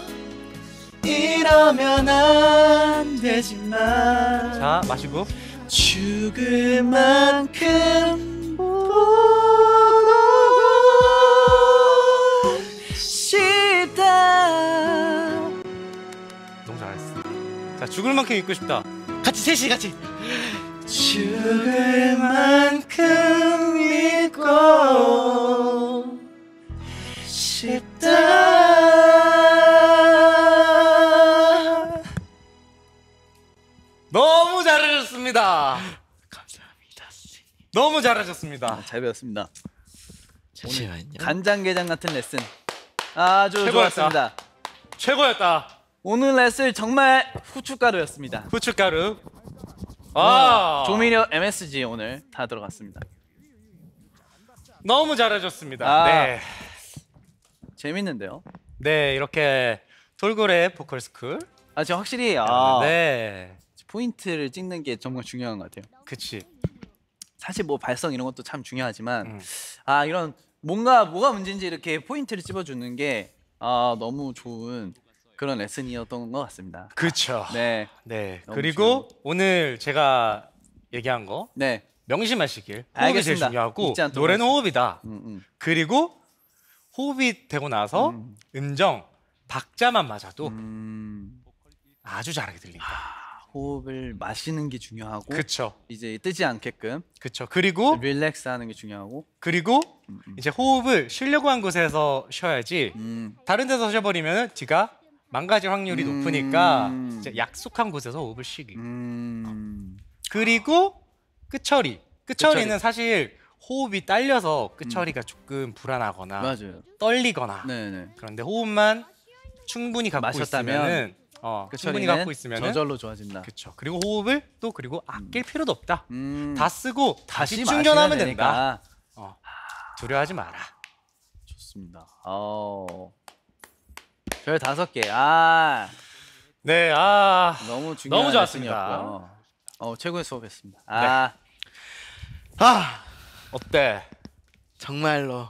이러면 안 되지만 자, 마시고. 죽을 만큼 보고 싶다. 너무 잘했어. 자, 죽을 만큼 잊고 싶다. 같이 셋이 같이. 죽을 만큼 잊고 싶다. 너무 잘하셨습니다. 감사합니다. 너무 잘하셨습니다. 잘 배웠습니다. 잠시만요. 간장게장 같은 레슨 아주 최고였다. 좋았습니다. 최고였다. 오늘 레슨 정말 후춧가루였습니다. 후춧가루. 아, 조미료 엠에스지 오늘 다 들어갔습니다. 너무 잘하셨습니다. 아. 네. 재밌는데요? 네, 이렇게 돌고래 보컬 스쿨. 아, 지금 확실히 아, 네. 포인트를 찍는 게 정말 중요한 것 같아요. 그치. 사실 뭐 발성 이런 것도 참 중요하지만 음. 아 이런 뭔가 뭐가 문제인지 이렇게 포인트를 찝어주는 게 아, 너무 좋은 그런 레슨이었던 것 같습니다. 그쵸. 네, 네. 너무 그리고 오늘 제가 얘기한 거 네, 명심하시길. 호흡이 제일 알겠습니다. 중요하고 잊지 않도록 노래는 호흡이다. 음, 음. 그리고 호흡이 되고 나서 음. 음정 박자만 맞아도 음, 아주 잘하게 들린다. 호흡을 마시는 게 중요하고 그쵸. 이제 뜨지 않게끔 그쵸. 그리고 릴렉스하는 게 중요하고 그리고 음, 음. 이제 호흡을 쉬려고 한 곳에서 쉬어야지 음, 다른 데서 쉬어버리면 뒤가 망가질 확률이 음. 높으니까 이제 약속한 곳에서 호흡을 쉬기. 음, 그리고 끝처리. 끝처리는 끝처리. 사실 호흡이 딸려서 끝처리가 조금 불안하거나 맞아요. 떨리거나 네네. 그런데 호흡만 충분히 갖고 마셨다면 있으면은 어, 충분히 끝처리는 갖고 있으면은 저절로 좋아진다. 그쵸. 그리고 호흡을 또 그리고 아낄 필요도 없다. 음, 다 쓰고 다시, 마시면 충전하면 된다. 되니까. 어, 두려워하지 마라. 좋습니다. 어, 별 다섯 개. 아, 네, 아 너무 중요한 너무 좋았습니다. 레슨이었고요. 어, 최고의 수업이었습니다. 아, 아 어때? 정말로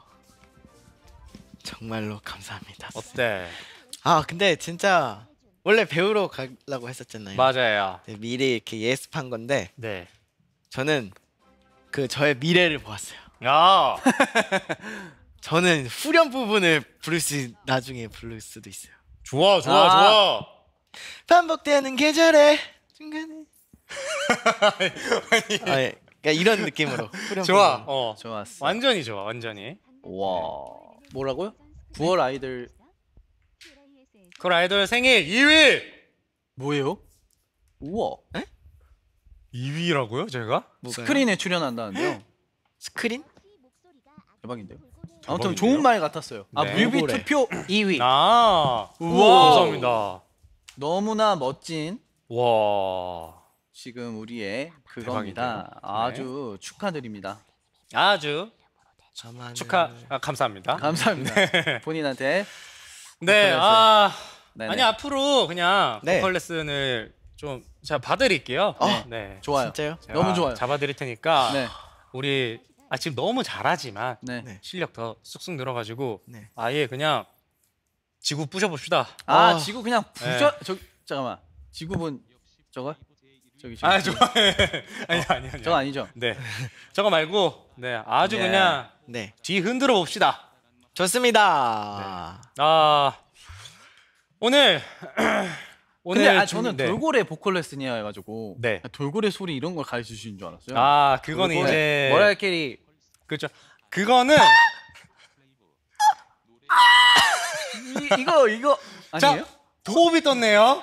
정말로 감사합니다. 어때? 아 근데 진짜 원래 배우러 가려고 했었잖아요. 맞아요. 네, 미리 이렇게 예습한 건데 네. 저는 그 저의 미래를 보았어요. 야, 저는 후렴 부분을 부를 수 나중에 부를 수도 있어요. 좋아, 좋아, 아. 좋아. 반복되는 계절에 중간에 아, 예. 그러니까 이런 느낌으로 후렴 좋아. 부분. 어, 좋았어. 완전히 좋아, 완전히. 와, 뭐라고요? 구월 아이들 그 아이돌 생일 이 위. 뭐예요? 우와, 이 위라고요, 제가? 뭐가요? 스크린에 출연한다는데요. 스크린? 대박인데요. 대박인데요? 아무튼 좋은 말 같았어요. 아, 네. 뮤비 투표 이 위. 아, 우와. 감사합니다. 너무나 멋진 와, 지금 우리의 그겁니다. 대박인데요? 아주 축하드립니다. 아주 저만 축하, 아, 감사합니다. 감사합니다. 본인한테. 네, 보컬 아, 네네. 아니 앞으로 그냥 네. 보컬 레슨을 좀 제가 봐드릴게요. 어. 네, 좋아요. 진짜요? 제가 너무 좋아요. 잡아드릴 테니까 네, 우리 아 지금 너무 잘하지만 네. 네. 실력 더 쑥쑥 늘어가지고 네. 아예 그냥 지구 부셔봅시다. 아, 아. 지구 그냥 부져. 저 잠깐만. 지구본 저거? 저기 지금. 아 좋아해. 아니 아니 아니. 저거 아니죠? 네, 저거 말고 네 아주 예. 그냥 네. 뒤 흔들어 봅시다. 좋습니다. 아 오늘 오늘 근데 아, 중- 저는 네. 돌고래 보컬 레슨이야 해가지고 네. 돌고래 소리 이런 걸 가르쳐 주시는 줄 알았어요. 아 그거는 돌고래. 이제 머라이어 캐리 그렇죠. 그거는 이, 이거 이거 아니에요? 자 호흡이 떴네요.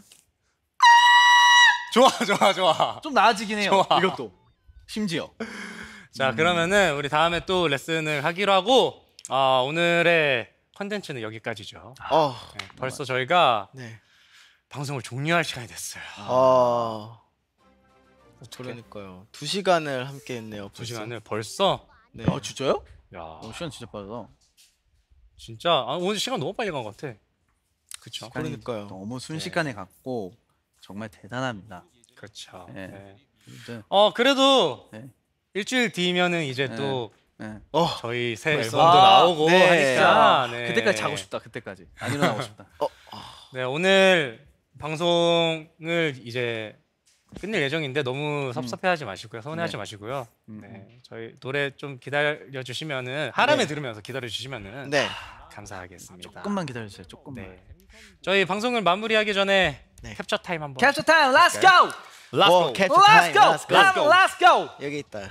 좋아 좋아 좋아. 좀 나아지긴 해요. 좋아. 이것도 심지어. 자 그러면은 우리 다음에 또 레슨을 하기로 하고 아, 오늘의 컨텐츠는 여기까지죠. 어. 네, 벌써 저희가 네. 방송을 종료할 시간이 됐어요. 어. 그러니까요. 두 시간을 함께 했네요. 두 시간을 벌써? 네. 아 진짜요? 야, 어, 시간 진짜 빠르다. 진짜 아, 오늘 시간 너무 빨리 간 것 같아. 그렇죠. 그러니까요. 너무 순식간에 갔고 정말 대단합니다. 그렇죠. 네. 네. 네. 어 그래도 네. 일주일 뒤면은 이제 네. 또 네. 어, 저희 새 벌써? 앨범도 아, 나오고 네. 하니까 네. 그때까지 자고 싶다. 그때까지 안 일어나고 싶다. 네 오늘 방송을 이제 끝낼 예정인데 너무 섭섭해하지 마시고요, 서운해하지 네. 마시고요. 음. 네 저희 노래 좀 기다려 주시면은 하람에 네. 들으면서 기다려 주시면은 네. 감사하겠습니다. 조금만 기다려주세요. 조금만. 네 저희 방송을 마무리하기 전에 네. 캡처 타임 한번. 캡처 타임, let's go, Let's 오, go. 캡처 let's 타임. go, Let's go. let's go, let's go. 여기 있다.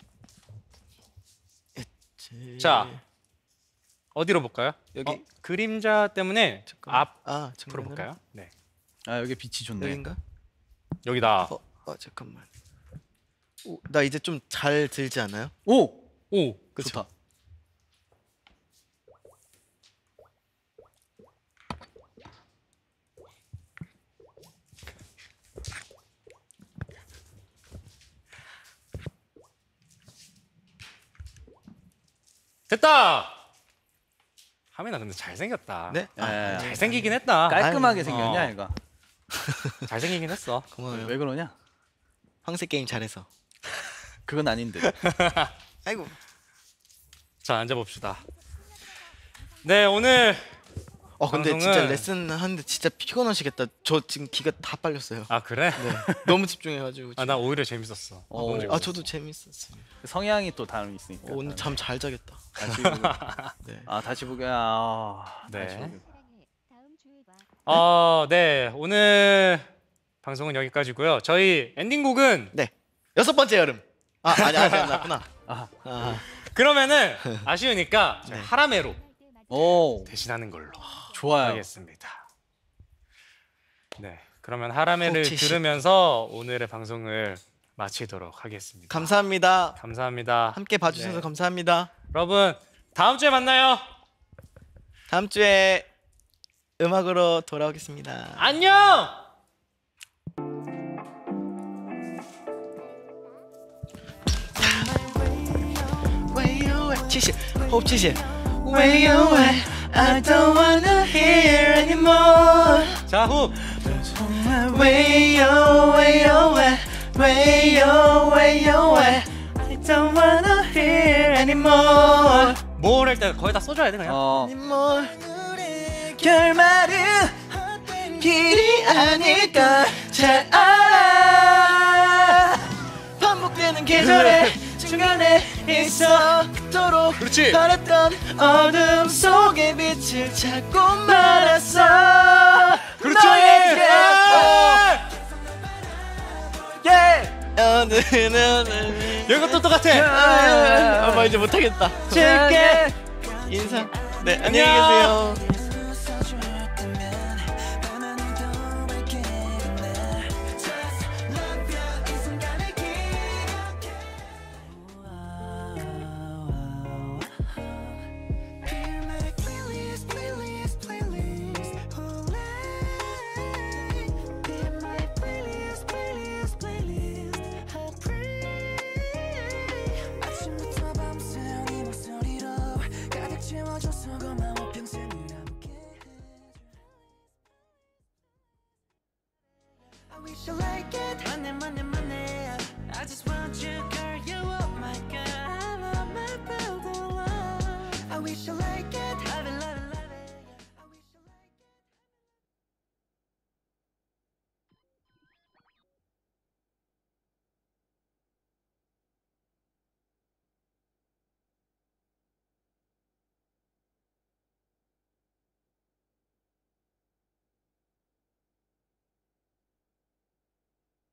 자 어디로 볼까요? 여기. 어, 그림자 때문에 앞으로 아, 잠깐만요. 볼까요? 네 아 여기 빛이 좋네. 여긴가? 여기다. 어, 어 잠깐만. 오, 나 이제 좀 잘 들지 않아요? 오, 오 그쵸? 좋다. 됐다. 하민아 근데 잘생겼다. 네? 아, 예. 잘생기긴 했다. 깔끔하게 아유, 생겼냐 어. 얘가? 잘생기긴 했어. 고마워요. 왜 그러냐? 황새 게임 잘해서. 그건 아닌데. 아이고. 자 앉아봅시다. 네 오늘 어 근데 방송은- 진짜 레슨 하는데 진짜 피곤하시겠다. 저 지금 기가 다 빨렸어요. 아 그래? 너무 집중해가지고. 아 나 오히려 재밌었어. 어. 오늘 아 저도 재밌었어요. 성향이 또 다름 있으니까. 오늘 잠 잘 자겠다. 다시 보기. 네. 아 다시 보기. 아, 네. 다시 보기. 다음 주에 봐. 어, 네 오늘 방송은 여기까지고요. 저희 엔딩곡은 네. 여섯 번째 여름. 아 아니 아직 안 났구나. 아. 아, 그러면은 아쉬우니까 저희 네. 하라메로 오, 대신하는 걸로 좋아요. 하겠습니다. 네 그러면 하라메를 혹시- 들으면서 오늘의 방송을 마치도록 하겠습니다. 감사합니다. 감사합니다. 함께 봐주셔서 네. 감사합니다. 여러분 다음 주에 만나요. 다음 주에 음악으로 돌아오겠습니다. 안녕. Where you at? 칠십. 호흡 칠십. Where you at? I don't wanna hear anymore. 자 후. Where you, where you at? Where you, where you at? I don't wanna hear anymore. 뭘 할 때 거의 다 써줘야 돼 그냥. 어, anymore. 결말은 길이 아닐까 잘 알아. 반복되는 계절의 중간에 있어 그토록 그렇지. 바랬던 어둠 속에 빛을 찾고 말았어. 그렇지. 너에게 예. 오늘은 오늘 이것도 똑같아. 아, 뭐 이제 못하겠다. 줄게. 인사. 네 안녕히 계세요. 아침부터 밤새 네 목소리로 가득 채워줘서 고마워 평생을 함께 I wish you like it Monday, Monday, Monday I just want you